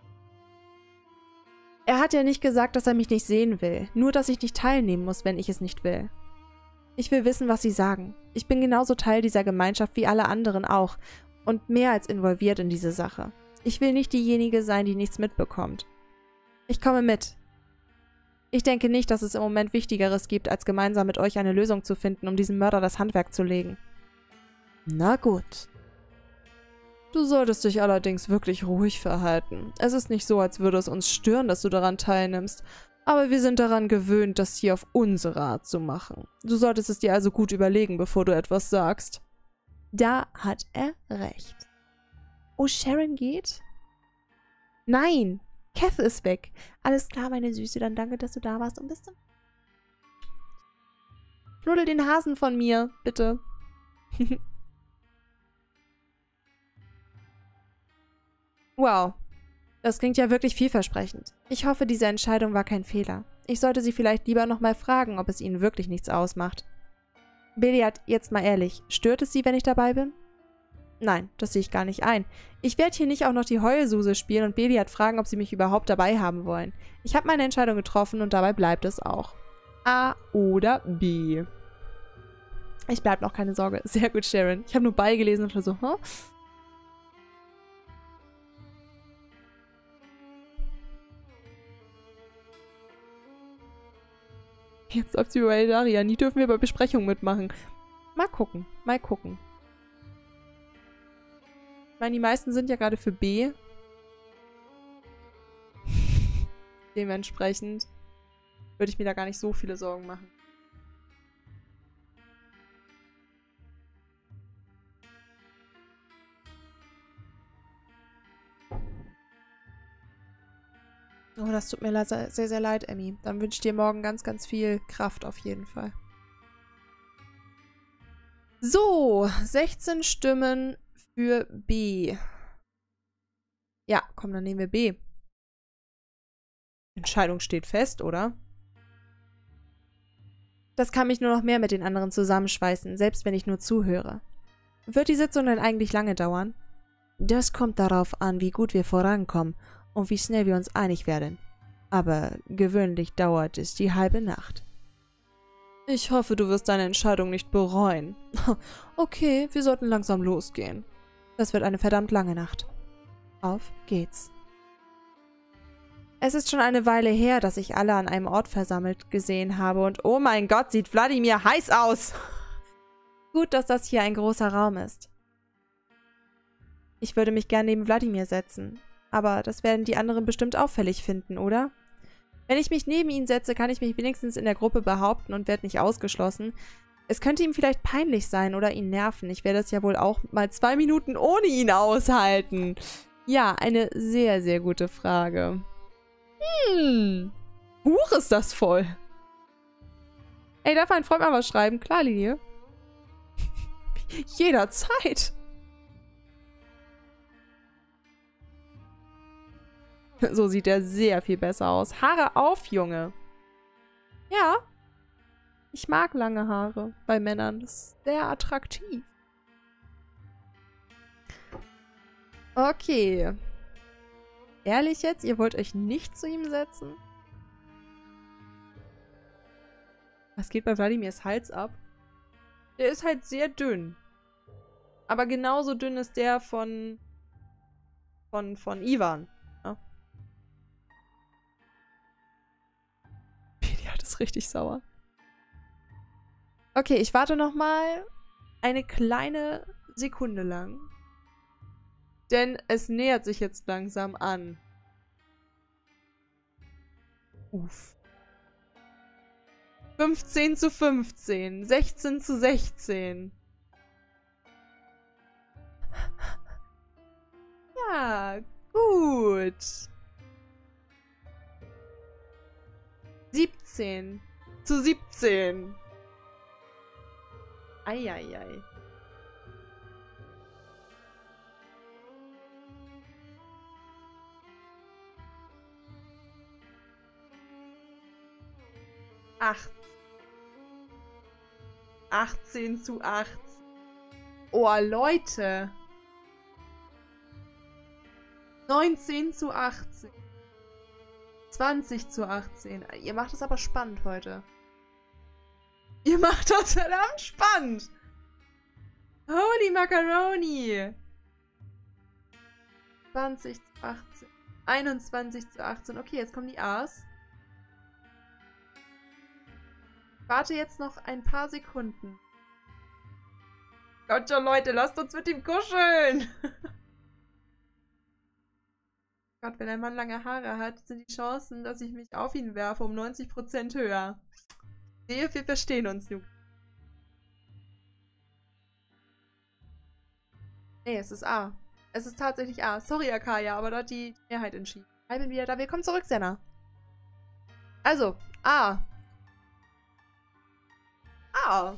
Er hat ja nicht gesagt, dass er mich nicht sehen will. Nur, dass ich nicht teilnehmen muss, wenn ich es nicht will. Ich will wissen, was sie sagen. Ich bin genauso Teil dieser Gemeinschaft wie alle anderen auch. Und mehr als involviert in diese Sache. Ich will nicht diejenige sein, die nichts mitbekommt. Ich komme mit. Ich denke nicht, dass es im Moment Wichtigeres gibt, als gemeinsam mit euch eine Lösung zu finden, um diesem Mörder das Handwerk zu legen. Na gut. Du solltest dich allerdings wirklich ruhig verhalten. Es ist nicht so, als würde es uns stören, dass du daran teilnimmst. Aber wir sind daran gewöhnt, das hier auf unsere Art zu machen. Du solltest es dir also gut überlegen, bevor du etwas sagst. Da hat er recht. Oh, Sharon geht? Nein! Kath ist weg. Alles klar, meine Süße. Dann danke, dass du da warst und bis zum... Knuddel den Hasen von mir, bitte. Wow. Das klingt ja wirklich vielversprechend. Ich hoffe, diese Entscheidung war kein Fehler. Ich sollte sie vielleicht lieber nochmal fragen, ob es ihnen wirklich nichts ausmacht. Beliat, jetzt mal ehrlich, stört es Sie, wenn ich dabei bin? Nein, das sehe ich gar nicht ein. Ich werde hier nicht auch noch die Heulsuse spielen und Beliat fragen, ob sie mich überhaupt dabei haben wollen. Ich habe meine Entscheidung getroffen und dabei bleibt es auch. A oder B. Ich bleib noch, keine Sorge. Sehr gut, Sharon. Ich habe nur beigelesen und war so, huh? Jetzt läuft sie über Eldaria. Nie dürfen wir bei Besprechungen mitmachen. Mal gucken. Mal gucken. Ich meine, die meisten sind ja gerade für B. Dementsprechend würde ich mir da gar nicht so viele Sorgen machen. Oh, das tut mir sehr, sehr, sehr leid, Emmy. Dann wünsche ich dir morgen ganz, ganz viel Kraft auf jeden Fall. So, sechzehn Stimmen für B. Ja, komm, dann nehmen wir B. Entscheidung steht fest, oder? Das kann mich nur noch mehr mit den anderen zusammenschweißen, selbst wenn ich nur zuhöre. Wird die Sitzung denn eigentlich lange dauern? Das kommt darauf an, wie gut wir vorankommen und wie schnell wir uns einig werden. Aber gewöhnlich dauert es die halbe Nacht. Ich hoffe, du wirst deine Entscheidung nicht bereuen. Okay, wir sollten langsam losgehen. Das wird eine verdammt lange Nacht. Auf geht's. Es ist schon eine Weile her, dass ich alle an einem Ort versammelt gesehen habe und oh mein Gott, sieht Wladimir heiß aus! Gut, dass das hier ein großer Raum ist. Ich würde mich gern neben Wladimir setzen. Aber das werden die anderen bestimmt auffällig finden, oder? Wenn ich mich neben ihn setze, kann ich mich wenigstens in der Gruppe behaupten und werde nicht ausgeschlossen. Es könnte ihm vielleicht peinlich sein oder ihn nerven. Ich werde es ja wohl auch mal zwei Minuten ohne ihn aushalten. Ja, eine sehr, sehr gute Frage. Hm. Huch, ist das voll. Ey, darf ein Freund mal was schreiben? Klar, Linie. Jederzeit. So sieht er sehr viel besser aus. Haare auf, Junge. Ja. Ich mag lange Haare bei Männern. Das ist sehr attraktiv. Okay. Ehrlich jetzt? Ihr wollt euch nicht zu ihm setzen? Was geht bei Wladimirs Hals ab? Der ist halt sehr dünn. Aber genauso dünn ist der von... von, von Ivan. Ja. Beliat ist richtig sauer. Okay, ich warte noch mal eine kleine Sekunde lang. Denn es nähert sich jetzt langsam an. Uff. fünfzehn zu fünfzehn. sechzehn zu sechzehn. Ja, gut. siebzehn zu siebzehn. Eieiei. Acht. achtzehn zu achtzehn. Oh, Leute. neunzehn zu achtzehn. zwanzig zu achtzehn. Ihr macht es aber spannend heute. Ihr macht das verdammt spannend. Holy Macaroni. zwanzig zu achtzehn. einundzwanzig zu achtzehn. Okay, jetzt kommen die A's. Ich warte jetzt noch ein paar Sekunden. Gott schon, Leute, lasst uns mit ihm kuscheln. Gott, wenn ein Mann lange Haare hat, sind die Chancen, dass ich mich auf ihn werfe, um neunzig Prozent höher. Ich sehe, wir verstehen uns nun. Nee, es ist A. Es ist tatsächlich A. Sorry, Akaya, aber da hat die Mehrheit entschieden. Ich bin wieder da. Willkommen zurück, Senna. Also, A. A.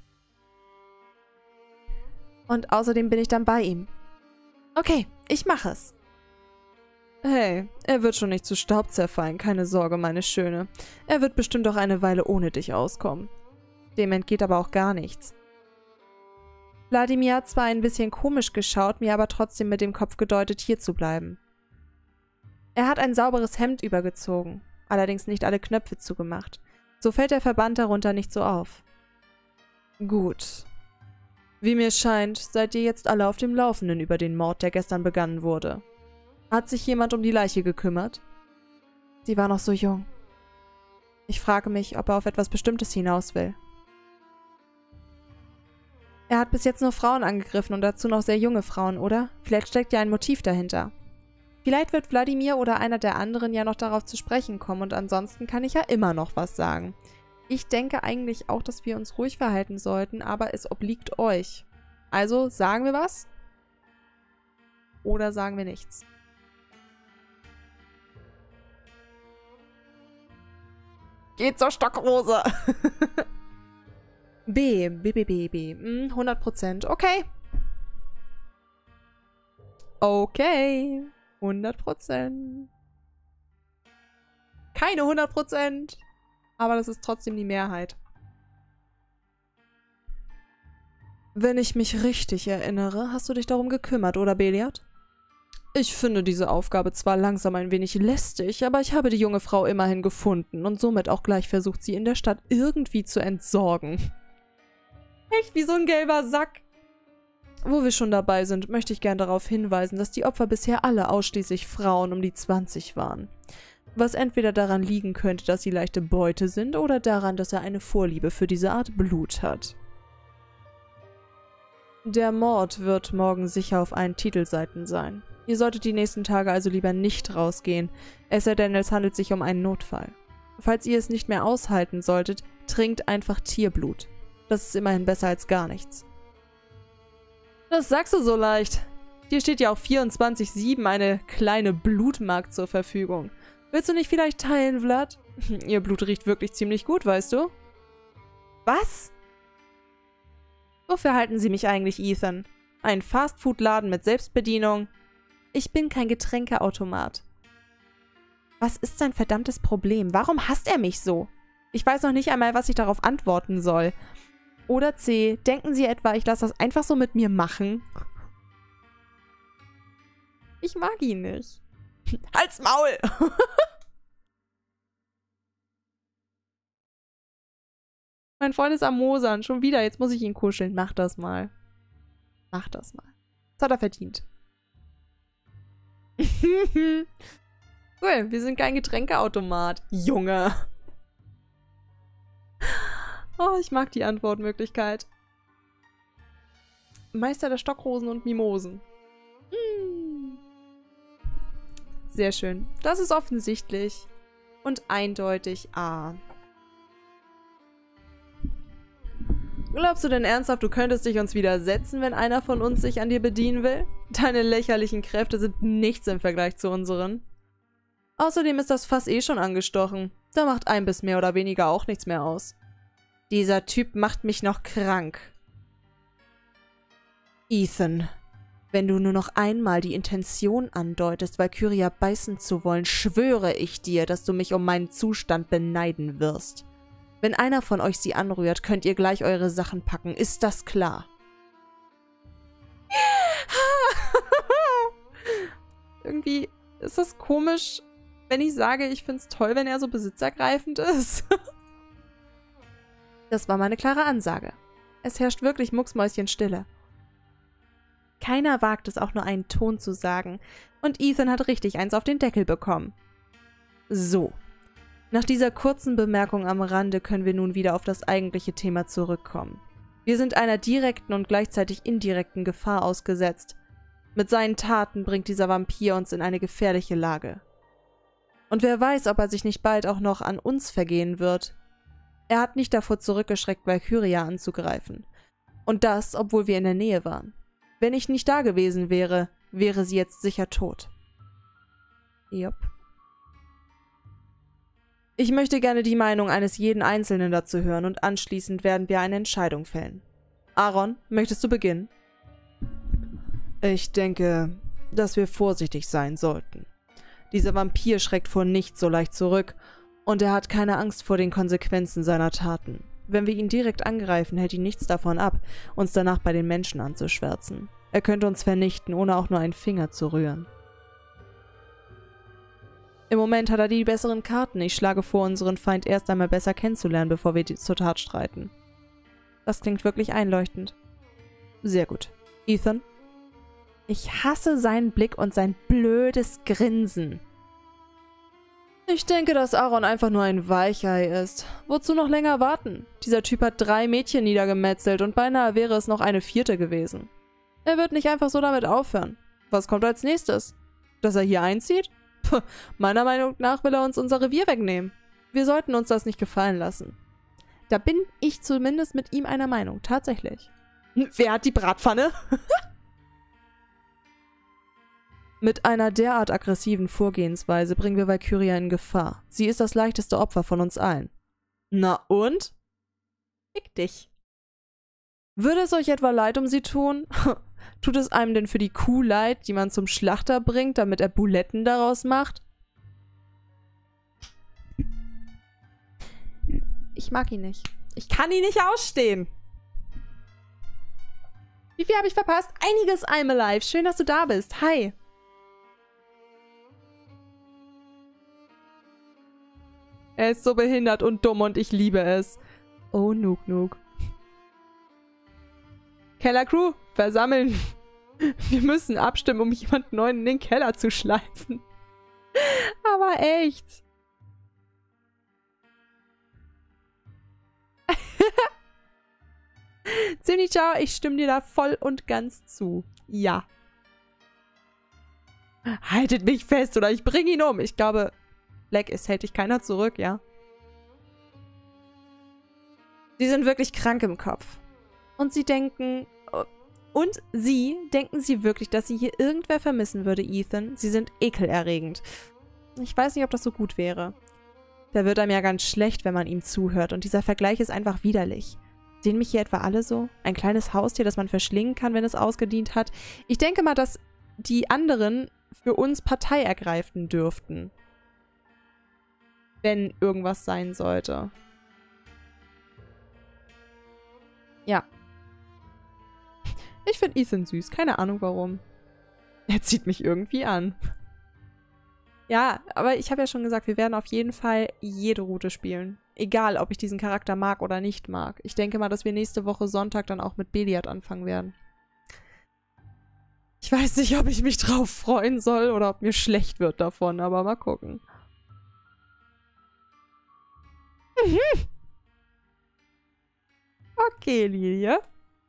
Und außerdem bin ich dann bei ihm. Okay, ich mache es. Hey, er wird schon nicht zu Staub zerfallen, keine Sorge, meine Schöne. Er wird bestimmt auch eine Weile ohne dich auskommen. Dem entgeht aber auch gar nichts. Wladimir hat zwar ein bisschen komisch geschaut, mir aber trotzdem mit dem Kopf gedeutet, hier zu bleiben. Er hat ein sauberes Hemd übergezogen, allerdings nicht alle Knöpfe zugemacht. So fällt der Verband darunter nicht so auf. Gut. Wie mir scheint, seid ihr jetzt alle auf dem Laufenden über den Mord, der gestern begangen wurde. Hat sich jemand um die Leiche gekümmert? Sie war noch so jung. Ich frage mich, ob er auf etwas Bestimmtes hinaus will. Er hat bis jetzt nur Frauen angegriffen und dazu noch sehr junge Frauen, oder? Vielleicht steckt ja ein Motiv dahinter. Vielleicht wird Wladimir oder einer der anderen ja noch darauf zu sprechen kommen und ansonsten kann ich ja immer noch was sagen. Ich denke eigentlich auch, dass wir uns ruhig verhalten sollten, aber es obliegt euch. Also, sagen wir was? Oder sagen wir nichts? Geht zur Stockrose! B, B, B, B, B. Hm, hundert Prozent. Okay. Okay. hundert Prozent. Keine hundert Prozent. Aber das ist trotzdem die Mehrheit. Wenn ich mich richtig erinnere, hast du dich darum gekümmert, oder Beliard? Ich finde diese Aufgabe zwar langsam ein wenig lästig, aber ich habe die junge Frau immerhin gefunden und somit auch gleich versucht, sie in der Stadt irgendwie zu entsorgen. Echt wie so ein gelber Sack. Wo wir schon dabei sind, möchte ich gern darauf hinweisen, dass die Opfer bisher alle ausschließlich Frauen um die zwanzig waren. Was entweder daran liegen könnte, dass sie leichte Beute sind, oder daran, dass er eine Vorliebe für diese Art Blut hat. Der Mord wird morgen sicher auf allen Titelseiten sein. Ihr solltet die nächsten Tage also lieber nicht rausgehen, es sei denn, es handelt sich um einen Notfall. Falls ihr es nicht mehr aushalten solltet, trinkt einfach Tierblut. Das ist immerhin besser als gar nichts. Das sagst du so leicht. Hier steht ja auch vierundzwanzig sieben eine kleine Blutmark zur Verfügung. Willst du nicht vielleicht teilen, Vlad? Ihr Blut riecht wirklich ziemlich gut, weißt du? Was? Wofür halten Sie mich eigentlich, Ethan? Ein Fastfood-Laden mit Selbstbedienung? Ich bin kein Getränkeautomat. Was ist sein verdammtes Problem? Warum hasst er mich so? Ich weiß noch nicht einmal, was ich darauf antworten soll. Oder C, denken Sie etwa, ich lasse das einfach so mit mir machen? Ich mag ihn nicht. Halt's Maul! Mein Freund ist am Mosern. Schon wieder. Jetzt muss ich ihn kuscheln. Mach das mal. Mach das mal. Das hat er verdient. Cool. Wir sind kein Getränkeautomat. Junge. Oh, ich mag die Antwortmöglichkeit. Meister der Stockrosen und Mimosen. Hm. Sehr schön. Das ist offensichtlich. Und eindeutig A. Glaubst du denn ernsthaft, du könntest dich uns widersetzen, wenn einer von uns sich an dir bedienen will? Deine lächerlichen Kräfte sind nichts im Vergleich zu unseren. Außerdem ist das Fass eh schon angestochen. Da macht ein Biss mehr oder weniger auch nichts mehr aus. Dieser Typ macht mich noch krank. Ethan, wenn du nur noch einmal die Intention andeutest, Valkyria beißen zu wollen, schwöre ich dir, dass du mich um meinen Zustand beneiden wirst. Wenn einer von euch sie anrührt, könnt ihr gleich eure Sachen packen. Ist das klar? Irgendwie ist das komisch, wenn ich sage, ich finde es toll, wenn er so besitzergreifend ist. Das war meine klare Ansage. Es herrscht wirklich Mucksmäuschenstille. Keiner wagt es auch nur einen Ton zu sagen, und Ethan hat richtig eins auf den Deckel bekommen. So. Nach dieser kurzen Bemerkung am Rande können wir nun wieder auf das eigentliche Thema zurückkommen. Wir sind einer direkten und gleichzeitig indirekten Gefahr ausgesetzt. Mit seinen Taten bringt dieser Vampir uns in eine gefährliche Lage. Und wer weiß, ob er sich nicht bald auch noch an uns vergehen wird. Er hat nicht davor zurückgeschreckt, Valkyria anzugreifen. Und das, obwohl wir in der Nähe waren. Wenn ich nicht da gewesen wäre, wäre sie jetzt sicher tot. Jupp. Ich möchte gerne die Meinung eines jeden Einzelnen dazu hören und anschließend werden wir eine Entscheidung fällen. Aaron, möchtest du beginnen? Ich denke, dass wir vorsichtig sein sollten. Dieser Vampir schreckt vor nichts so leicht zurück und er hat keine Angst vor den Konsequenzen seiner Taten. Wenn wir ihn direkt angreifen, hält ihn nichts davon ab, uns danach bei den Menschen anzuschwärzen. Er könnte uns vernichten, ohne auch nur einen Finger zu rühren. Im Moment hat er die besseren Karten. Ich schlage vor, unseren Feind erst einmal besser kennenzulernen, bevor wir zur Tat streiten. Das klingt wirklich einleuchtend. Sehr gut. Ethan? Ich hasse seinen Blick und sein blödes Grinsen. Ich denke, dass Aaron einfach nur ein Weichei ist. Wozu noch länger warten? Dieser Typ hat drei Mädchen niedergemetzelt und beinahe wäre es noch eine vierte gewesen. Er wird nicht einfach so damit aufhören. Was kommt als nächstes? Dass er hier einzieht? Puh, meiner Meinung nach will er uns unser Revier wegnehmen. Wir sollten uns das nicht gefallen lassen. Da bin ich zumindest mit ihm einer Meinung, tatsächlich. Wer hat die Bratpfanne? Mit einer derart aggressiven Vorgehensweise bringen wir Valkyria in Gefahr. Sie ist das leichteste Opfer von uns allen. Na und? Fick dich. Würde es euch etwa leid um sie tun? Tut es einem denn für die Kuh leid, die man zum Schlachter bringt, damit er Buletten daraus macht? Ich mag ihn nicht. Ich kann ihn nicht ausstehen. Wie viel habe ich verpasst? Einiges, I'm alive. Schön, dass du da bist. Hi. Er ist so behindert und dumm und ich liebe es. Oh, Nuk Nuk. Kellercrew, versammeln. Wir müssen abstimmen, um jemanden neuen in den Keller zu schleifen. Aber echt. Zini, ciao, ich stimme dir da voll und ganz zu. Ja. Haltet mich fest oder ich bringe ihn um. Ich glaube, Black ist, hält dich keiner zurück, ja? Sie sind wirklich krank im Kopf. Und sie denken... Und sie, denken sie wirklich, dass sie hier irgendwer vermissen würde, Ethan? Sie sind ekelerregend. Ich weiß nicht, ob das so gut wäre. Da wird einem ja ganz schlecht, wenn man ihm zuhört. Und dieser Vergleich ist einfach widerlich. Sehen mich hier etwa alle so? Ein kleines Haustier, das man verschlingen kann, wenn es ausgedient hat? Ich denke mal, dass die anderen für uns Partei ergreifen dürften. Wenn irgendwas sein sollte. Ja. Ich finde Ethan süß. Keine Ahnung warum. Er zieht mich irgendwie an. Ja, aber ich habe ja schon gesagt, wir werden auf jeden Fall jede Route spielen. Egal, ob ich diesen Charakter mag oder nicht mag. Ich denke mal, dass wir nächste Woche Sonntag dann auch mit Beliard anfangen werden. Ich weiß nicht, ob ich mich drauf freuen soll oder ob mir schlecht wird davon, aber mal gucken. Mhm. Okay, Lilie.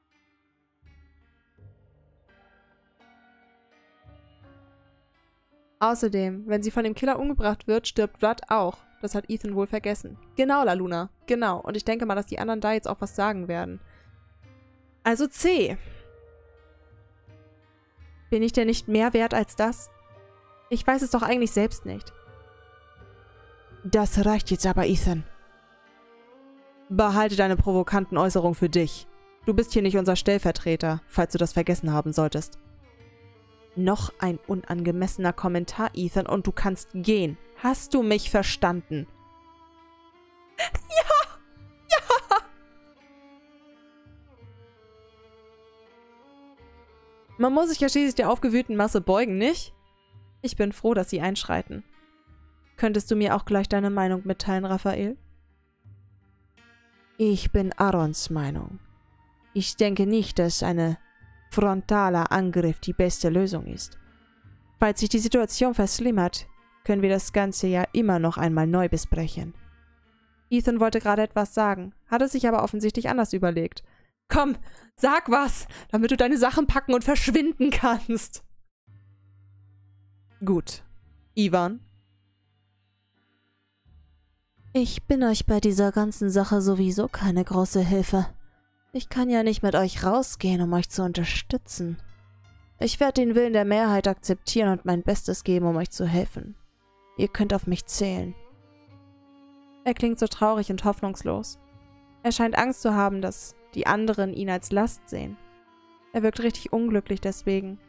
Außerdem, wenn sie von dem Killer umgebracht wird, stirbt Vlad auch. Das hat Ethan wohl vergessen. Genau, La Luna. Genau. Und ich denke mal, dass die anderen da jetzt auch was sagen werden. Also C. Bin ich denn nicht mehr wert als das? Ich weiß es doch eigentlich selbst nicht. Das reicht jetzt aber, Ethan. Behalte deine provokanten Äußerungen für dich. Du bist hier nicht unser Stellvertreter, falls du das vergessen haben solltest. Noch ein unangemessener Kommentar, Ethan, und du kannst gehen. Hast du mich verstanden? Ja! Ja! Man muss sich ja schließlich der aufgewühlten Masse beugen, nicht? Ich bin froh, dass sie einschreiten. Könntest du mir auch gleich deine Meinung mitteilen, Raphael? Ich bin Aarons Meinung. Ich denke nicht, dass ein frontaler Angriff die beste Lösung ist. Falls sich die Situation verschlimmert, können wir das Ganze ja immer noch einmal neu besprechen. Ethan wollte gerade etwas sagen, hatte sich aber offensichtlich anders überlegt. Komm, sag was, damit du deine Sachen packen und verschwinden kannst. Gut. Ivan? Ich bin euch bei dieser ganzen Sache sowieso keine große Hilfe. Ich kann ja nicht mit euch rausgehen, um euch zu unterstützen. Ich werde den Willen der Mehrheit akzeptieren und mein Bestes geben, um euch zu helfen. Ihr könnt auf mich zählen. Er klingt so traurig und hoffnungslos. Er scheint Angst zu haben, dass die anderen ihn als Last sehen. Er wirkt richtig unglücklich deswegen.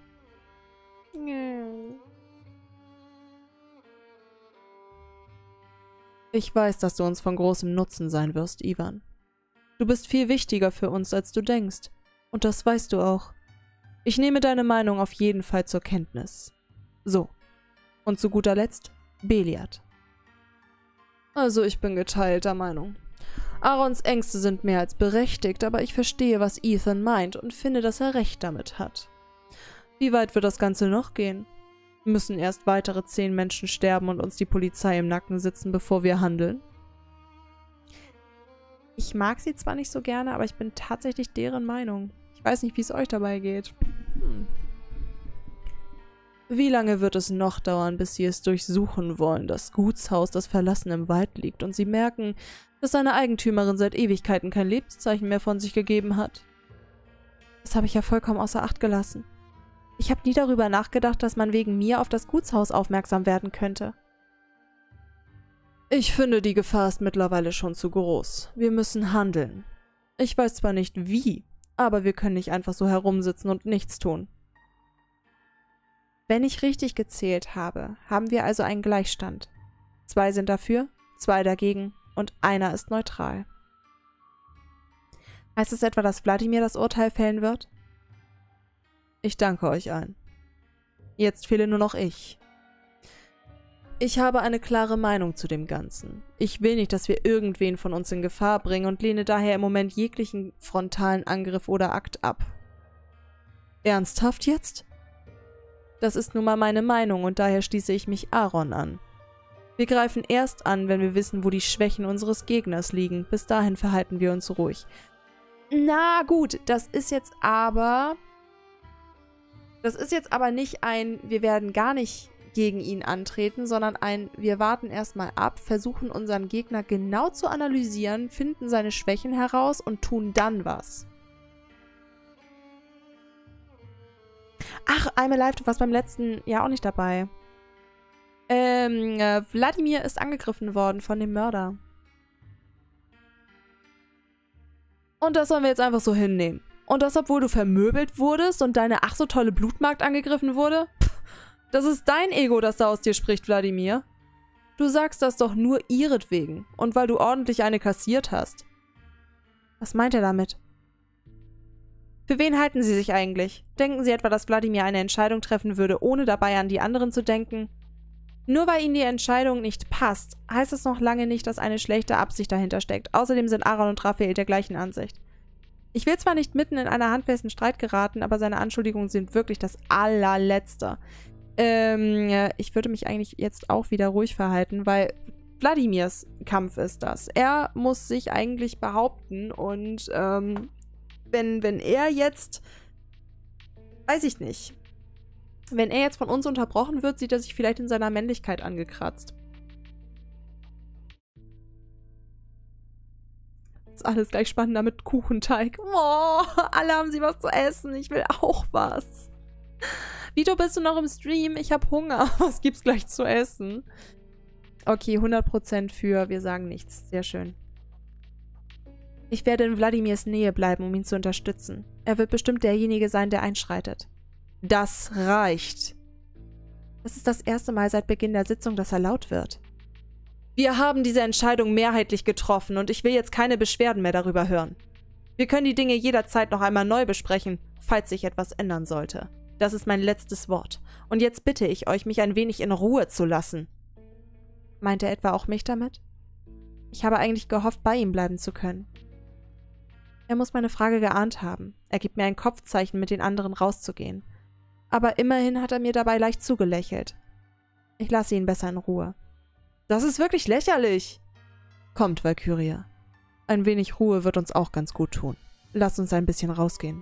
Ich weiß, dass du uns von großem Nutzen sein wirst, Ivan. Du bist viel wichtiger für uns, als du denkst. Und das weißt du auch. Ich nehme deine Meinung auf jeden Fall zur Kenntnis. So. Und zu guter Letzt, Beliard. Also ich bin geteilter Meinung. Aarons Ängste sind mehr als berechtigt, aber ich verstehe, was Ethan meint und finde, dass er recht damit hat. Wie weit wird das Ganze noch gehen? Müssen erst weitere zehn Menschen sterben und uns die Polizei im Nacken sitzen, bevor wir handeln? Ich mag sie zwar nicht so gerne, aber ich bin tatsächlich deren Meinung. Ich weiß nicht, wie es euch dabei geht. Hm. Wie lange wird es noch dauern, bis sie es durchsuchen wollen, das Gutshaus, das verlassen im Wald liegt, und sie merken, dass seine Eigentümerin seit Ewigkeiten kein Lebenszeichen mehr von sich gegeben hat? Das habe ich ja vollkommen außer Acht gelassen. Ich habe nie darüber nachgedacht, dass man wegen mir auf das Gutshaus aufmerksam werden könnte. Ich finde, die Gefahr ist mittlerweile schon zu groß. Wir müssen handeln. Ich weiß zwar nicht wie, aber wir können nicht einfach so herumsitzen und nichts tun. Wenn ich richtig gezählt habe, haben wir also einen Gleichstand. Zwei sind dafür, zwei dagegen und einer ist neutral. Heißt es etwa, dass Wladimir das Urteil fällen wird? Ich danke euch allen. Jetzt fehle nur noch ich. Ich habe eine klare Meinung zu dem Ganzen. Ich will nicht, dass wir irgendwen von uns in Gefahr bringen und lehne daher im Moment jeglichen frontalen Angriff oder Akt ab. Ernsthaft jetzt? Das ist nun mal meine Meinung und daher schließe ich mich Aaron an. Wir greifen erst an, wenn wir wissen, wo die Schwächen unseres Gegners liegen. Bis dahin verhalten wir uns ruhig. Na gut, das ist jetzt aber... Das ist jetzt aber nicht ein, wir werden gar nicht gegen ihn antreten, sondern ein, wir warten erstmal ab, versuchen unseren Gegner genau zu analysieren, finden seine Schwächen heraus und tun dann was. Ach, I'm Alive, du warst beim letzten Jahr auch nicht dabei. Ähm, äh, Wladimir ist angegriffen worden von dem Mörder. Und das sollen wir jetzt einfach so hinnehmen. Und das, obwohl du vermöbelt wurdest und deine ach so tolle Blutmagd angegriffen wurde? Pff, das ist dein Ego, das da aus dir spricht, Wladimir. Du sagst das doch nur ihretwegen und weil du ordentlich eine kassiert hast. Was meint er damit? Für wen halten Sie sich eigentlich? Denken Sie etwa, dass Wladimir eine Entscheidung treffen würde, ohne dabei an die anderen zu denken? Nur weil Ihnen die Entscheidung nicht passt, heißt es noch lange nicht, dass eine schlechte Absicht dahinter steckt. Außerdem sind Aaron und Raphael der gleichen Ansicht. Ich will zwar nicht mitten in einer handfesten Streit geraten, aber seine Anschuldigungen sind wirklich das allerletzte. Ähm, ich würde mich eigentlich jetzt auch wieder ruhig verhalten, weil Wladimirs Kampf ist das. Er muss sich eigentlich behaupten und ähm, wenn, wenn er jetzt, weiß ich nicht, wenn er jetzt von uns unterbrochen wird, sieht er sich vielleicht in seiner Männlichkeit angekratzt. Ist alles gleich spannender mit Kuchenteig. Oh, alle haben sie was zu essen. Ich will auch was. Vito, bist du noch im Stream? Ich habe Hunger. Was gibt's gleich zu essen? Okay, hundert Prozent für wir sagen nichts. Sehr schön. Ich werde in Wladimirs Nähe bleiben, um ihn zu unterstützen. Er wird bestimmt derjenige sein, der einschreitet. Das reicht. Das ist das erste Mal seit Beginn der Sitzung, dass er laut wird. Wir haben diese Entscheidung mehrheitlich getroffen und ich will jetzt keine Beschwerden mehr darüber hören. Wir können die Dinge jederzeit noch einmal neu besprechen, falls sich etwas ändern sollte. Das ist mein letztes Wort. Und jetzt bitte ich euch, mich ein wenig in Ruhe zu lassen. Meint er etwa auch mich damit? Ich habe eigentlich gehofft, bei ihm bleiben zu können. Er muss meine Frage geahnt haben. Er gibt mir ein Kopfzeichen, mit den anderen rauszugehen. Aber immerhin hat er mir dabei leicht zugelächelt. Ich lasse ihn besser in Ruhe. Das ist wirklich lächerlich. Kommt, Valkyria. Ein wenig Ruhe wird uns auch ganz gut tun. Lass uns ein bisschen rausgehen.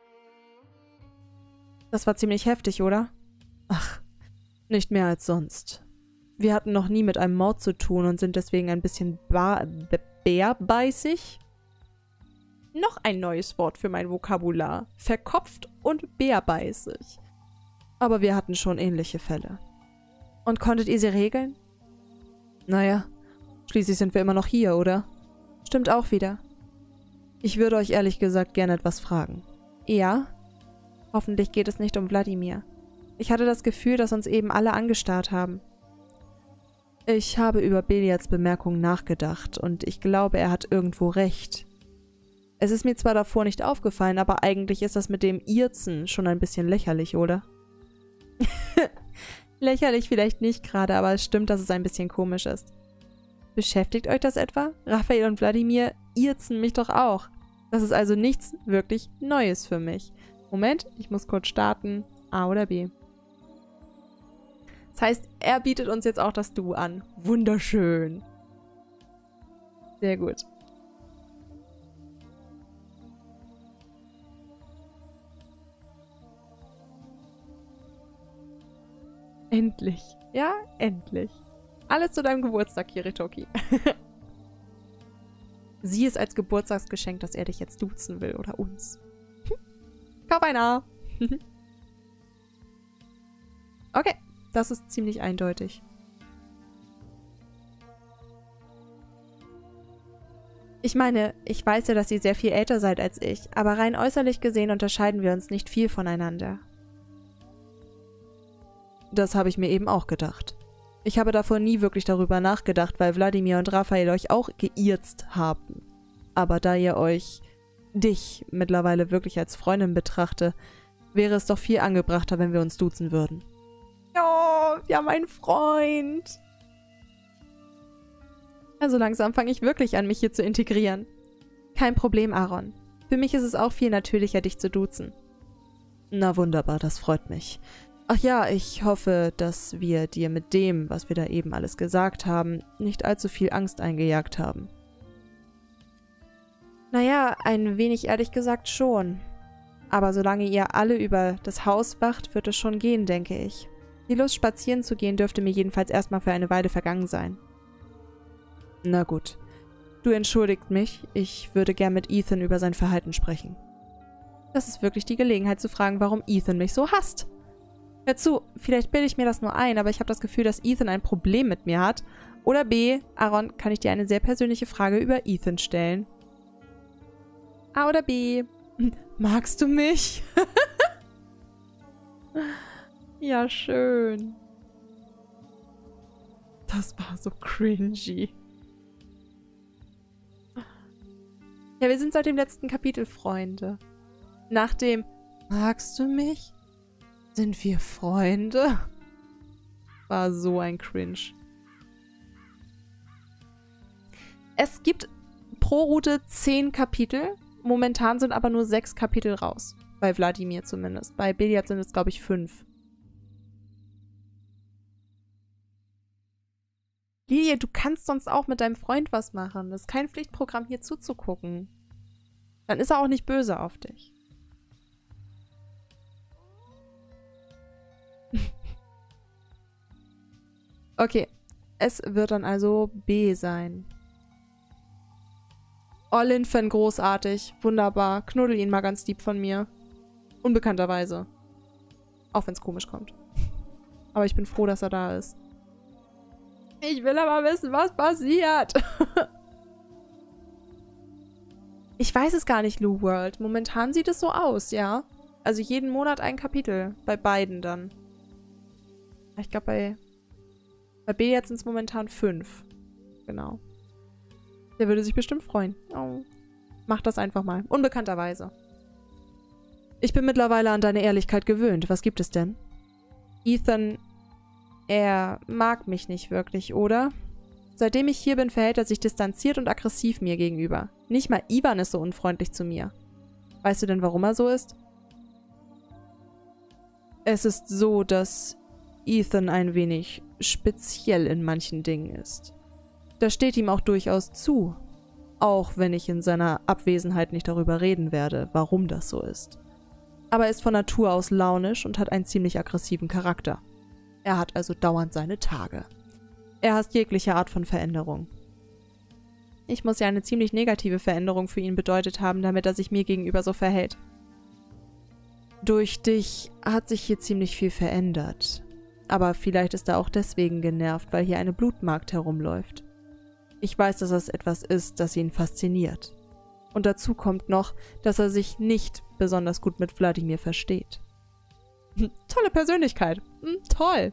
Das war ziemlich heftig, oder? Ach, nicht mehr als sonst. Wir hatten noch nie mit einem Mord zu tun und sind deswegen ein bisschen bärbeißig. Noch ein neues Wort für mein Vokabular. Verkopft und bärbeißig. Aber wir hatten schon ähnliche Fälle. Und konntet ihr sie regeln? Naja, schließlich sind wir immer noch hier, oder? Stimmt auch wieder. Ich würde euch ehrlich gesagt gerne etwas fragen. Ja? Hoffentlich geht es nicht um Wladimir. Ich hatte das Gefühl, dass uns eben alle angestarrt haben. Ich habe über Belials Bemerkungen nachgedacht und ich glaube, er hat irgendwo recht. Es ist mir zwar davor nicht aufgefallen, aber eigentlich ist das mit dem Irzen schon ein bisschen lächerlich, oder? Lächerlich vielleicht nicht gerade, aber es stimmt, dass es ein bisschen komisch ist. Beschäftigt euch das etwa? Raphael und Wladimir irzen mich doch auch. Das ist also nichts wirklich Neues für mich. Moment, ich muss kurz starten. A oder B? Das heißt, er bietet uns jetzt auch das Du an. Wunderschön. Sehr gut. Endlich. Ja, endlich. Alles zu deinem Geburtstag, Kiritoki. Sieh es als Geburtstagsgeschenk, dass er dich jetzt duzen will oder uns. Kauf ein A. Okay, das ist ziemlich eindeutig. Ich meine, ich weiß ja, dass ihr sehr viel älter seid als ich, aber rein äußerlich gesehen unterscheiden wir uns nicht viel voneinander. Das habe ich mir eben auch gedacht. Ich habe davor nie wirklich darüber nachgedacht, weil Wladimir und Raphael euch auch geirzt haben. Aber da ihr euch, dich, mittlerweile wirklich als Freundin betrachte, wäre es doch viel angebrachter, wenn wir uns duzen würden. Oh, wir haben einen Freund. Also langsam fange ich wirklich an, mich hier zu integrieren. Kein Problem, Aaron. Für mich ist es auch viel natürlicher, dich zu duzen. Na wunderbar, das freut mich. Ach ja, ich hoffe, dass wir dir mit dem, was wir da eben alles gesagt haben, nicht allzu viel Angst eingejagt haben. Naja, ein wenig ehrlich gesagt schon. Aber solange ihr alle über das Haus wacht, wird es schon gehen, denke ich. Die Lust, spazieren zu gehen, dürfte mir jedenfalls erstmal für eine Weile vergangen sein. Na gut. Du entschuldigt mich, ich würde gern mit Ethan über sein Verhalten sprechen. Das ist wirklich die Gelegenheit zu fragen, warum Ethan mich so hasst. Hör zu, vielleicht bilde ich mir das nur ein, aber ich habe das Gefühl, dass Ethan ein Problem mit mir hat. Oder B, Aaron, kann ich dir eine sehr persönliche Frage über Ethan stellen? A oder B? Magst du mich? Ja, schön. Das war so cringy. Ja, wir sind seit dem letzten Kapitel Freunde. Nach dem Magst du mich? Sind wir Freunde? War so ein Cringe. Es gibt pro Route zehn Kapitel. Momentan sind aber nur sechs Kapitel raus. Bei Wladimir zumindest. Bei Belial sind es, glaube ich, fünf. Lilie, du kannst sonst auch mit deinem Freund was machen. Das ist kein Pflichtprogramm, hier zuzugucken. Dann ist er auch nicht böse auf dich. Okay, es wird dann also B sein. Oh, Linfen, großartig. Wunderbar. Knuddel ihn mal ganz lieb von mir. Unbekannterweise. Auch wenn es komisch kommt. Aber ich bin froh, dass er da ist. Ich will aber wissen, was passiert. Ich weiß es gar nicht, Lou World. Momentan sieht es so aus, ja. Also jeden Monat ein Kapitel. Bei beiden dann. Ich glaube, bei, bei B jetzt sind es momentan fünf. Genau. Der würde sich bestimmt freuen. Oh. Mach das einfach mal. Unbekannterweise. Ich bin mittlerweile an deine Ehrlichkeit gewöhnt. Was gibt es denn? Ethan, er mag mich nicht wirklich, oder? Seitdem ich hier bin, verhält er sich distanziert und aggressiv mir gegenüber. Nicht mal Ivan ist so unfreundlich zu mir. Weißt du denn, warum er so ist? Es ist so, dass Ethan ein wenig speziell in manchen Dingen ist. Das steht ihm auch durchaus zu. Auch wenn ich in seiner Abwesenheit nicht darüber reden werde, warum das so ist. Aber er ist von Natur aus launisch und hat einen ziemlich aggressiven Charakter. Er hat also dauernd seine Tage. Er hasst jegliche Art von Veränderung. Ich muss ja eine ziemlich negative Veränderung für ihn bedeutet haben, damit er sich mir gegenüber so verhält. Durch dich hat sich hier ziemlich viel verändert. Aber vielleicht ist er auch deswegen genervt, weil hier eine Blutmagd herumläuft. Ich weiß, dass das etwas ist, das ihn fasziniert. Und dazu kommt noch, dass er sich nicht besonders gut mit Wladimir versteht. Tolle Persönlichkeit. Hm, toll.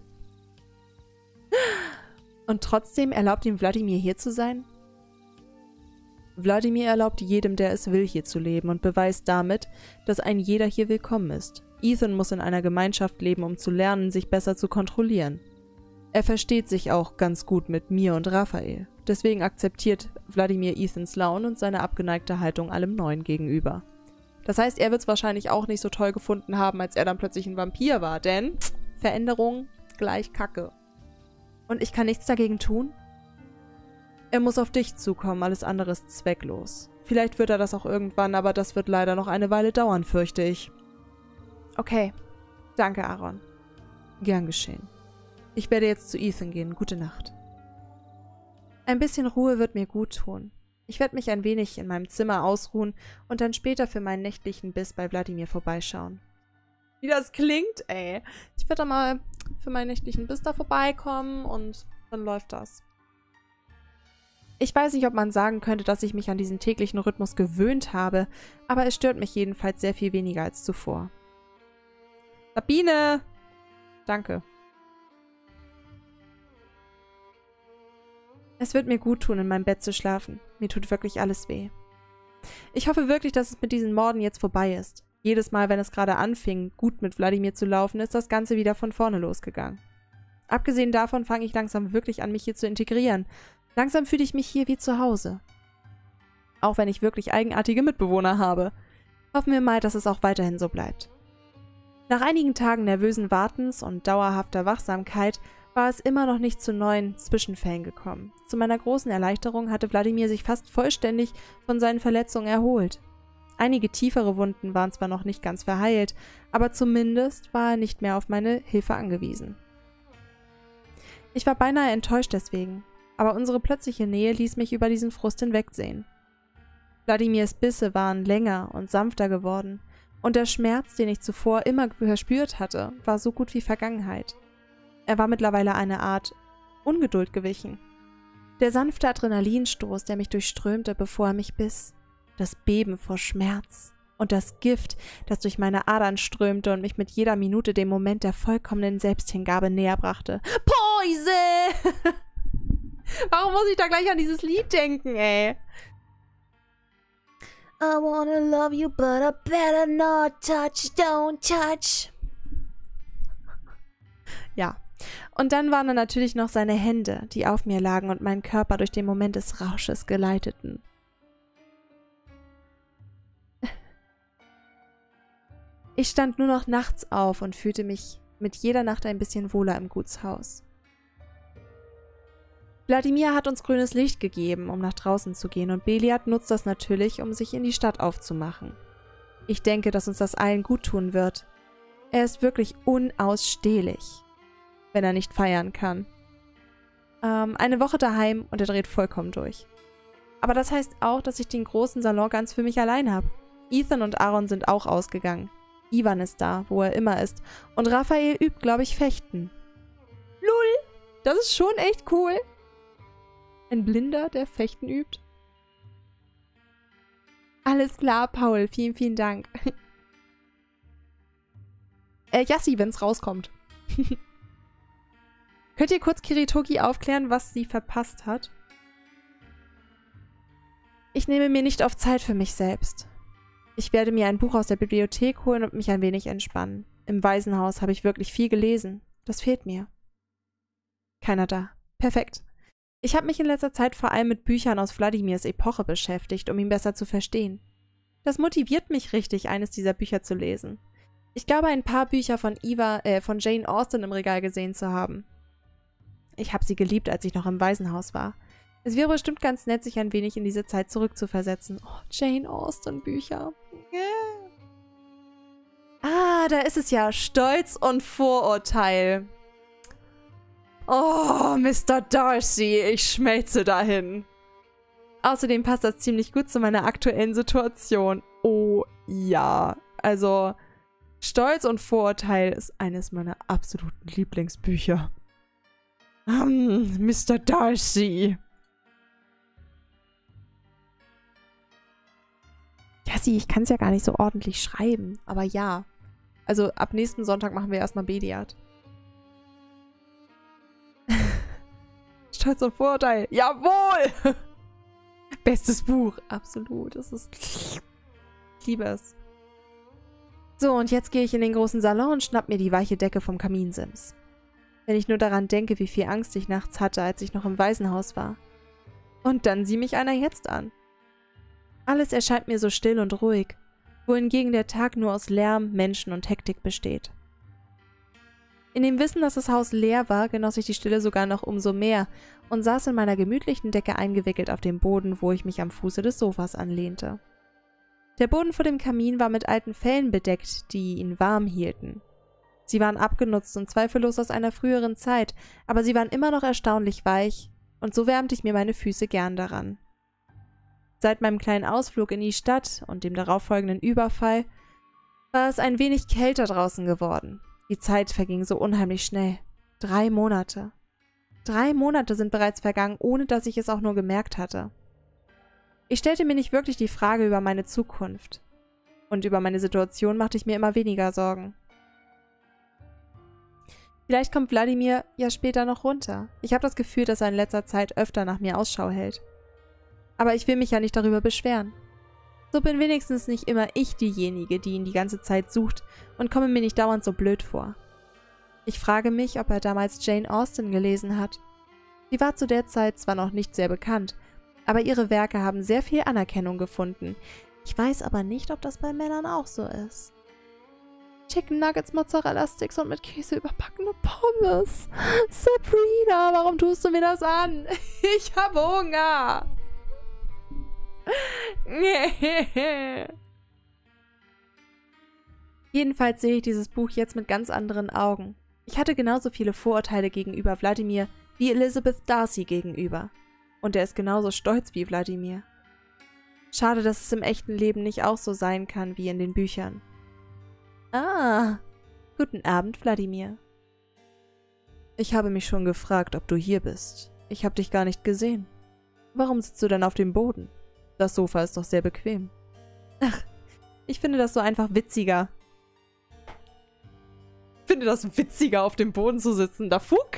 Und trotzdem erlaubt ihm Wladimir hier zu sein? Wladimir erlaubt jedem, der es will, hier zu leben und beweist damit, dass ein jeder hier willkommen ist. Ethan muss in einer Gemeinschaft leben, um zu lernen, sich besser zu kontrollieren. Er versteht sich auch ganz gut mit mir und Raphael. Deswegen akzeptiert Wladimir Ethans Laune und seine abgeneigte Haltung allem Neuen gegenüber. Das heißt, er wird es wahrscheinlich auch nicht so toll gefunden haben, als er dann plötzlich ein Vampir war, denn Veränderung gleich Kacke. Und ich kann nichts dagegen tun? Er muss auf dich zukommen, alles andere ist zwecklos. Vielleicht wird er das auch irgendwann, aber das wird leider noch eine Weile dauern, fürchte ich. Okay. Danke, Aaron. Gern geschehen. Ich werde jetzt zu Ethan gehen. Gute Nacht. Ein bisschen Ruhe wird mir gut tun. Ich werde mich ein wenig in meinem Zimmer ausruhen und dann später für meinen nächtlichen Biss bei Wladimir vorbeischauen. Wie das klingt, ey. Ich werde dann mal für meinen nächtlichen Biss da vorbeikommen und dann läuft das. Ich weiß nicht, ob man sagen könnte, dass ich mich an diesen täglichen Rhythmus gewöhnt habe, aber es stört mich jedenfalls sehr viel weniger als zuvor. Sabine! Danke. Es wird mir gut tun, in meinem Bett zu schlafen. Mir tut wirklich alles weh. Ich hoffe wirklich, dass es mit diesen Morden jetzt vorbei ist. Jedes Mal, wenn es gerade anfing, gut mit Wladimir zu laufen, ist das Ganze wieder von vorne losgegangen. Abgesehen davon fange ich langsam wirklich an, mich hier zu integrieren. Langsam fühle ich mich hier wie zu Hause. Auch wenn ich wirklich eigenartige Mitbewohner habe. Hoffen wir mal, dass es auch weiterhin so bleibt. Nach einigen Tagen nervösen Wartens und dauerhafter Wachsamkeit war es immer noch nicht zu neuen Zwischenfällen gekommen. Zu meiner großen Erleichterung hatte Wladimir sich fast vollständig von seinen Verletzungen erholt. Einige tiefere Wunden waren zwar noch nicht ganz verheilt, aber zumindest war er nicht mehr auf meine Hilfe angewiesen. Ich war beinahe enttäuscht deswegen, aber unsere plötzliche Nähe ließ mich über diesen Frust hinwegsehen. Wladimirs Bisse waren länger und sanfter geworden, und der Schmerz, den ich zuvor immer verspürt hatte, war so gut wie Vergangenheit. Er war mittlerweile eine Art Ungeduld gewichen. Der sanfte Adrenalinstoß, der mich durchströmte, bevor er mich biss. Das Beben vor Schmerz. Und das Gift, das durch meine Adern strömte und mich mit jeder Minute dem Moment der vollkommenen Selbsthingabe näher brachte. Poison! Warum muss ich da gleich an dieses Lied denken, ey? I wanna love you, but I better not touch, don't touch. Ja. Und dann waren da natürlich noch seine Hände, die auf mir lagen und meinen Körper durch den Moment des Rausches geleiteten. Ich stand nur noch nachts auf und fühlte mich mit jeder Nacht ein bisschen wohler im Gutshaus. Wladimir hat uns grünes Licht gegeben, um nach draußen zu gehen, und Beliat nutzt das natürlich, um sich in die Stadt aufzumachen. Ich denke, dass uns das allen gut tun wird. Er ist wirklich unausstehlich, wenn er nicht feiern kann. Ähm, eine Woche daheim und er dreht vollkommen durch. Aber das heißt auch, dass ich den großen Salon ganz für mich allein habe. Ethan und Aaron sind auch ausgegangen. Ivan ist da, wo er immer ist. Und Raphael übt, glaube ich, Fechten. Lul, das ist schon echt cool. Ein Blinder, der Fechten übt? Alles klar, Paul. Vielen, vielen Dank. äh, Yassi, wenn es rauskommt. Könnt ihr kurz Kiritoki aufklären, was sie verpasst hat? Ich nehme mir nicht oft Zeit für mich selbst. Ich werde mir ein Buch aus der Bibliothek holen und mich ein wenig entspannen. Im Waisenhaus habe ich wirklich viel gelesen. Das fehlt mir. Keiner da. Perfekt. Ich habe mich in letzter Zeit vor allem mit Büchern aus Wladimirs Epoche beschäftigt, um ihn besser zu verstehen. Das motiviert mich richtig, eines dieser Bücher zu lesen. Ich glaube, ein paar Bücher von Eva, äh, von Jane Austen im Regal gesehen zu haben. Ich habe sie geliebt, als ich noch im Waisenhaus war. Es wäre bestimmt ganz nett, sich ein wenig in diese Zeit zurückzuversetzen. Oh, Jane Austen Bücher. Yeah. Ah, da ist es ja. Stolz und Vorurteil. Oh, Mister Darcy, ich schmelze dahin. Außerdem passt das ziemlich gut zu meiner aktuellen Situation. Oh ja, also Stolz und Vorurteil ist eines meiner absoluten Lieblingsbücher. Um, Mister Darcy. Ja, sieh, ich kann es ja gar nicht so ordentlich schreiben, aber ja. Also ab nächsten Sonntag machen wir erstmal Bediat. Stolz und Vorurteil. Jawohl! Bestes Buch. Absolut. Das ist... Ich liebe es. So, und jetzt gehe ich in den großen Salon und schnapp mir die weiche Decke vom Kaminsims. Wenn ich nur daran denke, wie viel Angst ich nachts hatte, als ich noch im Waisenhaus war. Und dann sieh mich einer jetzt an. Alles erscheint mir so still und ruhig, wohingegen der Tag nur aus Lärm, Menschen und Hektik besteht. In dem Wissen, dass das Haus leer war, genoss ich die Stille sogar noch umso mehr und saß in meiner gemütlichen Decke eingewickelt auf dem Boden, wo ich mich am Fuße des Sofas anlehnte. Der Boden vor dem Kamin war mit alten Fellen bedeckt, die ihn warm hielten. Sie waren abgenutzt und zweifellos aus einer früheren Zeit, aber sie waren immer noch erstaunlich weich, und so wärmte ich mir meine Füße gern daran. Seit meinem kleinen Ausflug in die Stadt und dem darauffolgenden Überfall war es ein wenig kälter draußen geworden. Die Zeit verging so unheimlich schnell. Drei Monate. Drei Monate sind bereits vergangen, ohne dass ich es auch nur gemerkt hatte. Ich stellte mir nicht wirklich die Frage über meine Zukunft. Und über meine Situation machte ich mir immer weniger Sorgen. Vielleicht kommt Wladimir ja später noch runter. Ich habe das Gefühl, dass er in letzter Zeit öfter nach mir Ausschau hält. Aber ich will mich ja nicht darüber beschweren. So bin wenigstens nicht immer ich diejenige, die ihn die ganze Zeit sucht und komme mir nicht dauernd so blöd vor. Ich frage mich, ob er damals Jane Austen gelesen hat. Sie war zu der Zeit zwar noch nicht sehr bekannt, aber ihre Werke haben sehr viel Anerkennung gefunden. Ich weiß aber nicht, ob das bei Männern auch so ist. Chicken Nuggets, Mozzarella Sticks und mit Käse überbackene Pommes. Sabrina, warum tust du mir das an? Ich habe Hunger. Jedenfalls sehe ich dieses Buch jetzt mit ganz anderen Augen. Ich hatte genauso viele Vorurteile gegenüber Wladimir wie Elizabeth Darcy gegenüber. Und er ist genauso stolz wie Wladimir. Schade, dass es im echten Leben nicht auch so sein kann wie in den Büchern. Ah, guten Abend, Wladimir. Ich habe mich schon gefragt, ob du hier bist. Ich habe dich gar nicht gesehen. Warum sitzt du denn auf dem Boden? Das Sofa ist doch sehr bequem. Ach, ich finde das so einfach witziger. Ich finde das witziger, auf dem Boden zu sitzen. Da Fuck!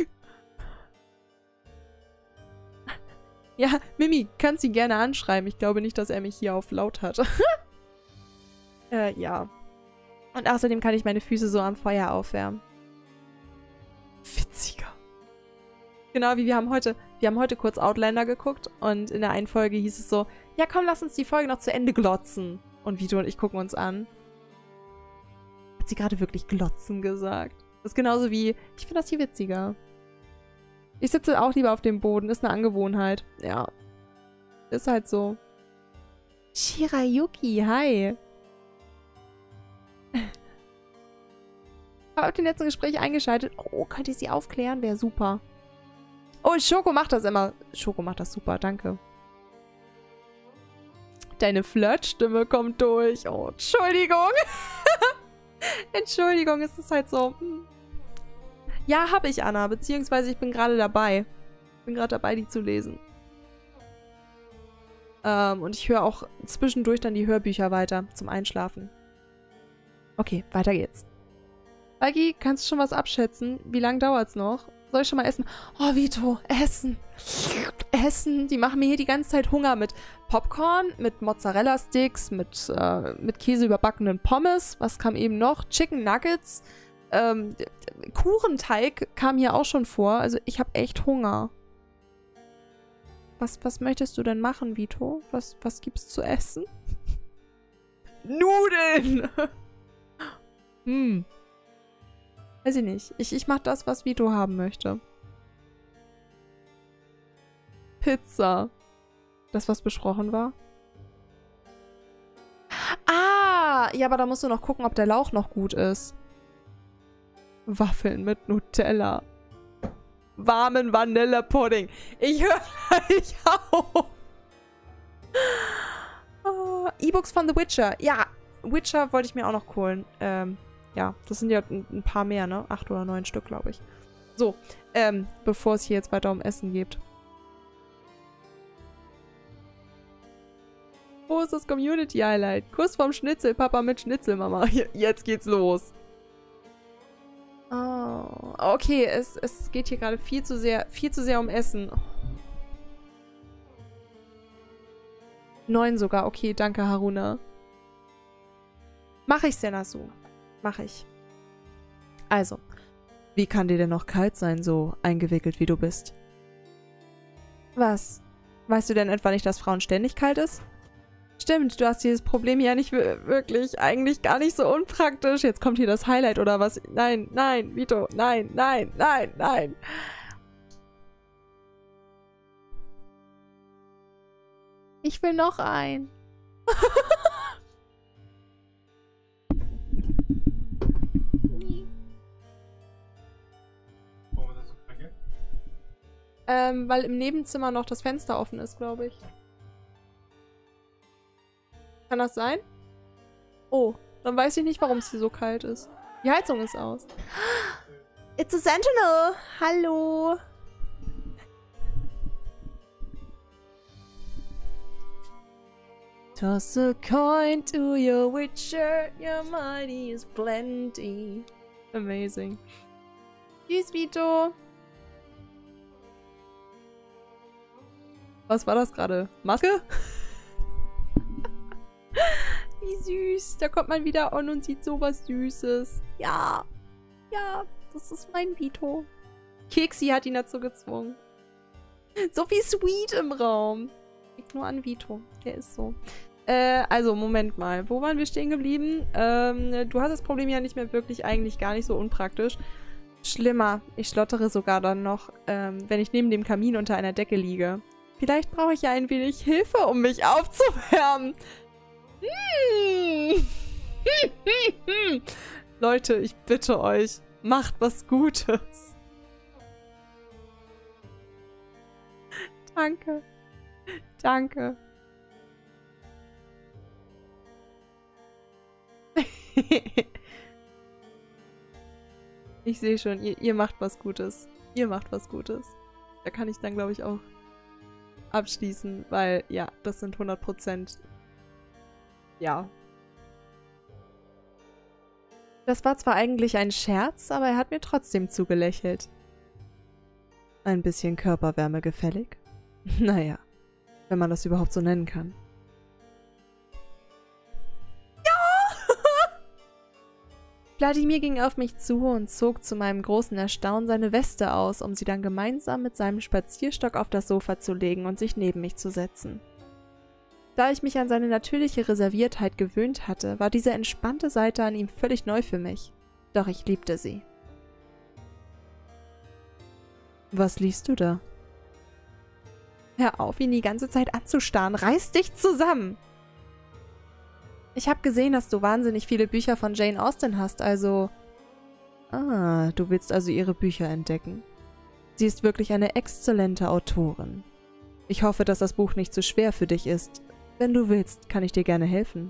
Ja, Mimi, kannst ihn gerne anschreiben. Ich glaube nicht, dass er mich hier auf laut hat. äh, ja. Und außerdem kann ich meine Füße so am Feuer aufwärmen. Witziger. Genau, wie wir haben heute, wir haben heute kurz Outlander geguckt und in der einen Folge hieß es so, ja komm, lass uns die Folge noch zu Ende glotzen. Und Vito und ich gucken uns an. Hat sie gerade wirklich glotzen gesagt? Das ist genauso wie, ich finde das hier witziger. Ich sitze auch lieber auf dem Boden, ist eine Angewohnheit. Ja. Ist halt so. Shirayuki, hi. Habe auf den letzten Gespräch eingeschaltet. Oh, könnt ihr sie aufklären? Wäre super. Oh, Schoko macht das immer. Schoko macht das super, danke. Deine Flirtstimme kommt durch. Oh, Entschuldigung. Entschuldigung, es ist halt so. Ja, habe ich, Anna. Beziehungsweise ich bin gerade dabei. Ich bin gerade dabei, die zu lesen. Ähm, und ich höre auch zwischendurch dann die Hörbücher weiter zum Einschlafen. Okay, weiter geht's. Falki, kannst du schon was abschätzen? Wie lange dauert's noch? Soll ich schon mal essen? Oh, Vito, Essen. Essen. Die machen mir hier die ganze Zeit Hunger mit Popcorn, mit Mozzarella-Sticks, mit, äh, mit Käse überbackenen Pommes. Was kam eben noch? Chicken Nuggets. Ähm, Kuchenteig kam hier auch schon vor. Also ich habe echt Hunger. Was, was möchtest du denn machen, Vito? Was, was gibt's zu essen? Nudeln! Hm. Weiß ich nicht. Ich, ich mach das, was Vito haben möchte. Pizza. Das, was besprochen war? Ah! Ja, aber da musst du noch gucken, ob der Lauch noch gut ist. Waffeln mit Nutella. Warmen Vanillepudding. Ich höre gleich auf. Oh, E-Books von The Witcher. Ja, Witcher wollte ich mir auch noch holen. Ähm, ja, das sind ja ein, ein paar mehr, ne? Acht oder neun Stück, glaube ich. So, ähm, bevor es hier jetzt weiter um Essen geht. Wo ist das Community-Highlight? Kuss vom Schnitzel, Papa mit Schnitzelmama. Jetzt geht's los. Oh, okay, es, es geht hier gerade viel zu sehr, viel zu sehr um Essen. Neun sogar, okay, danke Haruna. Mach ich, Senasu. Mach ich. Also, wie kann dir denn noch kalt sein, so eingewickelt wie du bist? Was? Weißt du denn etwa nicht, dass Frauen ständig kalt ist? Stimmt, du hast dieses Problem ja nicht wirklich, eigentlich gar nicht so unpraktisch. Jetzt kommt hier das Highlight oder was? Nein, nein, Vito, nein, nein, nein, nein. Ich will noch ein. ähm, weil im Nebenzimmer noch das Fenster offen ist, glaube ich. Kann das sein? Oh, dann weiß ich nicht, warum es hier so kalt ist. Die Heizung ist aus. It's a Sentinel! Hallo! Toss a coin to your witcher, your mighty is plenty. Amazing. Tschüss, Vito! Was war das gerade? Maske? Wie süß. Da kommt man wieder an und sieht sowas Süßes. Ja. Ja, das ist mein Vito. Keksi hat ihn dazu gezwungen. So viel Sweet im Raum. Liegt nur an Vito. Der ist so. Äh, also, Moment mal. Wo waren wir stehen geblieben? Ähm, du hast das Problem ja nicht mehr wirklich, eigentlich gar nicht so unpraktisch. Schlimmer. Ich schlottere sogar dann noch, ähm, wenn ich neben dem Kamin unter einer Decke liege. Vielleicht brauche ich ja ein wenig Hilfe, um mich aufzuwärmen. Hm. Leute, ich bitte euch, macht was Gutes. Danke. Danke. Ich sehe schon, ihr, ihr macht was Gutes. Ihr macht was Gutes. Da kann ich dann, glaube ich, auch abschließen, weil, ja, das sind hundert Prozent. Ja. Das war zwar eigentlich ein Scherz, aber er hat mir trotzdem zugelächelt. Ein bisschen Körperwärme gefällig? Naja, wenn man das überhaupt so nennen kann. Ja! Wladimir ging auf mich zu und zog zu meinem großen Erstaunen seine Weste aus, um sie dann gemeinsam mit seinem Spazierstock auf das Sofa zu legen und sich neben mich zu setzen. Da ich mich an seine natürliche Reserviertheit gewöhnt hatte, war diese entspannte Seite an ihm völlig neu für mich. Doch ich liebte sie. Was liest du da? Hör auf, ihn die ganze Zeit anzustarren. Reiß dich zusammen! Ich habe gesehen, dass du wahnsinnig viele Bücher von Jane Austen hast, also... Ah, du willst also ihre Bücher entdecken. Sie ist wirklich eine exzellente Autorin. Ich hoffe, dass das Buch nicht zu schwer für dich ist. Wenn du willst, kann ich dir gerne helfen.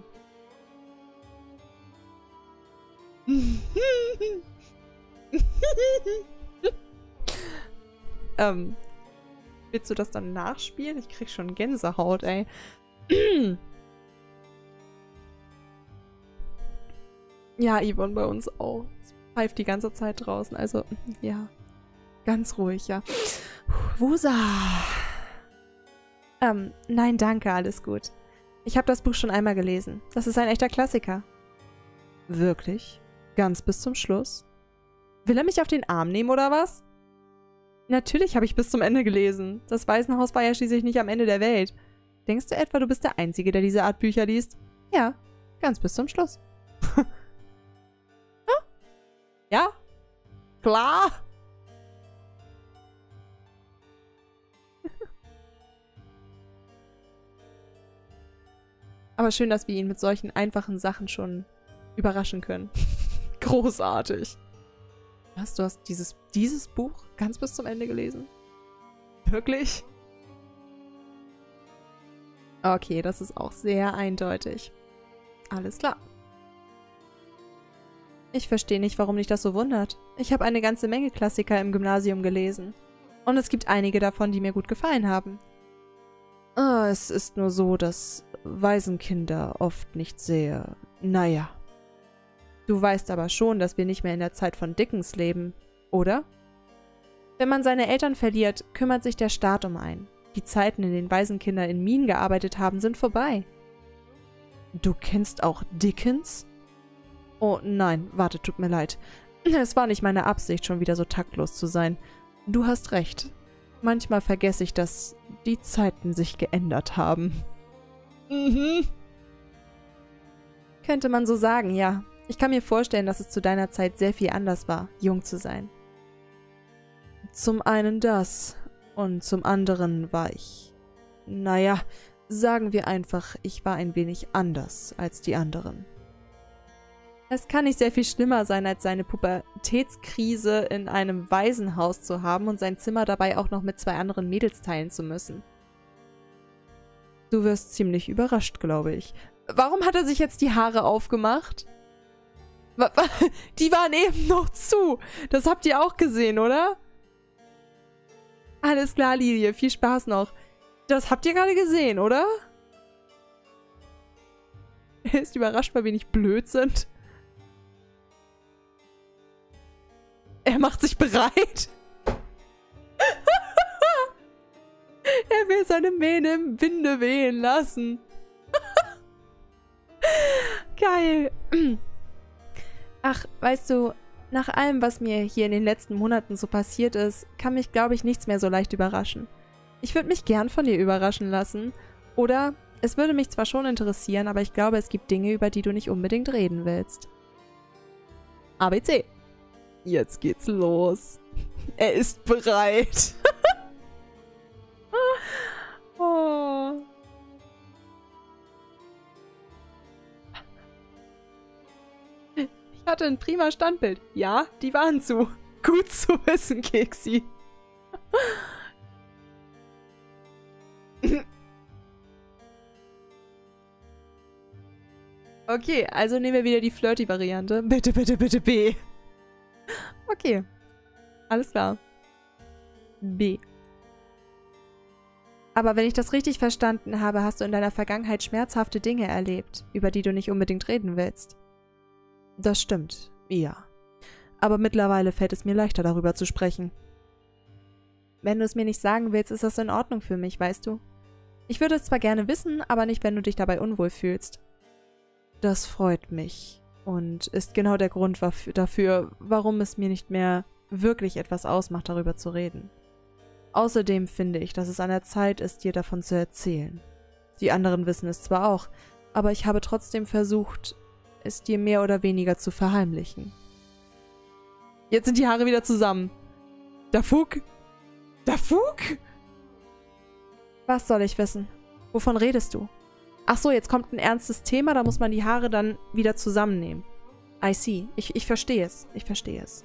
ähm, willst du das dann nachspielen? Ich krieg schon Gänsehaut, ey. Ja, Yvonne bei uns auch. Es pfeift die ganze Zeit draußen. Also, ja. Ganz ruhig, ja. Wusa. Ähm, nein, danke, alles gut. Ich habe das Buch schon einmal gelesen. Das ist ein echter Klassiker. Wirklich? Ganz bis zum Schluss? Will er mich auf den Arm nehmen, oder was? Natürlich habe ich bis zum Ende gelesen. Das Waisenhaus war ja schließlich nicht am Ende der Welt. Denkst du etwa, du bist der Einzige, der diese Art Bücher liest? Ja, ganz bis zum Schluss. Ja? Klar? Aber schön, dass wir ihn mit solchen einfachen Sachen schon überraschen können. Großartig. Was, du hast dieses, dieses Buch ganz bis zum Ende gelesen? Wirklich? Okay, das ist auch sehr eindeutig. Alles klar. Ich verstehe nicht, warum dich das so wundert. Ich habe eine ganze Menge Klassiker im Gymnasium gelesen. Und es gibt einige davon, die mir gut gefallen haben. Ah, es ist nur so, dass Waisenkinder oft nicht sehr... Naja. Du weißt aber schon, dass wir nicht mehr in der Zeit von Dickens leben, oder? Wenn man seine Eltern verliert, kümmert sich der Staat um einen. Die Zeiten, in denen Waisenkinder in Minen gearbeitet haben, sind vorbei. Du kennst auch Dickens? Oh nein, warte, tut mir leid. Es war nicht meine Absicht, schon wieder so taktlos zu sein. Du hast recht. Manchmal vergesse ich, dass die Zeiten sich geändert haben. Mhm. Könnte man so sagen, ja. Ich kann mir vorstellen, dass es zu deiner Zeit sehr viel anders war, jung zu sein. Zum einen das und zum anderen war ich... Naja, sagen wir einfach, ich war ein wenig anders als die anderen. Es kann nicht sehr viel schlimmer sein, als seine Pubertätskrise in einem Waisenhaus zu haben und sein Zimmer dabei auch noch mit zwei anderen Mädels teilen zu müssen. Du wirst ziemlich überrascht, glaube ich. Warum hat er sich jetzt die Haare aufgemacht? Die waren eben noch zu. Das habt ihr auch gesehen, oder? Alles klar, Lilie. Viel Spaß noch. Das habt ihr gerade gesehen, oder? Er ist überrascht, weil wir nicht blöd sind. Er macht sich bereit. Er will seine Mähne im Winde wehen lassen. Geil. Ach, weißt du, nach allem, was mir hier in den letzten Monaten so passiert ist, kann mich, glaube ich, nichts mehr so leicht überraschen. Ich würde mich gern von dir überraschen lassen. Oder, es würde mich zwar schon interessieren, aber ich glaube, es gibt Dinge, über die du nicht unbedingt reden willst. A B C. Jetzt geht's los. Er ist bereit. Oh. Ich hatte ein prima Standbild. Ja, die waren zu. Gut zu wissen, Keksi. Okay, also nehmen wir wieder die Flirty-Variante. Bitte, bitte, bitte B. Okay. Alles klar. B. Aber wenn ich das richtig verstanden habe, hast du in deiner Vergangenheit schmerzhafte Dinge erlebt, über die du nicht unbedingt reden willst. Das stimmt, ja. Aber mittlerweile fällt es mir leichter, darüber zu sprechen. Wenn du es mir nicht sagen willst, ist das in Ordnung für mich, weißt du? Ich würde es zwar gerne wissen, aber nicht, wenn du dich dabei unwohl fühlst. Das freut mich und ist genau der Grund dafür, warum es mir nicht mehr wirklich etwas ausmacht, darüber zu reden. Außerdem finde ich, dass es an der Zeit ist, dir davon zu erzählen. Die anderen wissen es zwar auch, aber ich habe trotzdem versucht, es dir mehr oder weniger zu verheimlichen. Jetzt sind die Haare wieder zusammen. Dafuk? Dafuk? Was soll ich wissen? Wovon redest du? Ach so, jetzt kommt ein ernstes Thema, da muss man die Haare dann wieder zusammennehmen. I see. Ich, ich verstehe es. Ich verstehe es.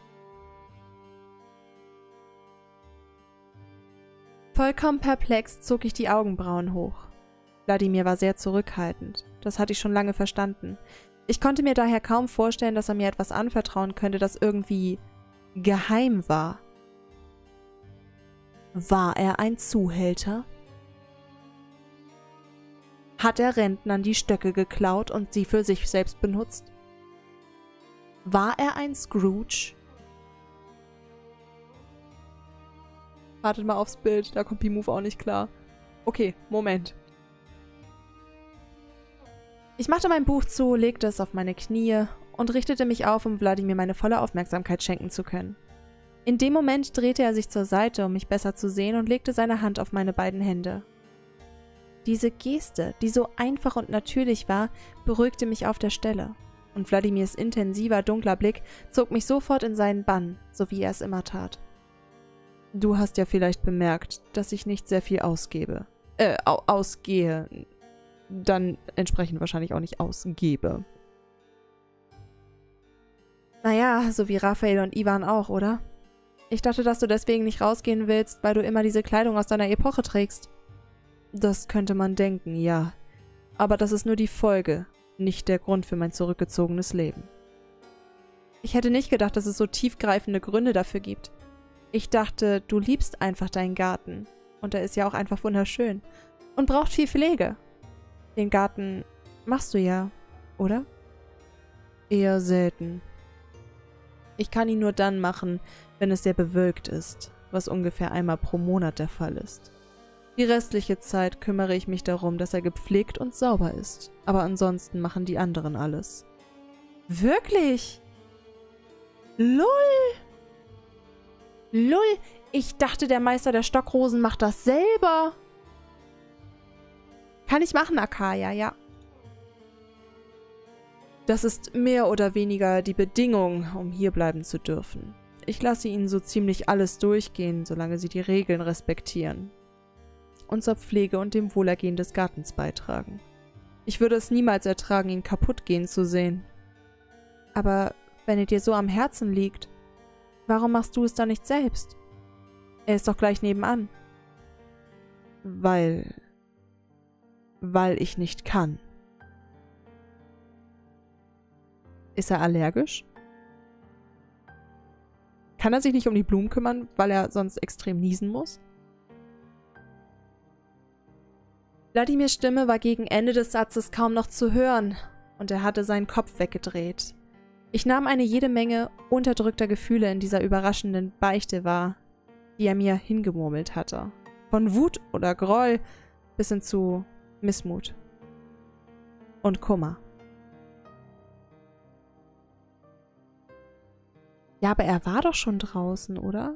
Vollkommen perplex zog ich die Augenbrauen hoch. Wladimir war sehr zurückhaltend. Das hatte ich schon lange verstanden. Ich konnte mir daher kaum vorstellen, dass er mir etwas anvertrauen könnte, das irgendwie geheim war. War er ein Zuhälter? Hat er Rentnern die Stöcke geklaut und sie für sich selbst benutzt? War er ein Scrooge? Wartet mal aufs Bild, da kommt P-Move auch nicht klar. Okay, Moment. Ich machte mein Buch zu, legte es auf meine Knie und richtete mich auf, um Wladimir meine volle Aufmerksamkeit schenken zu können. In dem Moment drehte er sich zur Seite, um mich besser zu sehen, und legte seine Hand auf meine beiden Hände. Diese Geste, die so einfach und natürlich war, beruhigte mich auf der Stelle. Und Wladimirs intensiver, dunkler Blick zog mich sofort in seinen Bann, so wie er es immer tat. Du hast ja vielleicht bemerkt, dass ich nicht sehr viel ausgebe. Äh, au ausgehe. Dann entsprechend wahrscheinlich auch nicht ausgebe. Naja, so wie Raphael und Ivan auch, oder? Ich dachte, dass du deswegen nicht rausgehen willst, weil du immer diese Kleidung aus deiner Epoche trägst. Das könnte man denken, ja. Aber das ist nur die Folge, nicht der Grund für mein zurückgezogenes Leben. Ich hätte nicht gedacht, dass es so tiefgreifende Gründe dafür gibt. Ich dachte, du liebst einfach deinen Garten. Und er ist ja auch einfach wunderschön. Und braucht viel Pflege. Den Garten machst du ja, oder? Eher selten. Ich kann ihn nur dann machen, wenn es sehr bewölkt ist, was ungefähr einmal pro Monat der Fall ist. Die restliche Zeit kümmere ich mich darum, dass er gepflegt und sauber ist. Aber ansonsten machen die anderen alles. Wirklich? Lull! Lull! Ich dachte, der Meister der Stockrosen macht das selber. Kann ich machen, Akaya, ja. Das ist mehr oder weniger die Bedingung, um hierbleiben zu dürfen. Ich lasse ihnen so ziemlich alles durchgehen, solange sie die Regeln respektieren und zur Pflege und dem Wohlergehen des Gartens beitragen. Ich würde es niemals ertragen, ihn kaputt gehen zu sehen. Aber wenn er dir so am Herzen liegt, warum machst du es dann nicht selbst? Er ist doch gleich nebenan. Weil... weil ich nicht kann. Ist er allergisch? Kann er sich nicht um die Blumen kümmern, weil er sonst extrem niesen muss? Wladimirs Stimme war gegen Ende des Satzes kaum noch zu hören, und er hatte seinen Kopf weggedreht. Ich nahm eine jede Menge unterdrückter Gefühle in dieser überraschenden Beichte wahr, die er mir hingemurmelt hatte. Von Wut oder Groll bis hin zu Missmut und Kummer. Ja, aber er war doch schon draußen, oder?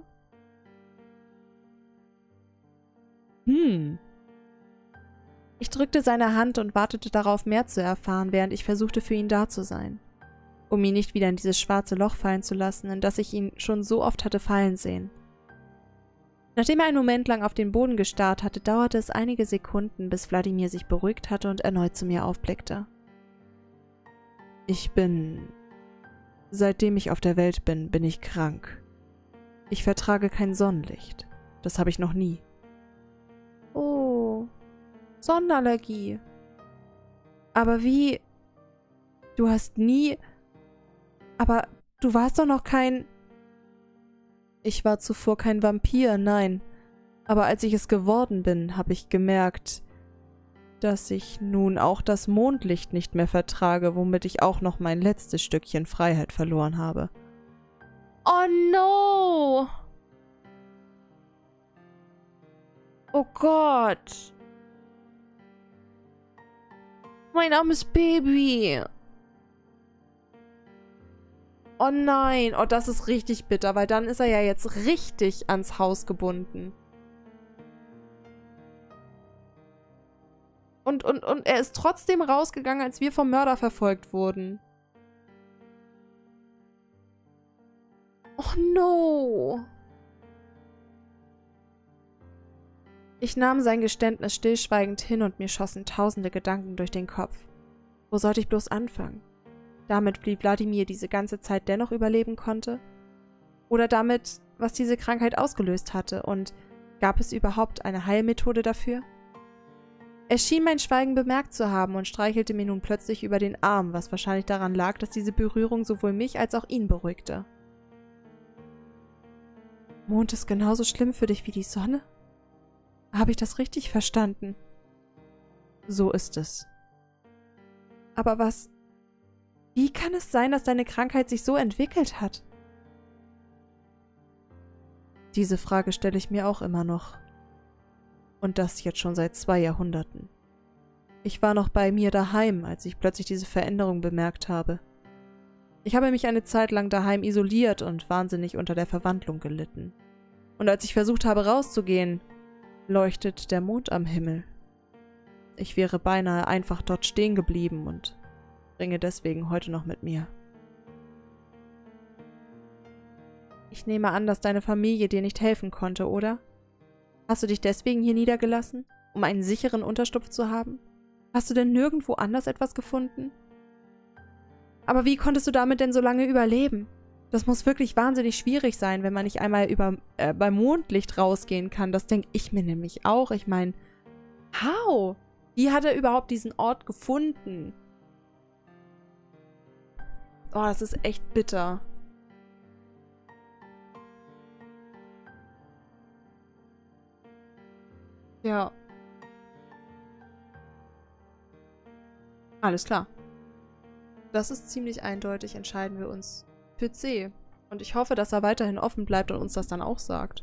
Hm. Ich drückte seine Hand und wartete darauf, mehr zu erfahren, während ich versuchte, für ihn da zu sein. Um ihn nicht wieder in dieses schwarze Loch fallen zu lassen, in das ich ihn schon so oft hatte fallen sehen. Nachdem er einen Moment lang auf den Boden gestarrt hatte, dauerte es einige Sekunden, bis Wladimir sich beruhigt hatte und erneut zu mir aufblickte. Ich bin... Seitdem ich auf der Welt bin, bin ich krank. Ich vertrage kein Sonnenlicht. Das habe ich noch nie. Oh, Sonnenallergie. Aber wie... Du hast nie... Aber du warst doch noch kein... Ich war zuvor kein Vampir, nein. Aber als ich es geworden bin, habe ich gemerkt, dass ich nun auch das Mondlicht nicht mehr vertrage, womit ich auch noch mein letztes Stückchen Freiheit verloren habe. Oh no! Oh Gott! Mein armes Baby! Oh nein, oh, das ist richtig bitter, weil dann ist er ja jetzt richtig ans Haus gebunden. Und, und, und er ist trotzdem rausgegangen, als wir vom Mörder verfolgt wurden. Oh no. Ich nahm sein Geständnis stillschweigend hin und mir schossen tausende Gedanken durch den Kopf. Wo sollte ich bloß anfangen? Damit, wie Wladimir diese ganze Zeit dennoch überleben konnte? Oder damit, was diese Krankheit ausgelöst hatte? Und gab es überhaupt eine Heilmethode dafür? Er schien mein Schweigen bemerkt zu haben und streichelte mir nun plötzlich über den Arm, was wahrscheinlich daran lag, dass diese Berührung sowohl mich als auch ihn beruhigte. Mond ist genauso schlimm für dich wie die Sonne? Habe ich das richtig verstanden? So ist es. Aber was... Wie kann es sein, dass deine Krankheit sich so entwickelt hat? Diese Frage stelle ich mir auch immer noch. Und das jetzt schon seit zwei Jahrhunderten. Ich war noch bei mir daheim, als ich plötzlich diese Veränderung bemerkt habe. Ich habe mich eine Zeit lang daheim isoliert und wahnsinnig unter der Verwandlung gelitten. Und als ich versucht habe rauszugehen, leuchtet der Mond am Himmel. Ich wäre beinahe einfach dort stehen geblieben und bringe deswegen heute noch mit mir. Ich nehme an, dass deine Familie dir nicht helfen konnte, oder? Hast du dich deswegen hier niedergelassen, um einen sicheren Unterschlupf zu haben? Hast du denn nirgendwo anders etwas gefunden? Aber wie konntest du damit denn so lange überleben? Das muss wirklich wahnsinnig schwierig sein, wenn man nicht einmal über, äh, beim Mondlicht rausgehen kann. Das denke ich mir nämlich auch. Ich meine, how? Wie hat er überhaupt diesen Ort gefunden? Oh, das ist echt bitter. Ja. Alles klar. Das ist ziemlich eindeutig, entscheiden wir uns für C. Und ich hoffe, dass er weiterhin offen bleibt und uns das dann auch sagt.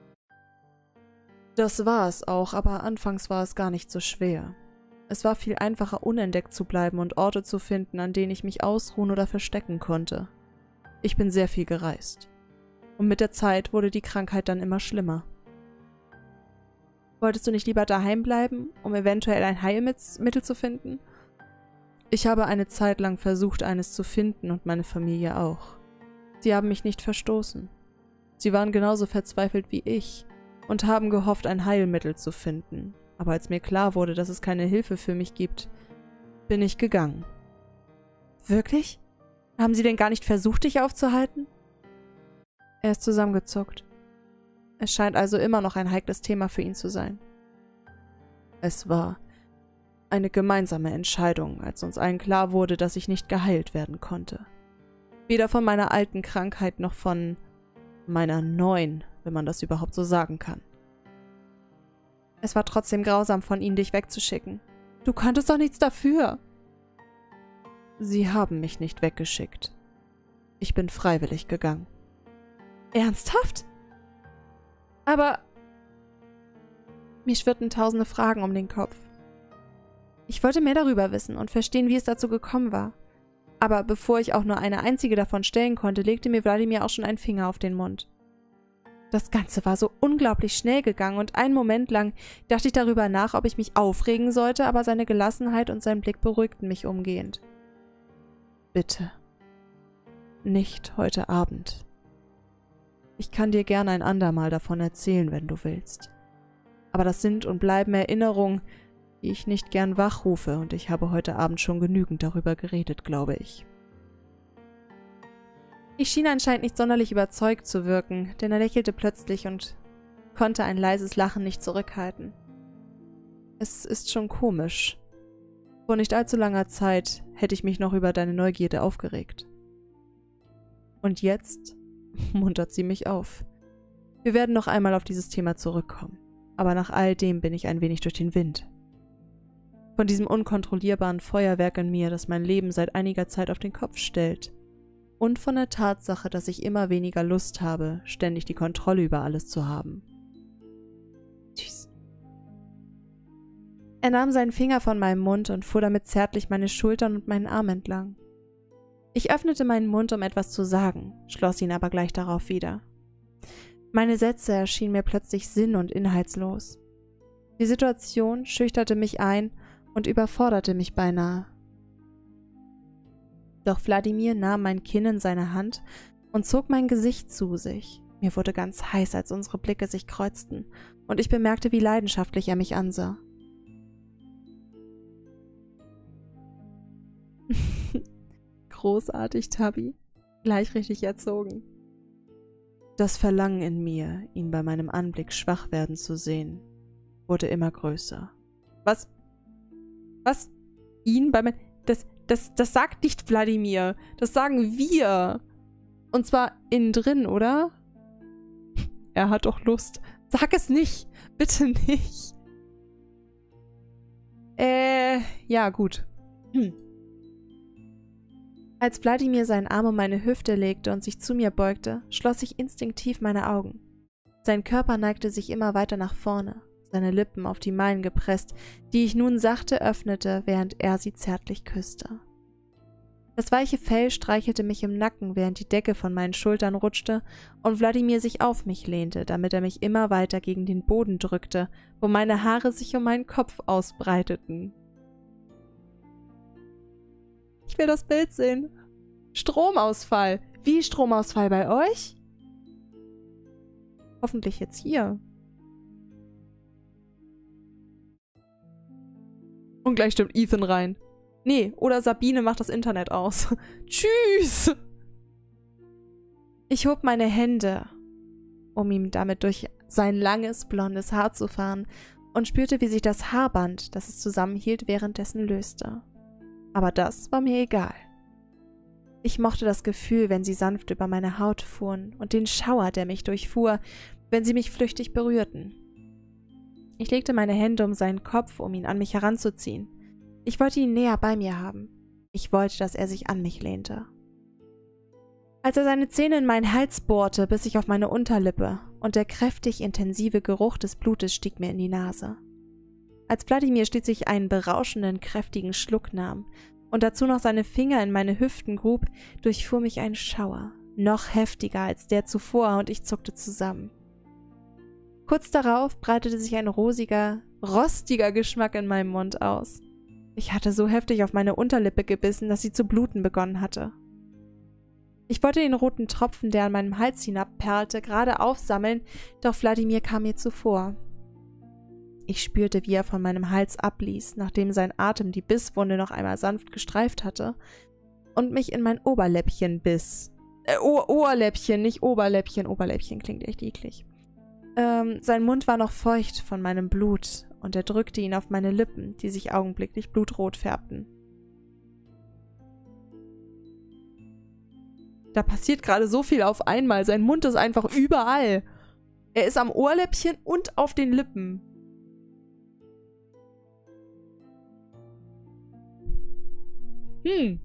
Das war es auch, aber anfangs war es gar nicht so schwer. Es war viel einfacher, unentdeckt zu bleiben und Orte zu finden, an denen ich mich ausruhen oder verstecken konnte. Ich bin sehr viel gereist. Und mit der Zeit wurde die Krankheit dann immer schlimmer. Wolltest du nicht lieber daheim bleiben, um eventuell ein Heilmittel zu finden? Ich habe eine Zeit lang versucht, eines zu finden und meine Familie auch. Sie haben mich nicht verstoßen. Sie waren genauso verzweifelt wie ich und haben gehofft, ein Heilmittel zu finden. Aber als mir klar wurde, dass es keine Hilfe für mich gibt, bin ich gegangen. Wirklich? Haben sie denn gar nicht versucht, dich aufzuhalten? Er ist zusammengezuckt. Es scheint also immer noch ein heikles Thema für ihn zu sein. Es war eine gemeinsame Entscheidung, als uns allen klar wurde, dass ich nicht geheilt werden konnte. Weder von meiner alten Krankheit noch von meiner neuen, wenn man das überhaupt so sagen kann. Es war trotzdem grausam von ihnen, dich wegzuschicken. Du konntest doch nichts dafür. Sie haben mich nicht weggeschickt. Ich bin freiwillig gegangen. Ernsthaft? Aber mir schwirrten tausende Fragen um den Kopf. Ich wollte mehr darüber wissen und verstehen, wie es dazu gekommen war. Aber bevor ich auch nur eine einzige davon stellen konnte, legte mir Wladimir auch schon einen Finger auf den Mund. Das Ganze war so unglaublich schnell gegangen und einen Moment lang dachte ich darüber nach, ob ich mich aufregen sollte, aber seine Gelassenheit und sein Blick beruhigten mich umgehend. Bitte. Nicht heute Abend. Ich kann dir gerne ein andermal davon erzählen, wenn du willst. Aber das sind und bleiben Erinnerungen, die ich nicht gern wachrufe, und ich habe heute Abend schon genügend darüber geredet, glaube ich. Ich schien anscheinend nicht sonderlich überzeugt zu wirken, denn er lächelte plötzlich und konnte ein leises Lachen nicht zurückhalten. Es ist schon komisch. Vor nicht allzu langer Zeit hätte ich mich noch über deine Neugierde aufgeregt. Und jetzt muntert sie mich auf. Wir werden noch einmal auf dieses Thema zurückkommen, aber nach all dem bin ich ein wenig durch den Wind. Von diesem unkontrollierbaren Feuerwerk in mir, das mein Leben seit einiger Zeit auf den Kopf stellt. Und von der Tatsache, dass ich immer weniger Lust habe, ständig die Kontrolle über alles zu haben. Tschüss. Er nahm seinen Finger von meinem Mund und fuhr damit zärtlich meine Schultern und meinen Arm entlang. Ich öffnete meinen Mund, um etwas zu sagen, schloss ihn aber gleich darauf wieder. Meine Sätze erschienen mir plötzlich sinn- und inhaltslos. Die Situation schüchterte mich ein und überforderte mich beinahe. Doch Wladimir nahm mein Kinn in seine Hand und zog mein Gesicht zu sich. Mir wurde ganz heiß, als unsere Blicke sich kreuzten, und ich bemerkte, wie leidenschaftlich er mich ansah. Großartig, Tabby. Gleich richtig erzogen. Das Verlangen in mir, ihn bei meinem Anblick schwach werden zu sehen, wurde immer größer. Was? Was? Ihn bei meinem... Das, das, das sagt nicht Wladimir. Das sagen wir. Und zwar innen drin, oder? Er hat doch Lust. Sag es nicht. Bitte nicht. Äh, ja, gut. Hm. Als Wladimir seinen Arm um meine Hüfte legte und sich zu mir beugte, schloss ich instinktiv meine Augen. Sein Körper neigte sich immer weiter nach vorne, seine Lippen auf die meinen gepresst, die ich nun sachte öffnete, während er sie zärtlich küsste. Das weiche Fell streichelte mich im Nacken, während die Decke von meinen Schultern rutschte und Wladimir sich auf mich lehnte, damit er mich immer weiter gegen den Boden drückte, wo meine Haare sich um meinen Kopf ausbreiteten. Ich will das Bild sehen. Stromausfall. Wie Stromausfall bei euch? Hoffentlich jetzt hier. Und gleich stimmt Ethan rein. Nee, oder Sabine macht das Internet aus. Tschüss! Ich hob meine Hände, um ihm damit durch sein langes, blondes Haar zu fahren, und spürte, wie sich das Haarband, das es zusammenhielt, währenddessen löste. Aber das war mir egal. Ich mochte das Gefühl, wenn sie sanft über meine Haut fuhren, und den Schauer, der mich durchfuhr, wenn sie mich flüchtig berührten. Ich legte meine Hände um seinen Kopf, um ihn an mich heranzuziehen. Ich wollte ihn näher bei mir haben. Ich wollte, dass er sich an mich lehnte. Als er seine Zähne in meinen Hals bohrte, biss ich auf meine Unterlippe, und der kräftig intensive Geruch des Blutes stieg mir in die Nase. Als Wladimir schließlich einen berauschenden, kräftigen Schluck nahm und dazu noch seine Finger in meine Hüften grub, durchfuhr mich ein Schauer, noch heftiger als der zuvor, und ich zuckte zusammen. Kurz darauf breitete sich ein rosiger, rostiger Geschmack in meinem Mund aus. Ich hatte so heftig auf meine Unterlippe gebissen, dass sie zu bluten begonnen hatte. Ich wollte den roten Tropfen, der an meinem Hals hinabperlte, gerade aufsammeln, doch Wladimir kam mir zuvor. Ich spürte, wie er von meinem Hals abließ, nachdem sein Atem die Bisswunde noch einmal sanft gestreift hatte, und mich in mein Oberläppchen biss. Äh, Ohr Ohrläppchen, nicht Oberläppchen. Oberläppchen klingt echt eklig. Ähm, sein Mund war noch feucht von meinem Blut, und er drückte ihn auf meine Lippen, die sich augenblicklich blutrot färbten. Da passiert gerade so viel auf einmal. Sein Mund ist einfach überall. Er ist am Ohrläppchen und auf den Lippen. Hm.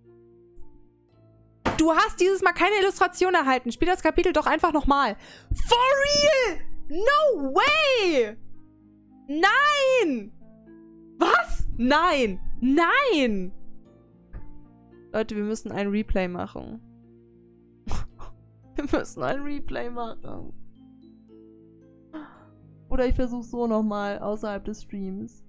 Du hast dieses Mal keine Illustration erhalten. Spiel das Kapitel doch einfach nochmal. For real? No way! Nein! Was? Nein! Nein! Leute, wir müssen ein Replay machen. Wir müssen ein Replay machen. Oder ich versuche so nochmal außerhalb des Streams.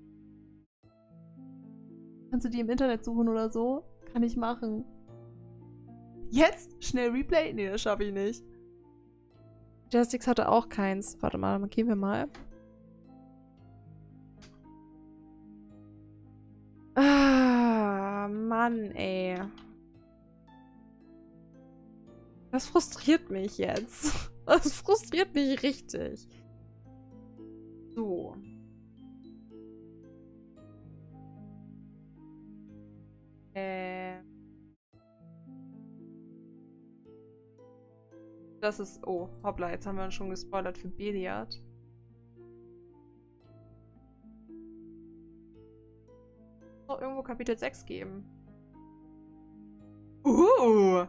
Kannst du die im Internet suchen oder so? Kann ich machen. Jetzt? Schnell Replay? Nee, das schaffe ich nicht. Justix hatte auch keins. Warte mal, markieren wir mal. Ah, Mann, ey. Das frustriert mich jetzt. Das frustriert mich richtig. So. Äh. Das ist... Oh, hoppla, jetzt haben wir uns schon gespoilert für Beliard. Noch irgendwo Kapitel sechs geben. Uh!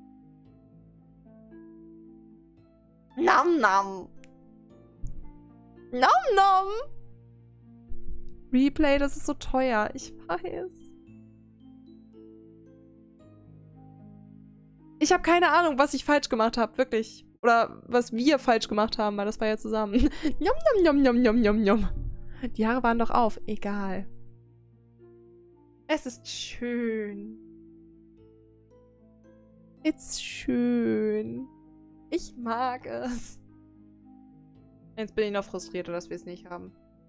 Nam nam! Nam nam! Replay, das ist so teuer. Ich weiß. Ich habe keine Ahnung, was ich falsch gemacht habe, wirklich. Oder was wir falsch gemacht haben, weil das war ja zusammen. Njom, njom, njom, njom, njom, njom. Die Haare waren doch auf. Egal. Es ist schön. It's schön. Ich mag es. Jetzt bin ich noch frustriert, dass wir es nicht haben.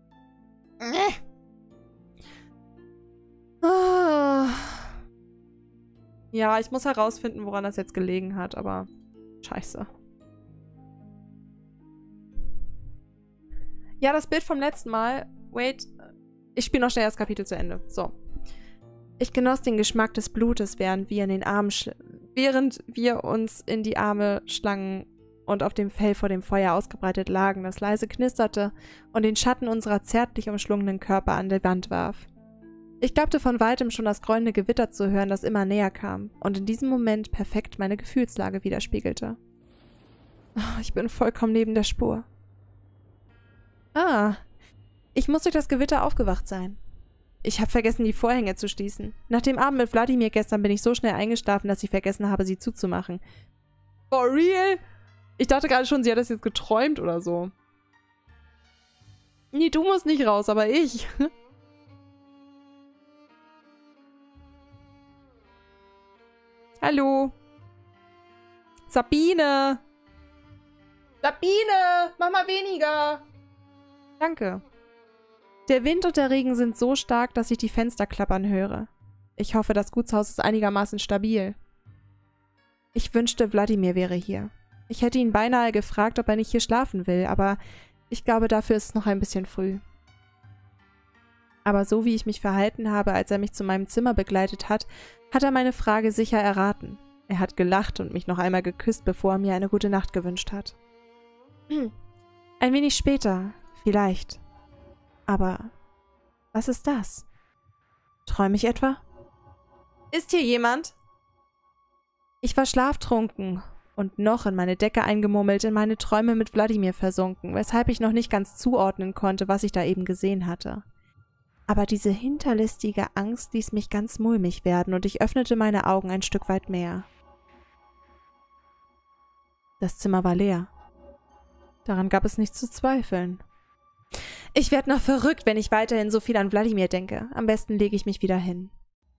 Ah. Ja, ich muss herausfinden, woran das jetzt gelegen hat, aber scheiße. Ja, das Bild vom letzten Mal. Wait. Ich spiele noch schnell das Kapitel zu Ende. So. Ich genoss den Geschmack des Blutes, während wir in den Armen während wir uns in die Arme schlangen und auf dem Fell vor dem Feuer ausgebreitet lagen, das leise knisterte und den Schatten unserer zärtlich umschlungenen Körper an die Wand warf. Ich glaubte von weitem schon das grollende Gewitter zu hören, das immer näher kam und in diesem Moment perfekt meine Gefühlslage widerspiegelte. Oh, ich bin vollkommen neben der Spur. Ah, ich muss durch das Gewitter aufgewacht sein. Ich habe vergessen, die Vorhänge zu schließen. Nach dem Abend mit Wladimir gestern bin ich so schnell eingeschlafen, dass ich vergessen habe, sie zuzumachen. For real? Ich dachte gerade schon, sie hat das jetzt geträumt oder so. Nee, du musst nicht raus, aber ich. Hallo. Sabine. Sabine, mach mal weniger. Danke. Der Wind und der Regen sind so stark, dass ich die Fenster klappern höre. Ich hoffe, das Gutshaus ist einigermaßen stabil. Ich wünschte, Wladimir wäre hier. Ich hätte ihn beinahe gefragt, ob er nicht hier schlafen will, aber ich glaube, dafür ist es noch ein bisschen früh. Aber so wie ich mich verhalten habe, als er mich zu meinem Zimmer begleitet hat, hat er meine Frage sicher erraten. Er hat gelacht und mich noch einmal geküsst, bevor er mir eine gute Nacht gewünscht hat. Hm. Ein wenig später, vielleicht. Aber was ist das? Träume ich etwa? Ist hier jemand? Ich war schlaftrunken und noch in meine Decke eingemummelt, in meine Träume mit Wladimir versunken, weshalb ich noch nicht ganz zuordnen konnte, was ich da eben gesehen hatte. Aber diese hinterlistige Angst ließ mich ganz mulmig werden und ich öffnete meine Augen ein Stück weit mehr. Das Zimmer war leer. Daran gab es nichts zu zweifeln. Ich werde noch verrückt, wenn ich weiterhin so viel an Wladimir denke. Am besten lege ich mich wieder hin.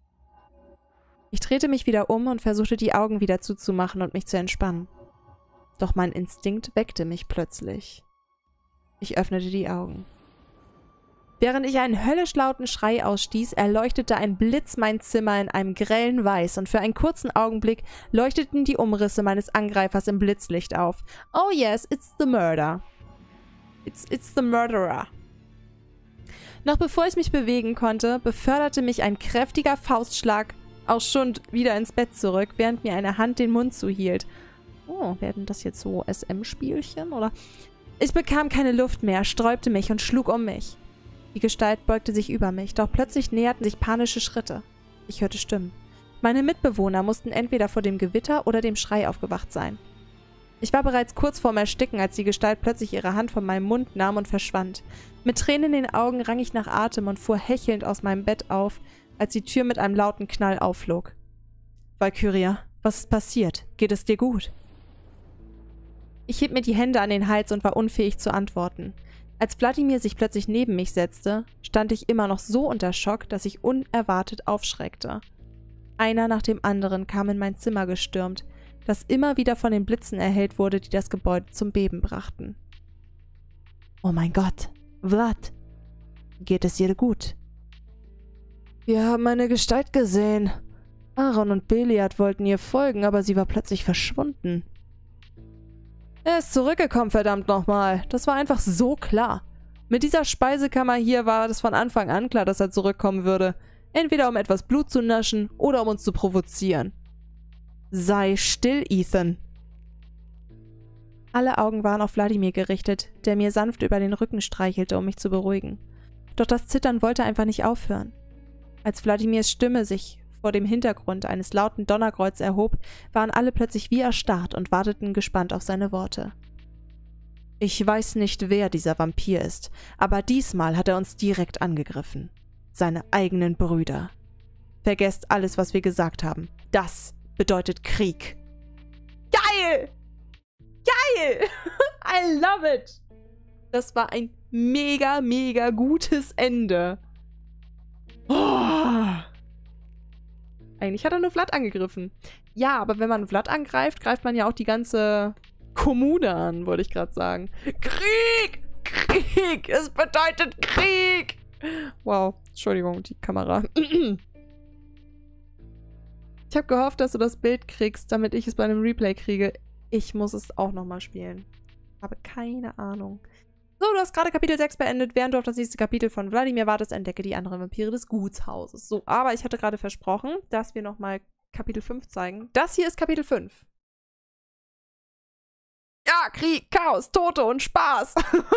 Ich drehte mich wieder um und versuchte, die Augen wieder zuzumachen und mich zu entspannen. Doch mein Instinkt weckte mich plötzlich. Ich öffnete die Augen. Während ich einen höllisch lauten Schrei ausstieß, erleuchtete ein Blitz mein Zimmer in einem grellen Weiß und für einen kurzen Augenblick leuchteten die Umrisse meines Angreifers im Blitzlicht auf. Oh yes, it's the murder. It's, it's the murderer. Noch bevor ich mich bewegen konnte, beförderte mich ein kräftiger Faustschlag auch schon wieder ins Bett zurück, während mir eine Hand den Mund zuhielt. Oh, werden das jetzt so S M-Spielchen, oder? Ich bekam keine Luft mehr, sträubte mich und schlug um mich. Die Gestalt beugte sich über mich, doch plötzlich näherten sich panische Schritte. Ich hörte Stimmen. Meine Mitbewohner mussten entweder vor dem Gewitter oder dem Schrei aufgewacht sein. Ich war bereits kurz vorm Ersticken, als die Gestalt plötzlich ihre Hand von meinem Mund nahm und verschwand. Mit Tränen in den Augen rang ich nach Atem und fuhr hechelnd aus meinem Bett auf, als die Tür mit einem lauten Knall aufflog. Valkyria, was ist passiert? Geht es dir gut? Ich hielt mir die Hände an den Hals und war unfähig zu antworten. Als Wladimir sich plötzlich neben mich setzte, stand ich immer noch so unter Schock, dass ich unerwartet aufschreckte. Einer nach dem anderen kam in mein Zimmer gestürmt, das immer wieder von den Blitzen erhellt wurde, die das Gebäude zum Beben brachten. Oh mein Gott, Vlad, geht es dir gut? Wir haben eine Gestalt gesehen. Aaron und Beliard wollten ihr folgen, aber sie war plötzlich verschwunden. Er ist zurückgekommen, verdammt nochmal. Das war einfach so klar. Mit dieser Speisekammer hier war es von Anfang an klar, dass er zurückkommen würde. Entweder um etwas Blut zu naschen oder um uns zu provozieren. Sei still, Ethan. Alle Augen waren auf Wladimir gerichtet, der mir sanft über den Rücken streichelte, um mich zu beruhigen. Doch das Zittern wollte einfach nicht aufhören. Als Wladimirs Stimme sich vor dem Hintergrund eines lauten Donnerkreuz erhob, waren alle plötzlich wie erstarrt und warteten gespannt auf seine Worte. Ich weiß nicht, wer dieser Vampir ist, aber diesmal hat er uns direkt angegriffen. Seine eigenen Brüder. Vergesst alles, was wir gesagt haben. Das bedeutet Krieg. Geil! Geil! I love it! Das war ein mega, mega gutes Ende. Oh. Eigentlich hat er nur Vlad angegriffen. Ja, aber wenn man Vlad angreift, greift man ja auch die ganze Kommune an, wollte ich gerade sagen. Krieg! Krieg! Es bedeutet Krieg! Wow, Entschuldigung, die Kamera. Ich habe gehofft, dass du das Bild kriegst, damit ich es bei einem Replay kriege. Ich muss es auch nochmal spielen. Habe keine Ahnung. So, du hast gerade Kapitel sechs beendet. Während du auf das nächste Kapitel von Wladimir wartest, entdecke die anderen Vampire des Gutshauses. So, aber ich hatte gerade versprochen, dass wir nochmal Kapitel fünf zeigen. Das hier ist Kapitel fünf. Ja, Krieg, Chaos, Tote und Spaß.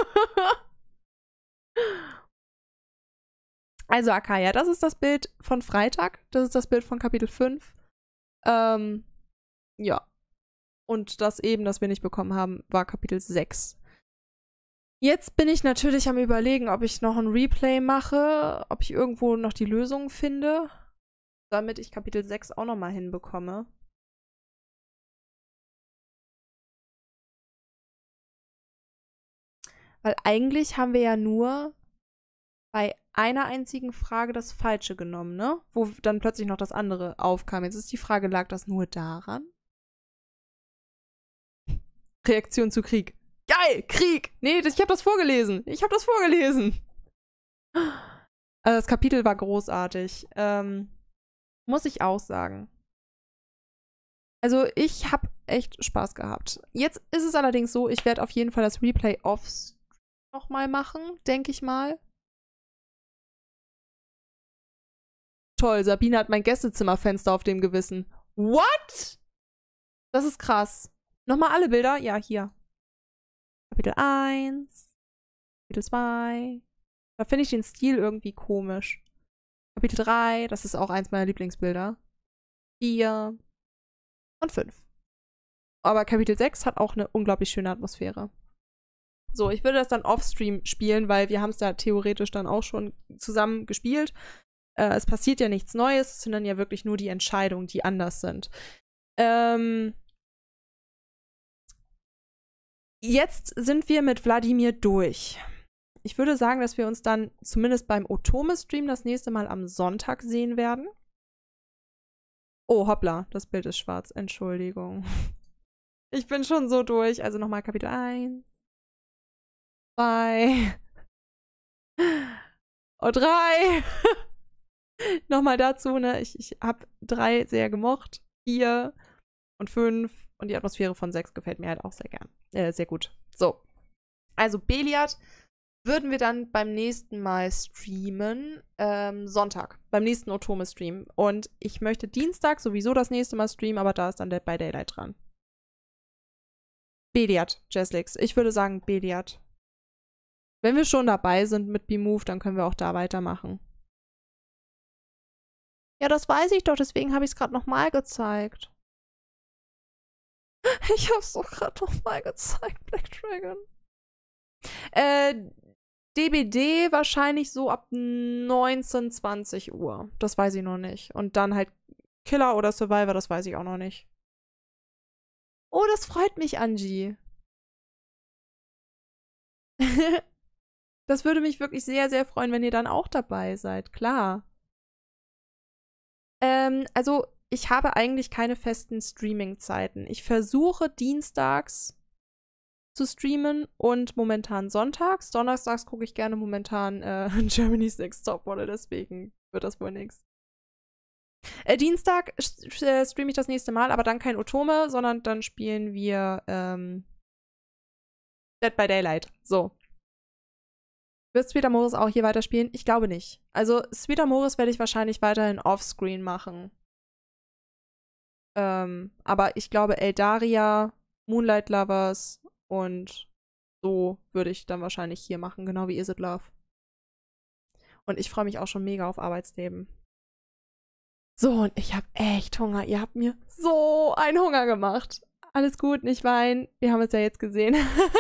Also, Akaya, das ist das Bild von Freitag. Das ist das Bild von Kapitel fünf. Ähm, ja. Und das eben, das wir nicht bekommen haben, war Kapitel sechs. Jetzt bin ich natürlich am Überlegen, ob ich noch ein Replay mache, ob ich irgendwo noch die Lösung finde, damit ich Kapitel sechs auch nochmal hinbekomme. Weil eigentlich haben wir ja nur bei einer einzigen Frage das Falsche genommen, ne? Wo dann plötzlich noch das andere aufkam. Jetzt ist die Frage, lag das nur daran? Reaktion zu Krieg. Geil, Krieg! Nee, ich habe das vorgelesen. Ich habe das vorgelesen. Also das Kapitel war großartig. Ähm, muss ich auch sagen. Also ich habe echt Spaß gehabt. Jetzt ist es allerdings so, ich werde auf jeden Fall das Replay offs nochmal machen, denke ich mal. Toll, Sabine hat mein Gästezimmerfenster auf dem Gewissen. What? Das ist krass. Nochmal alle Bilder? Ja, hier. Kapitel eins. Kapitel zwei. Da finde ich den Stil irgendwie komisch. Kapitel drei, das ist auch eins meiner Lieblingsbilder. vier. Und fünf. Aber Kapitel sechs hat auch eine unglaublich schöne Atmosphäre. So, ich würde das dann off-stream spielen, weil wir haben es da theoretisch dann auch schon zusammen gespielt. Äh, es passiert ja nichts Neues, es sind dann ja wirklich nur die Entscheidungen, die anders sind. Ähm Jetzt sind wir mit Wladimir durch. Ich würde sagen, dass wir uns dann zumindest beim Otome-Stream das nächste Mal am Sonntag sehen werden. Oh, hoppla, das Bild ist schwarz. Entschuldigung. Ich bin schon so durch. Also nochmal Kapitel eins. zwei. Und drei. Nochmal dazu, ne? Ich, ich habe drei sehr gemocht. vier und fünf. Und die Atmosphäre von sechs gefällt mir halt auch sehr gern. Äh, sehr gut. So. Also Beliard würden wir dann beim nächsten Mal streamen. Ähm, Sonntag. Beim nächsten Otome-Stream. Und ich möchte Dienstag sowieso das nächste Mal streamen, aber da ist dann Dead by Daylight dran. Beliard, Jazzlix. Ich würde sagen Beliard. Wenn wir schon dabei sind mit B-Move, dann können wir auch da weitermachen. Ja, das weiß ich doch, deswegen habe ich es gerade nochmal gezeigt. Ich habe es doch gerade nochmal gezeigt, Black Dragon. Äh, D B D wahrscheinlich so ab neunzehn, zwanzig Uhr. Das weiß ich noch nicht. Und dann halt Killer oder Survivor, das weiß ich auch noch nicht. Oh, das freut mich, Angie. Das würde mich wirklich sehr, sehr freuen, wenn ihr dann auch dabei seid. Klar. Ähm, also, ich habe eigentlich keine festen Streaming-Zeiten. Ich versuche dienstags zu streamen und momentan sonntags. Donnerstags gucke ich gerne momentan äh, Germany's Next Topmodel, deswegen wird das wohl nichts. Äh, Dienstag äh, streame ich das nächste Mal, aber dann kein Otome, sondern dann spielen wir ähm, Dead by Daylight. So. Wird Sweet Amoris auch hier weiterspielen? Ich glaube nicht. Also Sweet Amoris werde ich wahrscheinlich weiterhin offscreen machen. Ähm, aber ich glaube Eldaria, Moonlight Lovers und so würde ich dann wahrscheinlich hier machen, genau wie Is It Love. Und ich freue mich auch schon mega auf Arbeitsleben. So, und ich habe echt Hunger. Ihr habt mir so einen Hunger gemacht. Alles gut, nicht weinen. Wir haben es ja jetzt gesehen.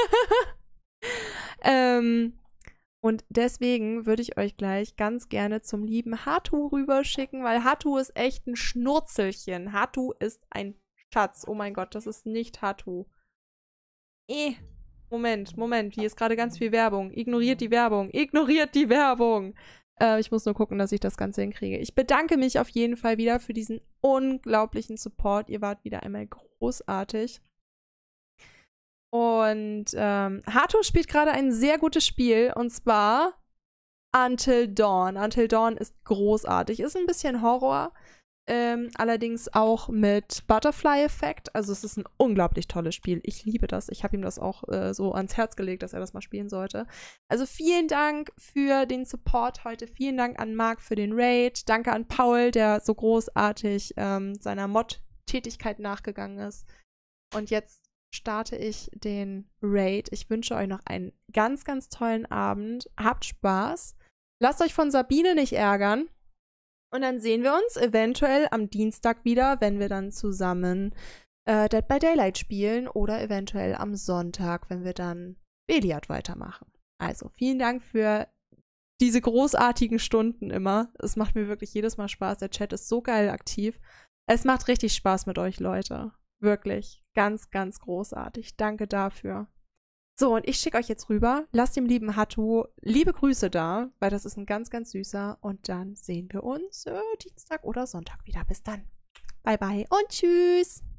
ähm, und deswegen würde ich euch gleich ganz gerne zum lieben Hatu rüberschicken, weil Hatu ist echt ein Schnurzelchen. Hatu ist ein Schatz. Oh mein Gott, das ist nicht Hatu. Eh. Moment, Moment. Hier ist gerade ganz viel Werbung. Ignoriert die Werbung. Ignoriert die Werbung. Äh, ich muss nur gucken, dass ich das Ganze hinkriege. Ich bedanke mich auf jeden Fall wieder für diesen unglaublichen Support. Ihr wart wieder einmal großartig. Und ähm, Hatu spielt gerade ein sehr gutes Spiel, und zwar Until Dawn. Until Dawn ist großartig. Ist ein bisschen Horror, ähm, allerdings auch mit Butterfly-Effekt. Also es ist ein unglaublich tolles Spiel. Ich liebe das. Ich habe ihm das auch äh, so ans Herz gelegt, dass er das mal spielen sollte. Also vielen Dank für den Support heute. Vielen Dank an Marc für den Raid. Danke an Paul, der so großartig ähm, seiner Mod-Tätigkeit nachgegangen ist. Und jetzt starte ich den Raid. Ich wünsche euch noch einen ganz, ganz tollen Abend. Habt Spaß. Lasst euch von Sabine nicht ärgern. Und dann sehen wir uns eventuell am Dienstag wieder, wenn wir dann zusammen äh, Dead by Daylight spielen oder eventuell am Sonntag, wenn wir dann Beliard weitermachen. Also vielen Dank für diese großartigen Stunden immer. Es macht mir wirklich jedes Mal Spaß. Der Chat ist so geil aktiv. Es macht richtig Spaß mit euch, Leute. Wirklich. Ganz, ganz großartig. Danke dafür. So, und ich schicke euch jetzt rüber. Lasst dem lieben Hattu liebe Grüße da, weil das ist ein ganz, ganz süßer. Und dann sehen wir uns äh, Dienstag oder Sonntag wieder. Bis dann. Bye, bye und tschüss.